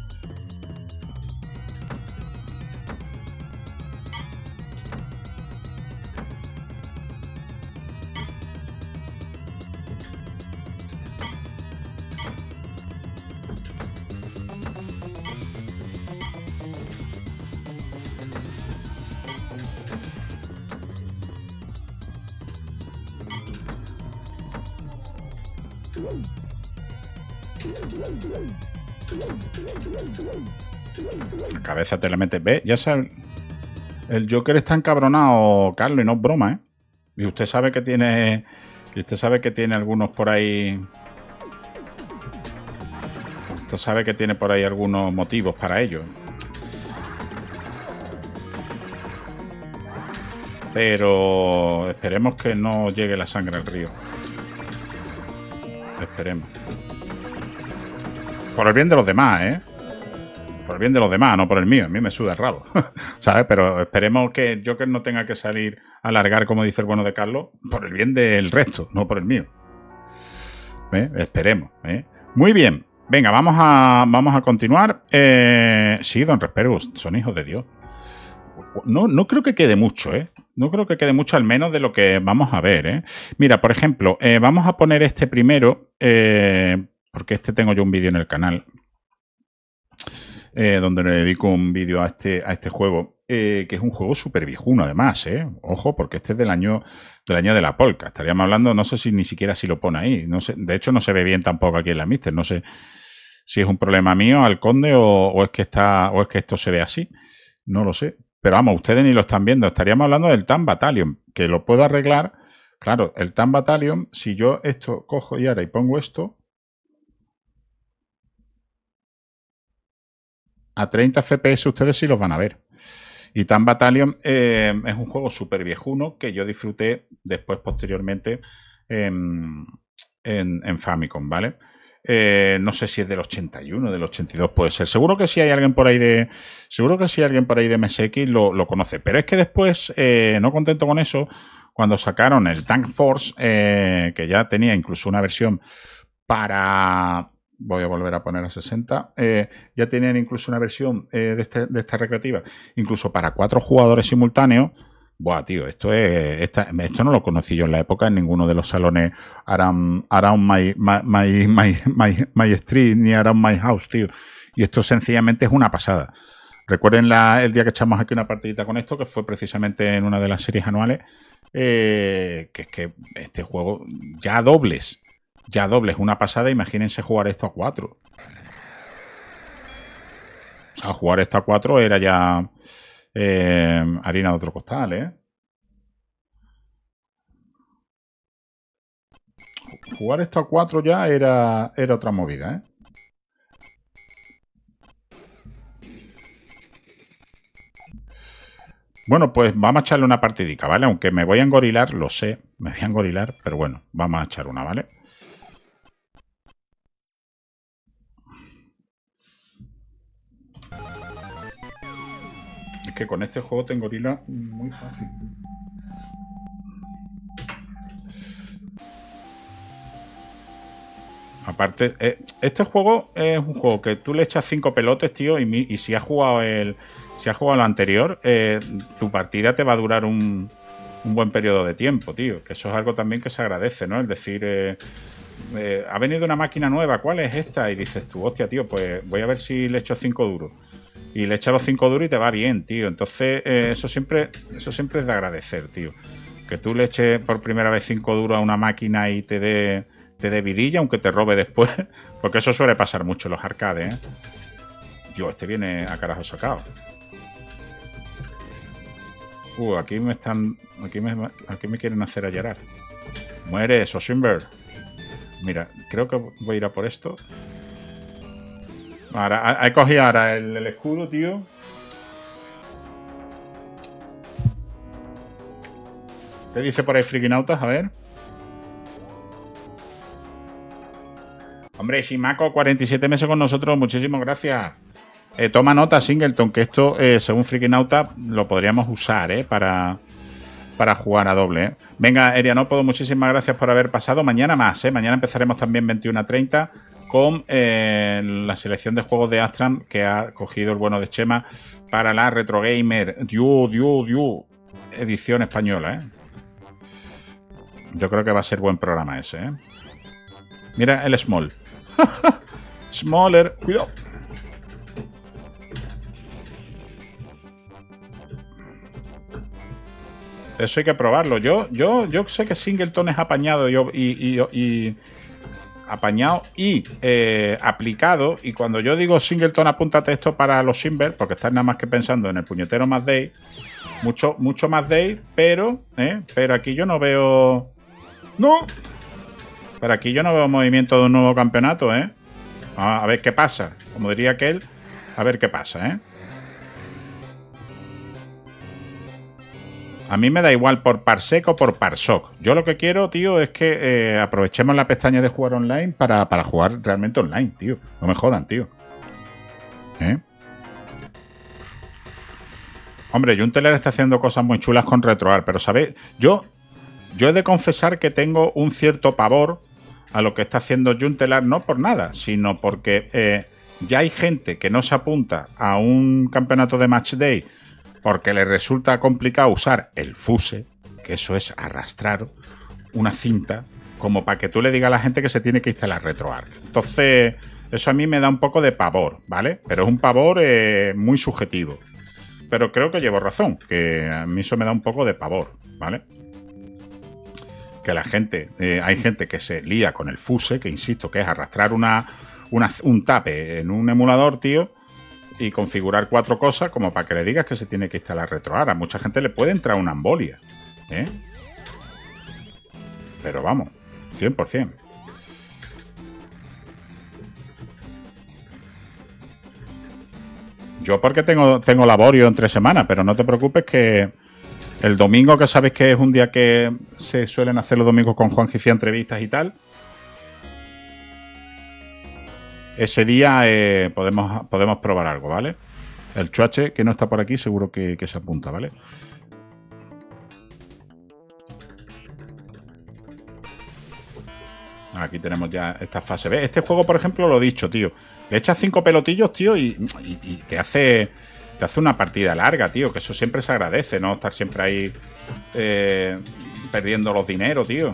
La cabeza te la metes. Ve, ya sabes. El Joker está encabronado, Carlos, y no es broma, ¿eh? Y usted sabe que tiene. Y usted sabe que tiene algunos por ahí. Usted sabe que tiene por ahí algunos motivos para ello. Pero esperemos que no llegue la sangre al río. Esperemos. Por el bien de los demás, ¿eh? Por el bien de los demás, no por el mío. A mí me suda el rabo. ¿Sabes? Pero esperemos que el Joker no tenga que salir a largar, como dice el bueno de Carlos, por el bien del resto, no por el mío. ¿Eh? Esperemos. ¿eh? Muy bien. Venga, vamos a, vamos a continuar. Eh, sí, don Respergu, son hijos de Dios. No, no creo que quede mucho, ¿eh? No creo que quede mucho, al menos de lo que vamos a ver, ¿eh? Mira, por ejemplo, eh, vamos a poner este primero, eh, porque este tengo yo un vídeo en el canal, eh, donde le dedico un vídeo a este, a este juego, eh, que es un juego súper viejuno, además, ¿eh? Ojo, porque este es del año, del año de la Polka. Estaríamos hablando, no sé si ni siquiera si lo pone ahí. No sé, de hecho, no se ve bien tampoco aquí en la Mister. No sé si es un problema mío al conde o, o es que está, o es que esto se ve así. No lo sé. Pero vamos, ustedes ni lo están viendo. Estaríamos hablando del Tank Battalion, que lo puedo arreglar. Claro, el Tank Battalion, si yo esto cojo y ahora y pongo esto a treinta F P S, ustedes sí los van a ver. Y Tank Battalion eh, es un juego súper viejuno que yo disfruté después, posteriormente, en, en, en Famicom, ¿vale? Eh, no sé si es del ochenta y uno, del ochenta y dos, puede ser. Seguro que si hay alguien por ahí de. Seguro que si hay alguien por ahí de M S X lo, lo conoce. Pero es que después, eh, no contento con eso, cuando sacaron el Tank Force, eh, que ya tenía incluso una versión para. Voy a volver a poner a sesenta. Eh, ya tenían incluso una versión eh, de, este, de esta recreativa, incluso para cuatro jugadores simultáneos. Buah, tío, esto es esta, esto no lo conocí yo en la época en ninguno de los salones around, around my, my, my, my, my, my street ni around my house, tío. Y esto sencillamente es una pasada. Recuerden la, el día que echamos aquí una partidita con esto, que fue precisamente en una de las series anuales, eh, que es que este juego ya dobles, ya dobles, una pasada. Imagínense jugar esto a cuatro. O sea, jugar esto a cuatro era ya... Eh, harina de otro costal, ¿eh? jugar esto a cuatro ya era, era otra movida, ¿eh? Bueno, pues vamos a echarle una partidica, ¿vale? Aunque me voy a engorilar, lo sé, me voy a engorilar, pero bueno, vamos a echar una, ¿vale? Es que con este juego te engorila muy fácil. Aparte, eh, este juego es un juego que tú le echas cinco pelotes, tío, y, mi, y si has jugado el si has jugado lo anterior, eh, tu partida te va a durar un, un buen periodo de tiempo, tío. Que eso es algo también que se agradece, ¿no? Es decir, eh, eh, ha venido una máquina nueva, ¿cuál es esta? Y dices tú, hostia, tío, pues voy a ver si le echo cinco duros. Y le echas los cinco duros y te va bien, tío. Entonces, eh, eso siempre eso siempre es de agradecer, tío. Que tú le eches por primera vez cinco duros a una máquina y te dé te dé vidilla, aunque te robe después. Porque eso suele pasar mucho en los arcades, ¿eh? Yo, este viene a carajo sacado. Uh, aquí me están... Aquí me, aquí me quieren hacer a llorar. Muere, Sosimber. Mira, creo que voy a ir a por esto. Ahora, he cogido ahora el, el escudo, tío. ¿Qué dice por ahí, Frikinautas? A ver. Hombre, Shimako, cuarenta y siete meses con nosotros. Muchísimas gracias. Eh, toma nota, Singleton, que esto, eh, según Frikinauta, lo podríamos usar, ¿eh? Para, para jugar a doble, ¿eh? Venga, Erianopodo, muchísimas gracias por haber pasado. Mañana más, ¿eh? Mañana empezaremos también veintiuna a treinta con eh, la selección de juegos de Astran que ha cogido el bueno de Chema para la Retro Gamer Diu, Diu, Diu, edición española, ¿eh? Yo creo que va a ser buen programa ese, ¿eh? Mira el Small. Smaller, cuidado. Eso hay que probarlo. Yo, yo, yo sé que Singleton es apañado y, y, y, y apañado y eh, aplicado. Y cuando yo digo Singleton, apúntate esto para los Simber, porque estás nada más que pensando en el puñetero más day. Mucho, mucho más day, pero, eh, pero aquí yo no veo. No. Pero aquí yo no veo movimiento de un nuevo campeonato, ¿eh? A ver qué pasa. Como diría aquel, a ver qué pasa, ¿eh? A mí me da igual por parsec o por parsoc. Yo lo que quiero, tío, es que eh, aprovechemos la pestaña de jugar online para, para jugar realmente online, tío. No me jodan, tío. ¿Eh? Hombre, Junteler está haciendo cosas muy chulas con RetroArch, pero, ¿sabéis? Yo, yo he de confesar que tengo un cierto pavor a lo que está haciendo Juntelar, no por nada, sino porque eh, ya hay gente que no se apunta a un campeonato de Match Day porque le resulta complicado usar el fuse, que eso es arrastrar una cinta, como para que tú le digas a la gente que se tiene que instalar RetroArch. Entonces, eso a mí me da un poco de pavor, ¿vale? Pero es un pavor eh, muy subjetivo. Pero creo que llevo razón, que a mí eso me da un poco de pavor, ¿vale? Que la gente, eh, hay gente que se lía con el fuse, que insisto, que es arrastrar una, una, un tape en un emulador, tío, y configurar cuatro cosas como para que le digas que se tiene que instalar RetroArch. A mucha gente le puede entrar una embolia, ¿eh? Pero vamos, cien por cien. Yo porque tengo, tengo laborio entre semanas, pero no te preocupes que el domingo, que sabes que es un día que se suelen hacer los domingos con Juan Gicía entrevistas y tal, ese día eh, podemos, podemos probar algo, ¿vale? El Chuache, que no está por aquí, seguro que, que se apunta, ¿vale? Aquí tenemos ya esta fase B. Este juego, por ejemplo, lo he dicho, tío. Le echas cinco pelotillos, tío, y, y, y te hace... Te hace una partida larga, tío, que eso siempre se agradece, ¿no? Estar siempre ahí eh, perdiendo los dineros, tío.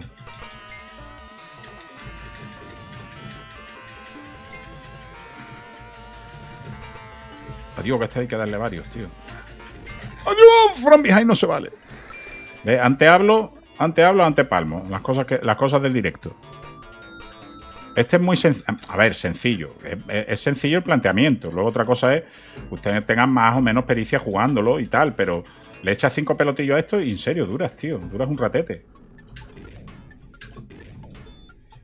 Adiós, que este hay que darle varios, tío. Adiós, from behind no se vale. ¿Ves? Ante hablo, ante hablo, ante palmo. Las cosas, que, las cosas del directo. Este es muy sencillo. A ver, sencillo. Es, es sencillo el planteamiento. Luego otra cosa es que ustedes tengan más o menos pericia jugándolo y tal, pero le echas cinco pelotillos a esto y en serio, duras, tío. Duras un ratete.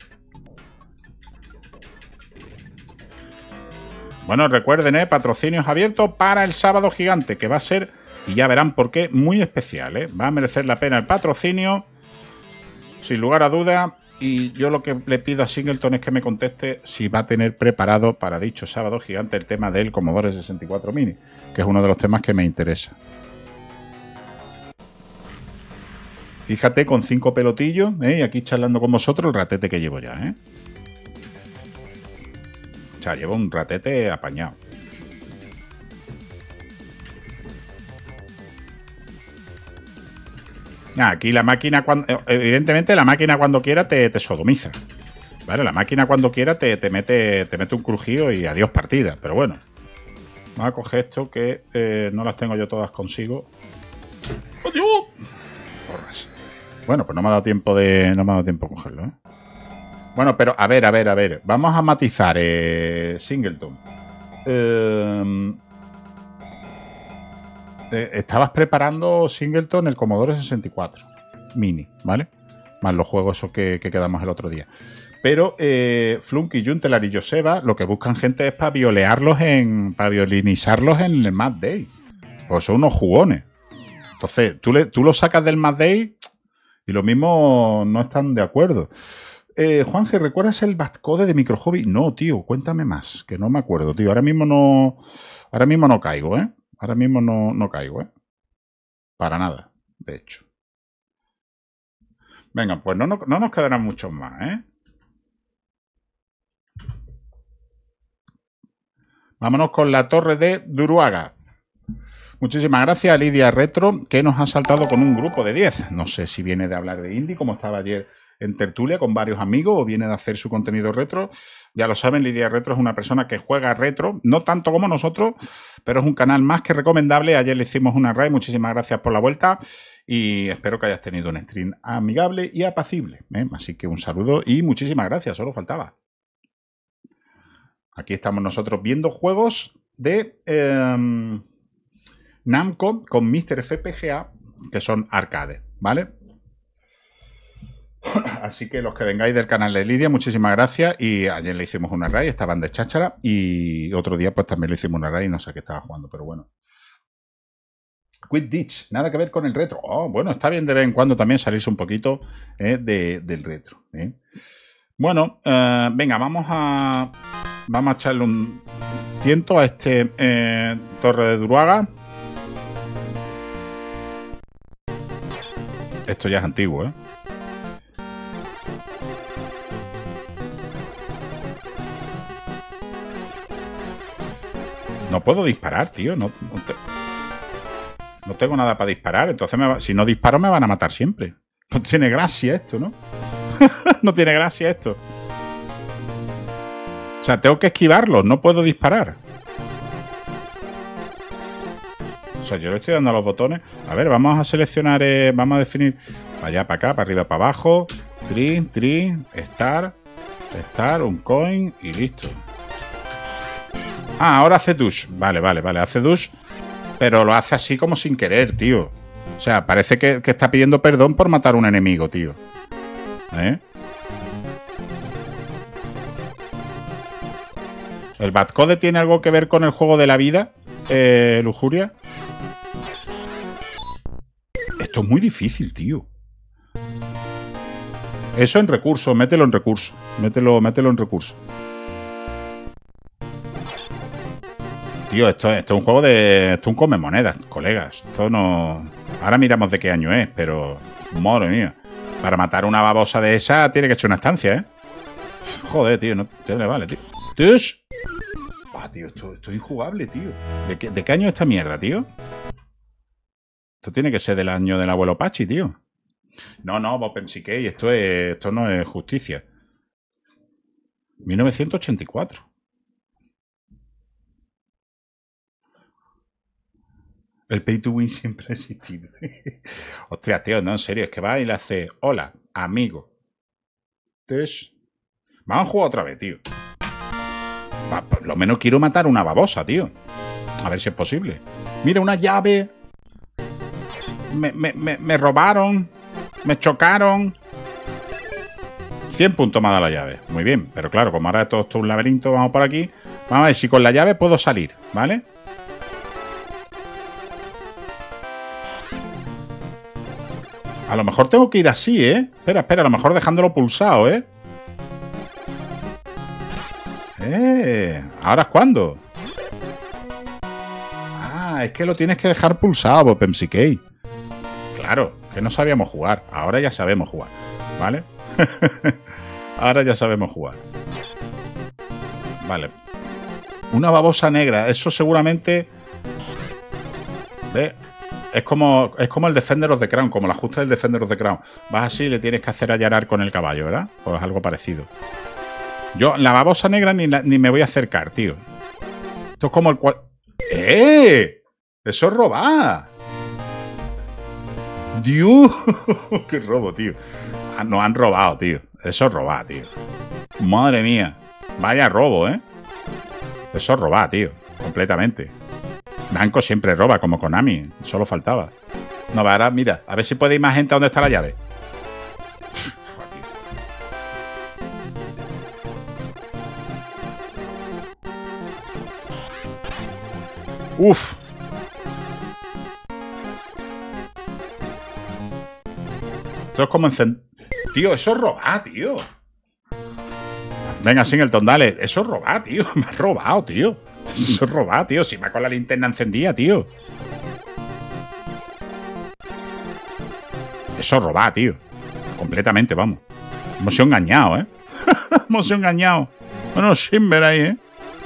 Bueno, recuerden, ¿eh? Patrocinios abiertos para el sábado gigante, que va a ser, y ya verán por qué, muy especial, ¿eh? Va a merecer la pena el patrocinio, sin lugar a duda. Y yo lo que le pido a Singleton es que me conteste si va a tener preparado para dicho sábado gigante el tema del Commodore sesenta y cuatro Mini, que es uno de los temas que me interesa. Fíjate, con cinco pelotillos, ¿eh? Y aquí charlando con vosotros el ratete que llevo ya, ¿eh? O sea, llevo un ratete apañado. Aquí la máquina, cuando, evidentemente la máquina cuando quiera te, te sodomiza. ¿Vale? La máquina cuando quiera te, te, mete, te mete un crujido y adiós partida. Pero bueno, vamos a coger esto que eh, no las tengo yo todas consigo. ¡Adiós! Porras. Bueno, pues no me ha dado tiempo de. No me ha dado tiempo de cogerlo, ¿eh? Bueno, pero a ver, a ver, a ver. Vamos a matizar, eh, Singleton. Eh, eh, estabas preparando, Singleton, el Commodore sesenta y cuatro Mini, ¿vale? Más los juegos esos que, que quedamos el otro día. Pero eh, Flunky, Juntelar y Joseba lo que buscan gente es para violearlos en. Para violinizarlos en el Mad Day. Pues son unos jugones. Entonces, tú, le, tú lo sacas del Mad Day y lo mismo no están de acuerdo. Eh, Juanje, ¿recuerdas el Batcode de Micro Hobby? No, tío, cuéntame más, que no me acuerdo, tío. Ahora mismo no. Ahora mismo no caigo, ¿eh? Ahora mismo no, no caigo, ¿eh? Para nada, de hecho. Venga, pues no, no, no nos quedarán muchos más, ¿eh? Vámonos con la torre de Duruaga. Muchísimas gracias a Lidia Retro, que nos ha saltado con un grupo de diez. No sé si viene de hablar de indie, como estaba ayer en tertulia con varios amigos, o viene de hacer su contenido retro. Ya lo saben, Lidia Retro es una persona que juega retro, no tanto como nosotros, pero es un canal más que recomendable. Ayer le hicimos una raid, muchísimas gracias por la vuelta y espero que hayas tenido un stream amigable y apacible, ¿eh? Así que un saludo y muchísimas gracias, solo faltaba. Aquí estamos nosotros viendo juegos de eh, Namco con míster F P G A, que son arcade, ¿vale? Así que los que vengáis del canal de Lidia, muchísimas gracias. Y ayer le hicimos una raid, estaban de cháchara. Y otro día pues también le hicimos una raid, no sé qué estaba jugando, pero bueno. Quit Ditch, nada que ver con el retro. Oh, bueno, está bien de vez en cuando también salirse un poquito eh, de, del retro. ¿eh? Bueno, eh, venga, vamos a vamos a echarle un tiento a este eh, Torre de Duruaga. Esto ya es antiguo, ¿eh? No puedo disparar, tío. No, no, te, no tengo nada para disparar. Entonces, me va, si no disparo, me van a matar siempre. No tiene gracia esto, ¿no? No tiene gracia esto. O sea, tengo que esquivarlos. No puedo disparar. O sea, yo le estoy dando a los botones. A ver, vamos a seleccionar... Eh, vamos a definir... Para allá, para acá, para arriba, para abajo. Tri, tri, star, star, un coin y listo. Ah, ahora hace douche. Vale, vale, vale. Hace douche, pero lo hace así como sin querer, tío. O sea, parece que, que está pidiendo perdón por matar a un enemigo, tío. ¿Eh? ¿El Batcode tiene algo que ver con el juego de la vida, eh, Lujuria? Esto es muy difícil, tío. Eso en recursos, mételo en recursos. Mételo, mételo en recursos. Tío, esto, esto es un juego de... Esto es un come monedas, colegas. Esto no... Ahora miramos de qué año es, pero... Madre mía. Para matar una babosa de esa tiene que echar una estancia, ¿eh? Joder, tío, no te le vale, tío. ¡Tush! Ah, tío, esto, esto es injugable, tío. ¿De qué, ¿De qué año es esta mierda, tío? Esto tiene que ser del año del abuelo Pachi, tío. No, no, Bob M C K, esto, es, esto no es justicia. mil novecientos ochenta y cuatro. El pay to win siempre ha existido. Hostia, tío, no, en serio, es que va y le hace hola, amigo. Entonces, vamos a jugar otra vez, tío. Va, por lo menos quiero matar una babosa, tío. A ver si es posible. Mira, una llave. Me, me, me, me robaron. Me chocaron. cien puntos me ha dado la llave. Muy bien, pero claro, como ahora todo esto es un laberinto, vamos por aquí. Vamos a ver si con la llave puedo salir, ¿vale? A lo mejor tengo que ir así, ¿eh? Espera, espera, a lo mejor dejándolo pulsado, ¿eh? Eh, ¿ahora es cuándo? Ah, es que lo tienes que dejar pulsado, Pemsikey. Claro, que no sabíamos jugar. Ahora ya sabemos jugar, ¿vale? Ahora ya sabemos jugar. Vale. Una babosa negra. Eso seguramente... ¿Ves? Es como, es como el Defender of the Crown, como el ajuste del Defender of the Crown. Vas así y le tienes que hacer allanar con el caballo, ¿verdad? Pues algo parecido. Yo, la babosa negra ni, la, ni me voy a acercar, tío. Esto es como el cual... ¡Eh! ¡Eso es robar! ¡Dios! ¡Qué robo, tío! Nos han robado, tío. Eso es robar, tío. Madre mía. Vaya robo, ¿eh? Eso es robar, tío. Completamente. Namco siempre roba, como Konami. Solo faltaba. No, ahora, mira. A ver si puede ir más gente a donde está la llave. Uf. Esto es como encender... Tío, eso es robar, tío. Venga, Singleton, dale. Eso es robar, tío. Me has robado, tío. Eso es robar, tío. Si va con la linterna encendida, tío. Eso es robar, tío. Completamente, vamos. Hemos sido engañados, ¿eh? Hemos sido engañados. Bueno, Shimber ahí, ¿eh?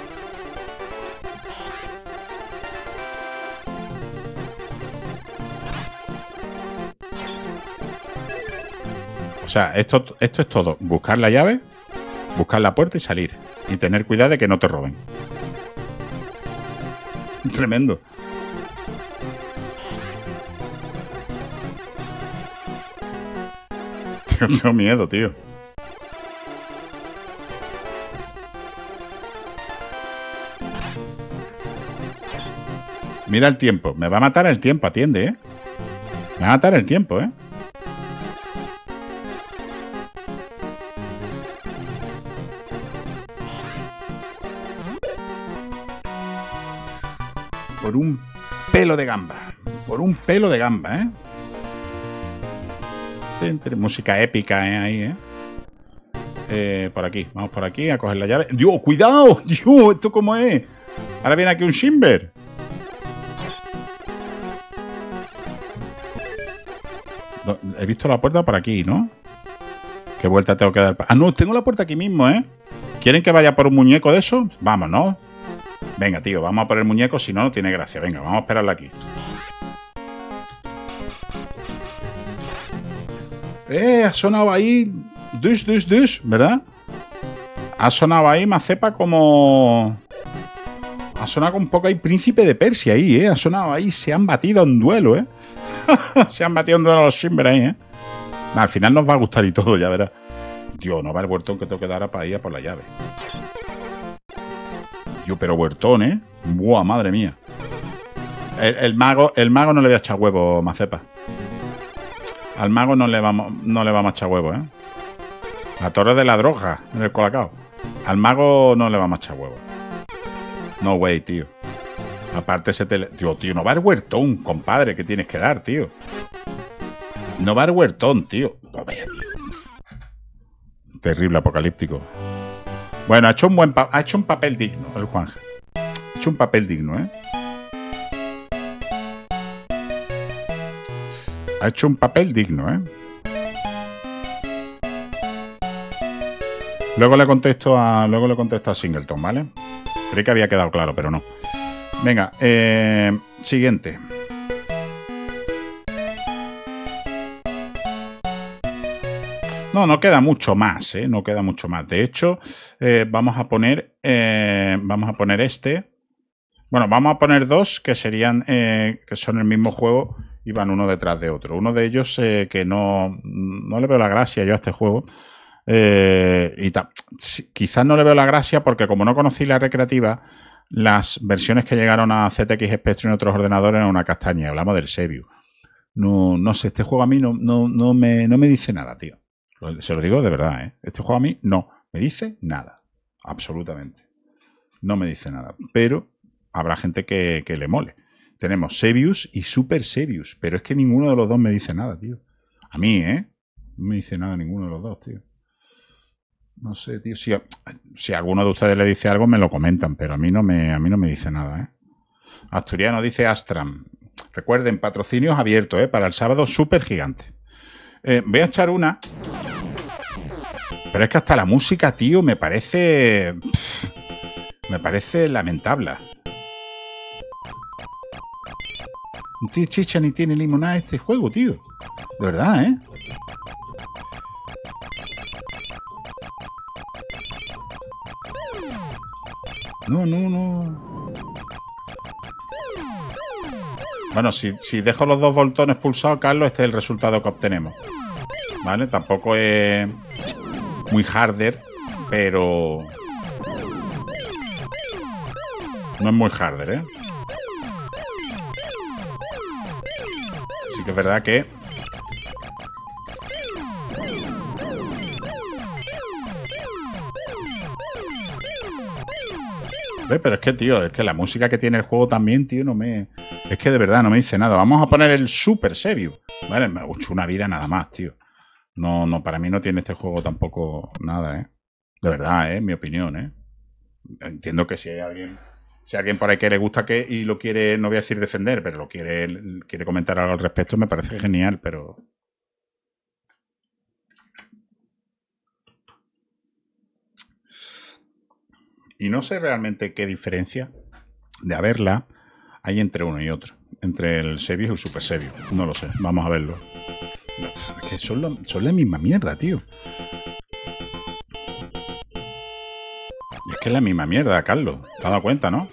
O sea, esto, esto es todo. Buscar la llave, buscar la puerta y salir. Y tener cuidado de que no te roben. Tremendo. Tío, tengo miedo, tío. Mira el tiempo. Me va a matar el tiempo, atiende, ¿eh? Me va a matar el tiempo, ¿eh? Por un pelo de gamba. Por un pelo de gamba, ¿eh? Música épica, ¿eh? Ahí, ¿eh? ¿eh? Por aquí. Vamos por aquí a coger la llave. ¡Dios, cuidado! ¡Dios! ¿Esto cómo es? Ahora viene aquí un Shimber. No, he visto la puerta por aquí, ¿no? ¿Qué vuelta tengo que dar? Ah, no, tengo la puerta aquí mismo, ¿eh? ¿Quieren que vaya por un muñeco de eso? Vamos, ¿no? Venga, tío, vamos a por el muñeco, si no, no tiene gracia. Venga, vamos a esperarla aquí. Eh, ha sonado ahí... Dush, dush, dush, ¿verdad? Ha sonado ahí, Mazepa, como... Ha sonado un poco ahí Príncipe de Persia ahí, ¿eh? Ha sonado ahí, se han batido en duelo, ¿eh? Se han batido en duelo los Shimber ahí, ¿eh? Nah, al final nos va a gustar y todo, ya verás. Dios, no va el huertón que tengo que dar para ir a por la llave. Yo, pero huertón, ¿eh? Buah, madre mía. El, el mago, el mago no le voy a echar huevo, Mazepa. Al mago no le vamos, no le vamos a echar huevo, ¿eh? La torre de la droga en el Colacao. Al mago no le vamos a echar huevo. No way, tío. Aparte ese tele... Tío, tío, no va el huertón, compadre, que tienes que dar, tío. No va el huertón, tío. No vea, tío. Terrible apocalíptico. Bueno, ha hecho un buen pa... ha hecho un papel digno el Juanje. Ha hecho un papel digno, ¿eh? Ha hecho un papel digno, ¿eh? Luego le contesto a luego le contesto a Singleton, ¿vale? Creí que había quedado claro, pero no. Venga, eh, siguiente. No, no queda mucho más, ¿eh? No queda mucho más. De hecho, eh, vamos a poner eh, vamos a poner este. Bueno, vamos a poner dos que serían eh, que son el mismo juego y van uno detrás de otro. Uno de ellos eh, que no, no le veo la gracia yo a este juego. Eh, y quizás no le veo la gracia porque como no conocí la recreativa, las versiones que llegaron a Z X Spectrum en otros ordenadores eran una castaña. Hablamos del Sebiu. No, no sé, este juego a mí no, no, no, me, no me dice nada, tío. Se lo digo de verdad, ¿eh? Este juego a mí no me dice nada. Absolutamente. no me dice nada. Pero habrá gente que, que le mole. Tenemos Sebius y Super Sebius, pero es que ninguno de los dos me dice nada, tío. A mí, ¿eh? No me dice nada ninguno de los dos, tío. No sé, tío. Si, si a alguno de ustedes le dice algo, me lo comentan, pero a mí no me, a mí no me dice nada, ¿eh? Asturiano dice Astram. Recuerden, patrocinios abiertos, ¿eh? Para el sábado, súper gigante. Eh, voy a echar una. Pero es que hasta la música, tío, me parece... Pff, me parece lamentable. No tiene chicha ni tiene limonada este juego, tío. De verdad, ¿eh? No, no, no. Bueno, si, si dejo los dos botones pulsados, Carlos, este es el resultado que obtenemos. ¿Vale? Tampoco es muy harder, pero... no es muy harder, ¿eh? Sí que es verdad que... ¿Ves? Pero es que, tío, es que la música que tiene el juego también, tío, no me... Es que de verdad no me dice nada. Vamos a poner el Super Sebius. Vale, me ha hecho una vida nada más, tío. No, no, para mí no tiene este juego tampoco nada, ¿eh? De verdad, ¿eh? Mi opinión, ¿eh? Entiendo que si hay alguien... Si hay alguien por ahí que le gusta que y lo quiere, no voy a decir defender, pero lo quiere, quiere comentar algo al respecto, me parece genial, pero... Y no sé realmente qué diferencia de haberla hay entre uno y otro. Entre el Sebius y el Super Sebius. No lo sé, vamos a verlo. Es que son, lo, son la misma mierda, tío. Es que es la misma mierda, Carlos. ¿Te has dado cuenta, no?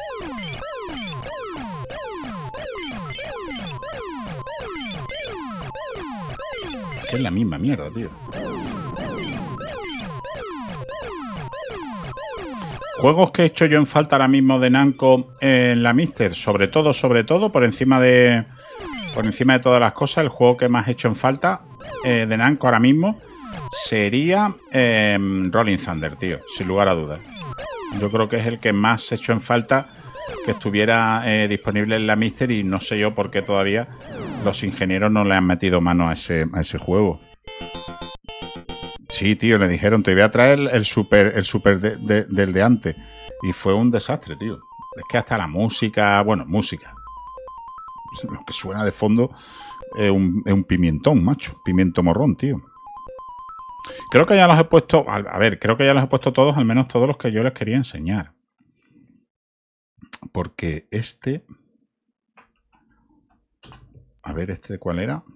Es que es la misma mierda, tío. Juegos que he hecho yo en falta ahora mismo de Namco en la Mister, sobre todo, sobre todo, por encima de por encima de todas las cosas, el juego que más he hecho en falta eh, de Namco ahora mismo sería eh, Rolling Thunder, tío, sin lugar a dudas. Yo creo que es el que más he hecho en falta que estuviera eh, disponible en la Mister y no sé yo por qué todavía los ingenieros no le han metido mano a ese, a ese juego. Sí, tío, le dijeron, te voy a traer el super, el super de, de, del de antes. Y fue un desastre, tío. Es que hasta la música, bueno, música. Lo que suena de fondo es un, es un pimientón, macho. Pimiento morrón, tío. Creo que ya los he puesto, a, a ver, creo que ya los he puesto todos, al menos todos los que yo les quería enseñar. Porque este... A ver, ¿este de cuál era?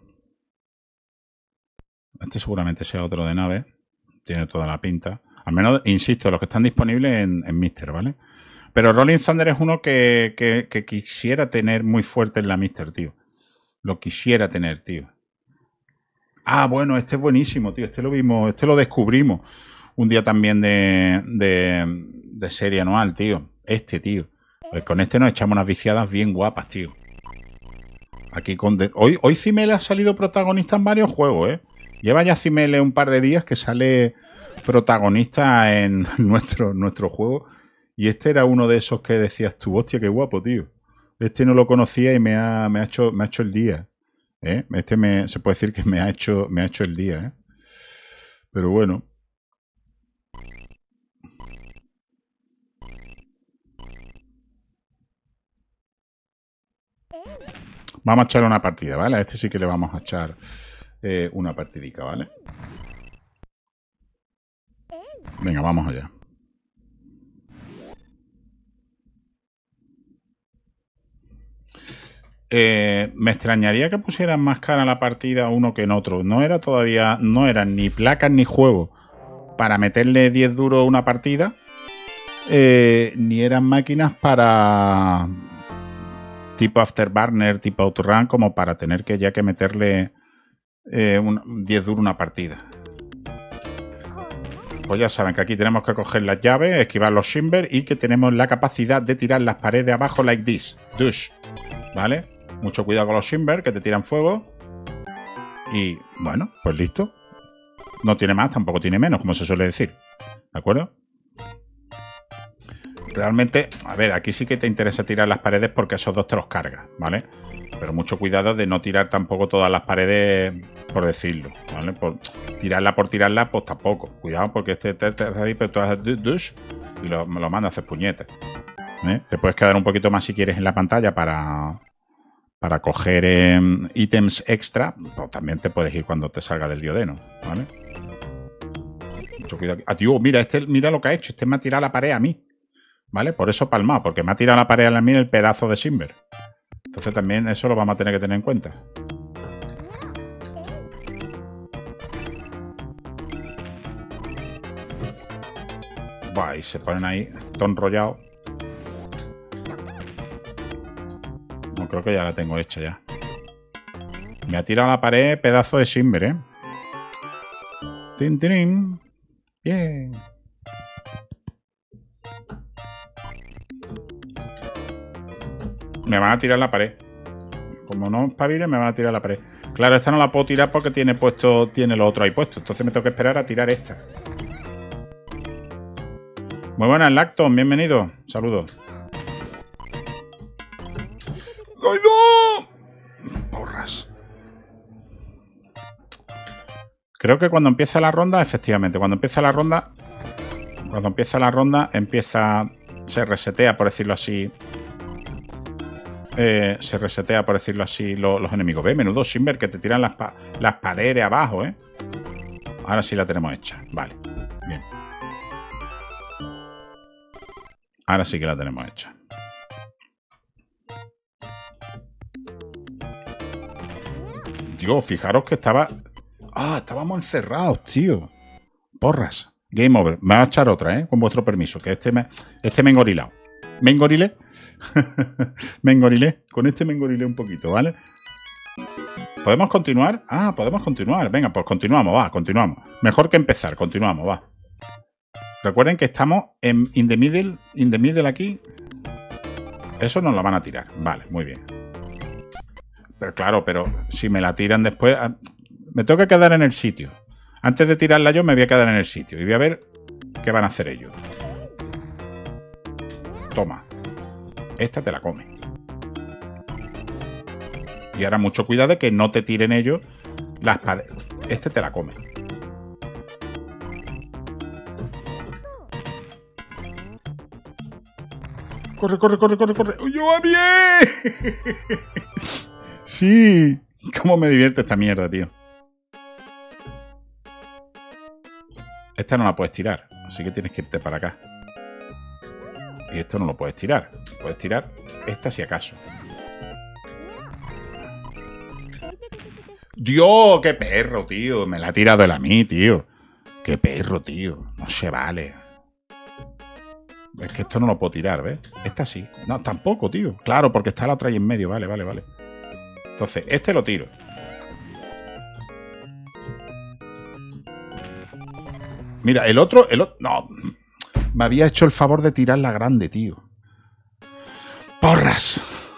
Este seguramente sea otro de nave. Tiene toda la pinta. Al menos, insisto, los que están disponibles en, en Mister, ¿vale? Pero Rolling Thunder es uno que, que, que quisiera tener muy fuerte en la Mister, tío. Lo quisiera tener, tío. Ah, bueno, este es buenísimo, tío. Este lo vimos, este lo descubrimos un día también de, de, de serie anual, tío. Este, tío. Pues con este nos echamos unas viciadas bien guapas, tío. Aquí con... De... Hoy, hoy Cimele ha salido protagonista en varios juegos, ¿eh? Lleva ya Cimele un par de días que sale protagonista en nuestro, nuestro juego. Y este era uno de esos que decías tú, hostia, qué guapo, tío. Este no lo conocía y me ha, me ha, hecho, me ha hecho el día. ¿Eh? Este me, se puede decir que me ha hecho, me ha hecho el día, ¿eh? Pero bueno. Vamos a echar una partida, ¿vale? A este sí que le vamos a echar eh, una partidica, ¿vale? Venga, vamos allá. Eh, me extrañaría que pusieran más cara la partida uno que en otro. No era todavía, no eran ni placas ni juegos para meterle diez duros a una partida, eh, ni eran máquinas para tipo Afterburner, tipo Outrun, como para tener que ya que meterle eh, un, diez duros a una partida. Pues ya saben que aquí tenemos que coger las llaves, esquivar los Shimber y que tenemos la capacidad de tirar las paredes de abajo like this. Dush. ¿Vale? Mucho cuidado con los Shimber, que te tiran fuego. Y, bueno, pues listo. No tiene más, tampoco tiene menos, como se suele decir. ¿De acuerdo? realmente, a ver, aquí sí que te interesa tirar las paredes porque esos dos te los cargas, ¿vale? Pero mucho cuidado de no tirar tampoco todas las paredes, por decirlo, ¿vale? Por tirarla por tirarla, pues tampoco. Cuidado porque este te hace ahí, pero tú haces dush y lo, me lo manda a hacer puñetes. ¿Eh? Te puedes quedar un poquito más si quieres en la pantalla para, para coger eh, ítems extra. Pues también te puedes ir cuando te salga del diodeno, ¿vale? Mucho cuidado. Ah, tío, mira, este, mira lo que ha hecho. Este me ha tirado la pared a mí, ¿vale? Por eso palmado, porque me ha tirado la pared a mí el pedazo de Simber. Entonces también eso lo vamos a tener que tener en cuenta. Buah, y se ponen ahí todo enrollado. No, creo que ya la tengo hecha ya. Me ha tirado a la pared pedazo de Simber, ¿eh? Tin, tin. Bien. Me van a tirar la pared. Como no espabile, me van a tirar la pared. Claro, esta no la puedo tirar porque tiene puesto, tiene lo otro ahí puesto. Entonces me tengo que esperar a tirar esta. Muy buenas, Lacton. Bienvenido. Saludos. ¡Ay, no! Porras. Creo que cuando empieza la ronda, efectivamente, cuando empieza la ronda, cuando empieza la ronda, empieza, se resetea, por decirlo así, eh, se resetea, por decirlo así, lo, los enemigos. Ve, menudo Simber que te tiran las, pa las paredes abajo, ¿eh? Ahora sí la tenemos hecha. Vale, bien. Ahora sí que la tenemos hecha. Dios, fijaros que estaba... Ah, estábamos encerrados, tío. Porras. Game over. Me va a echar otra, ¿eh? Con vuestro permiso. Que este me, este me he engorilado. ¿Me engorilé? me engorilé. Con este me engorilé un poquito, ¿vale? ¿Podemos continuar? Ah, podemos continuar. Venga, pues continuamos, va, continuamos. Mejor que empezar, continuamos, va. Recuerden que estamos en in the middle, in the middle aquí. Eso nos lo van a tirar. Vale, muy bien. Pero claro, pero si me la tiran después... Me tengo que quedar en el sitio. Antes de tirarla yo me voy a quedar en el sitio. Y voy a ver qué van a hacer ellos. Toma. Esta te la come. Y ahora mucho cuidado de que no te tiren ellos las paredes. Este te la come. Corre, corre, corre, corre, corre. ¡Yo a bien! Sí. Cómo me divierte esta mierda, tío. Esta no la puedes tirar, así que tienes que irte para acá. Y esto no lo puedes tirar. Puedes tirar esta si acaso. ¡Dios! ¡Qué perro, tío! Me la ha tirado él a mí, tío. ¡Qué perro, tío! No se vale. Es que esto no lo puedo tirar, ¿ves? Esta sí. No, tampoco, tío. Claro, porque está la otra ahí en medio. Vale, vale, vale. Entonces, este lo tiro. Mira, el otro, el otro... No, me había hecho el favor de tirar la grande, tío. ¡Porras!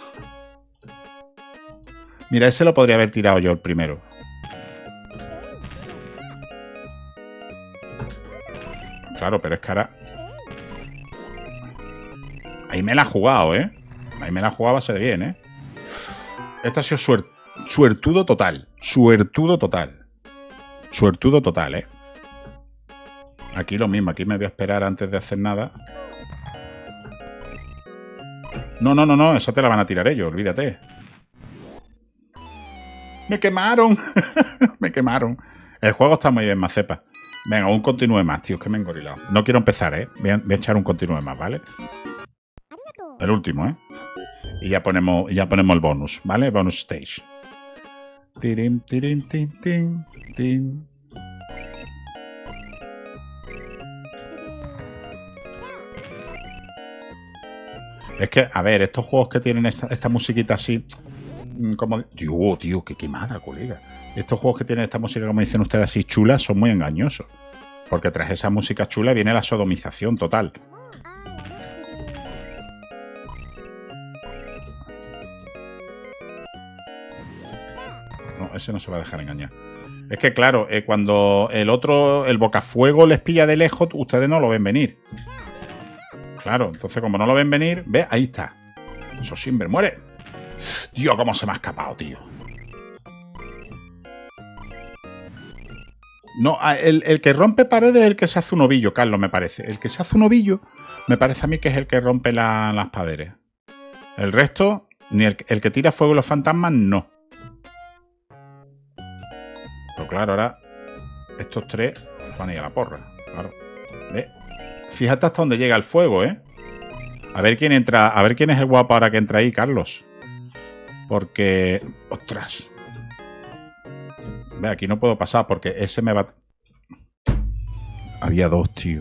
Mira, ese lo podría haber tirado yo el primero. Claro, pero es que ahora... Ahí me la ha jugado, ¿eh? Ahí me la ha jugado a base de bien, ¿eh? Esto ha sido suer... suertudo total. Suertudo total. Suertudo total, ¿eh? Aquí lo mismo, aquí me voy a esperar antes de hacer nada. No, no, no, no, esa te la van a tirar ellos, olvídate. ¡Me quemaron! Me quemaron. El juego está muy bien, Macepa. Venga, un continúe más, tío, es que me he engorilado. No quiero empezar, ¿eh? Voy a, voy a echar un continúe más, ¿vale? El último, ¿eh? Y ya ponemos, ya ponemos el bonus, ¿vale? Bonus stage. Tirim, tirim, tin, tin, tin. Es que, a ver, estos juegos que tienen esta, esta musiquita así, como... Tío, tío, qué quemada, colega. Estos juegos que tienen esta música, como dicen ustedes, así chula, son muy engañosos. Porque tras esa música chula viene la sodomización total. No, ese no se va a dejar engañar. Es que, claro, eh, cuando el otro, el bocafuego les pilla de lejos, ustedes no lo ven venir. Claro, entonces como no lo ven venir, ve, ahí está. Eso siempre muere. Dios, cómo se me ha escapado, tío. No, el, el que rompe paredes es el que se hace un ovillo, Carlos, me parece. El que se hace un ovillo, me parece a mí que es el que rompe la, las paredes. El resto, ni el, el que tira fuego y los fantasmas, no. Pero claro, ahora estos tres van a ir a la porra. Claro. ¿Ve? Fíjate hasta dónde llega el fuego, ¿eh? A ver quién entra. A ver quién es el guapo ahora que entra ahí, Carlos. Porque... ¡Ostras! Ve, aquí no puedo pasar porque ese me va... Había dos, tío.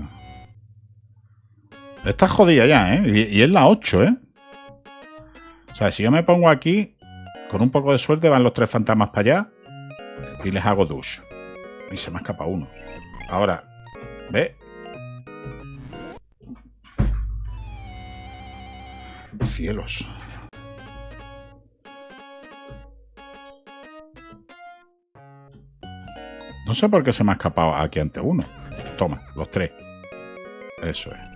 Está jodida ya, ¿eh? Y, y es la ocho, ¿eh? O sea, si yo me pongo aquí, con un poco de suerte van los tres fantasmas para allá y les hago douche. Y se me escapa uno. Ahora, ¿ve? Cielos. No sé por qué se me ha escapado aquí ante uno. Toma, los tres. Eso es.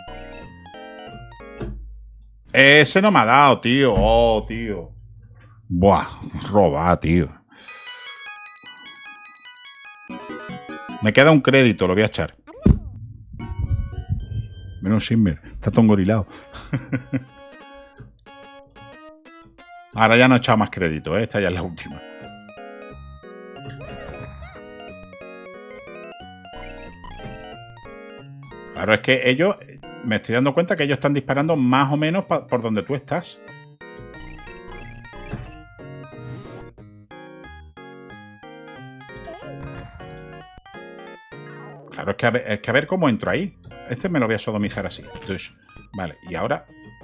Ese no me ha dado, tío. Oh, tío. Buah, roba, tío. Me queda un crédito, lo voy a echar. Menos Simmer. Está todo engorilado. Ahora ya no he echado más crédito, ¿eh? Esta ya es la última. Claro, es que ellos... Me estoy dando cuenta que ellos están disparando más o menos por donde tú estás. Claro, es que a ver, es que a ver cómo entro ahí. Este me lo voy a sodomizar así. Entonces, vale, y ahora...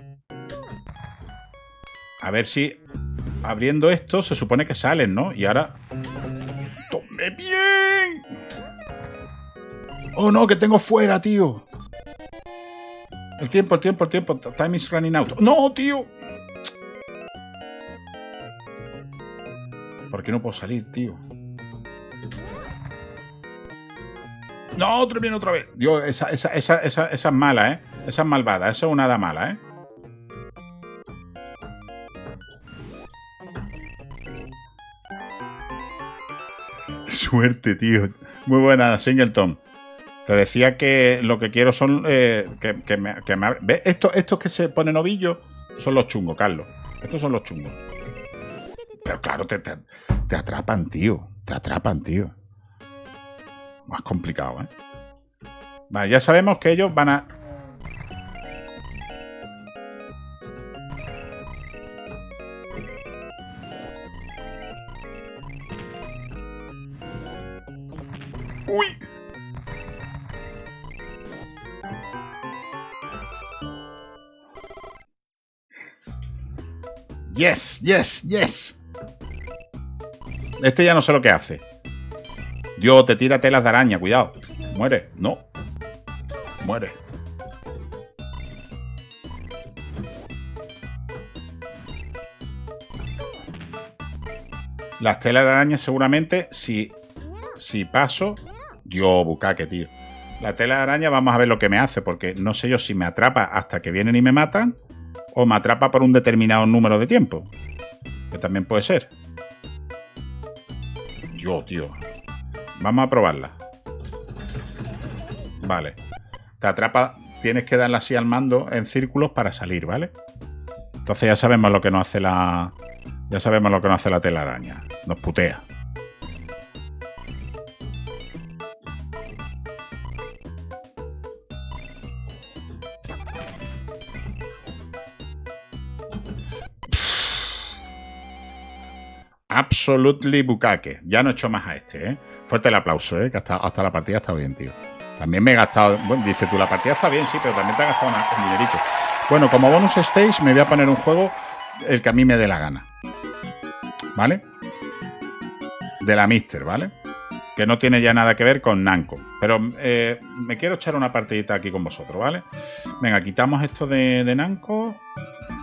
A ver si... Abriendo esto se supone que salen, ¿no? Y ahora... ¡Tome bien! ¡Oh, no! Que tengo fuera, tío. El tiempo, el tiempo, el tiempo. Time is running out. ¡No, tío! ¿Por qué no puedo salir, tío? ¡No! Otro viene otra vez. Dios, esa, esa, esa, esa, esa es mala, ¿eh? Esa es malvada. Esa es una hada mala, ¿eh? Suerte, tío. Muy buena, Singleton. Te decía que lo que quiero son... Eh, que, que me, que me, ¿ves? Estos, estos que se ponen ovillos son los chungos, Carlos. Estos son los chungos. Pero claro, te, te, te atrapan, tío. Te atrapan, tío. Más complicado, ¿eh? Vale, ya sabemos que ellos van a... ¡Uy! Yes, yes, yes. Este ya no sé lo que hace. Dios, te tira telas de araña, cuidado. Muere, no. Muere. Las telas de araña seguramente, si, si paso... Dios, bucaque, tío. La tela de araña vamos a ver lo que me hace, porque no sé yo si me atrapa hasta que vienen y me matan o me atrapa por un determinado número de tiempo. Que también puede ser. Yo, tío. Vamos a probarla. Vale. Te atrapa... Tienes que darle así al mando en círculos para salir, ¿vale? Entonces ya sabemos lo que nos hace la... Ya sabemos lo que nos hace la telaraña. Nos putea. Absolutely bucaque. Ya no he hecho más a este, ¿eh? Fuerte el aplauso, ¿eh? Que hasta, hasta la partida está bien, tío. También me he gastado... Bueno, dice tú, la partida está bien, sí, pero también te has gastado una, un dinerito. Bueno, como bonus stage me voy a poner un juego el que a mí me dé la gana. ¿Vale? De la Mister, ¿vale? Que no tiene ya nada que ver con Namco. Pero eh, me quiero echar una partidita aquí con vosotros, ¿vale? Venga, quitamos esto de, de Namco.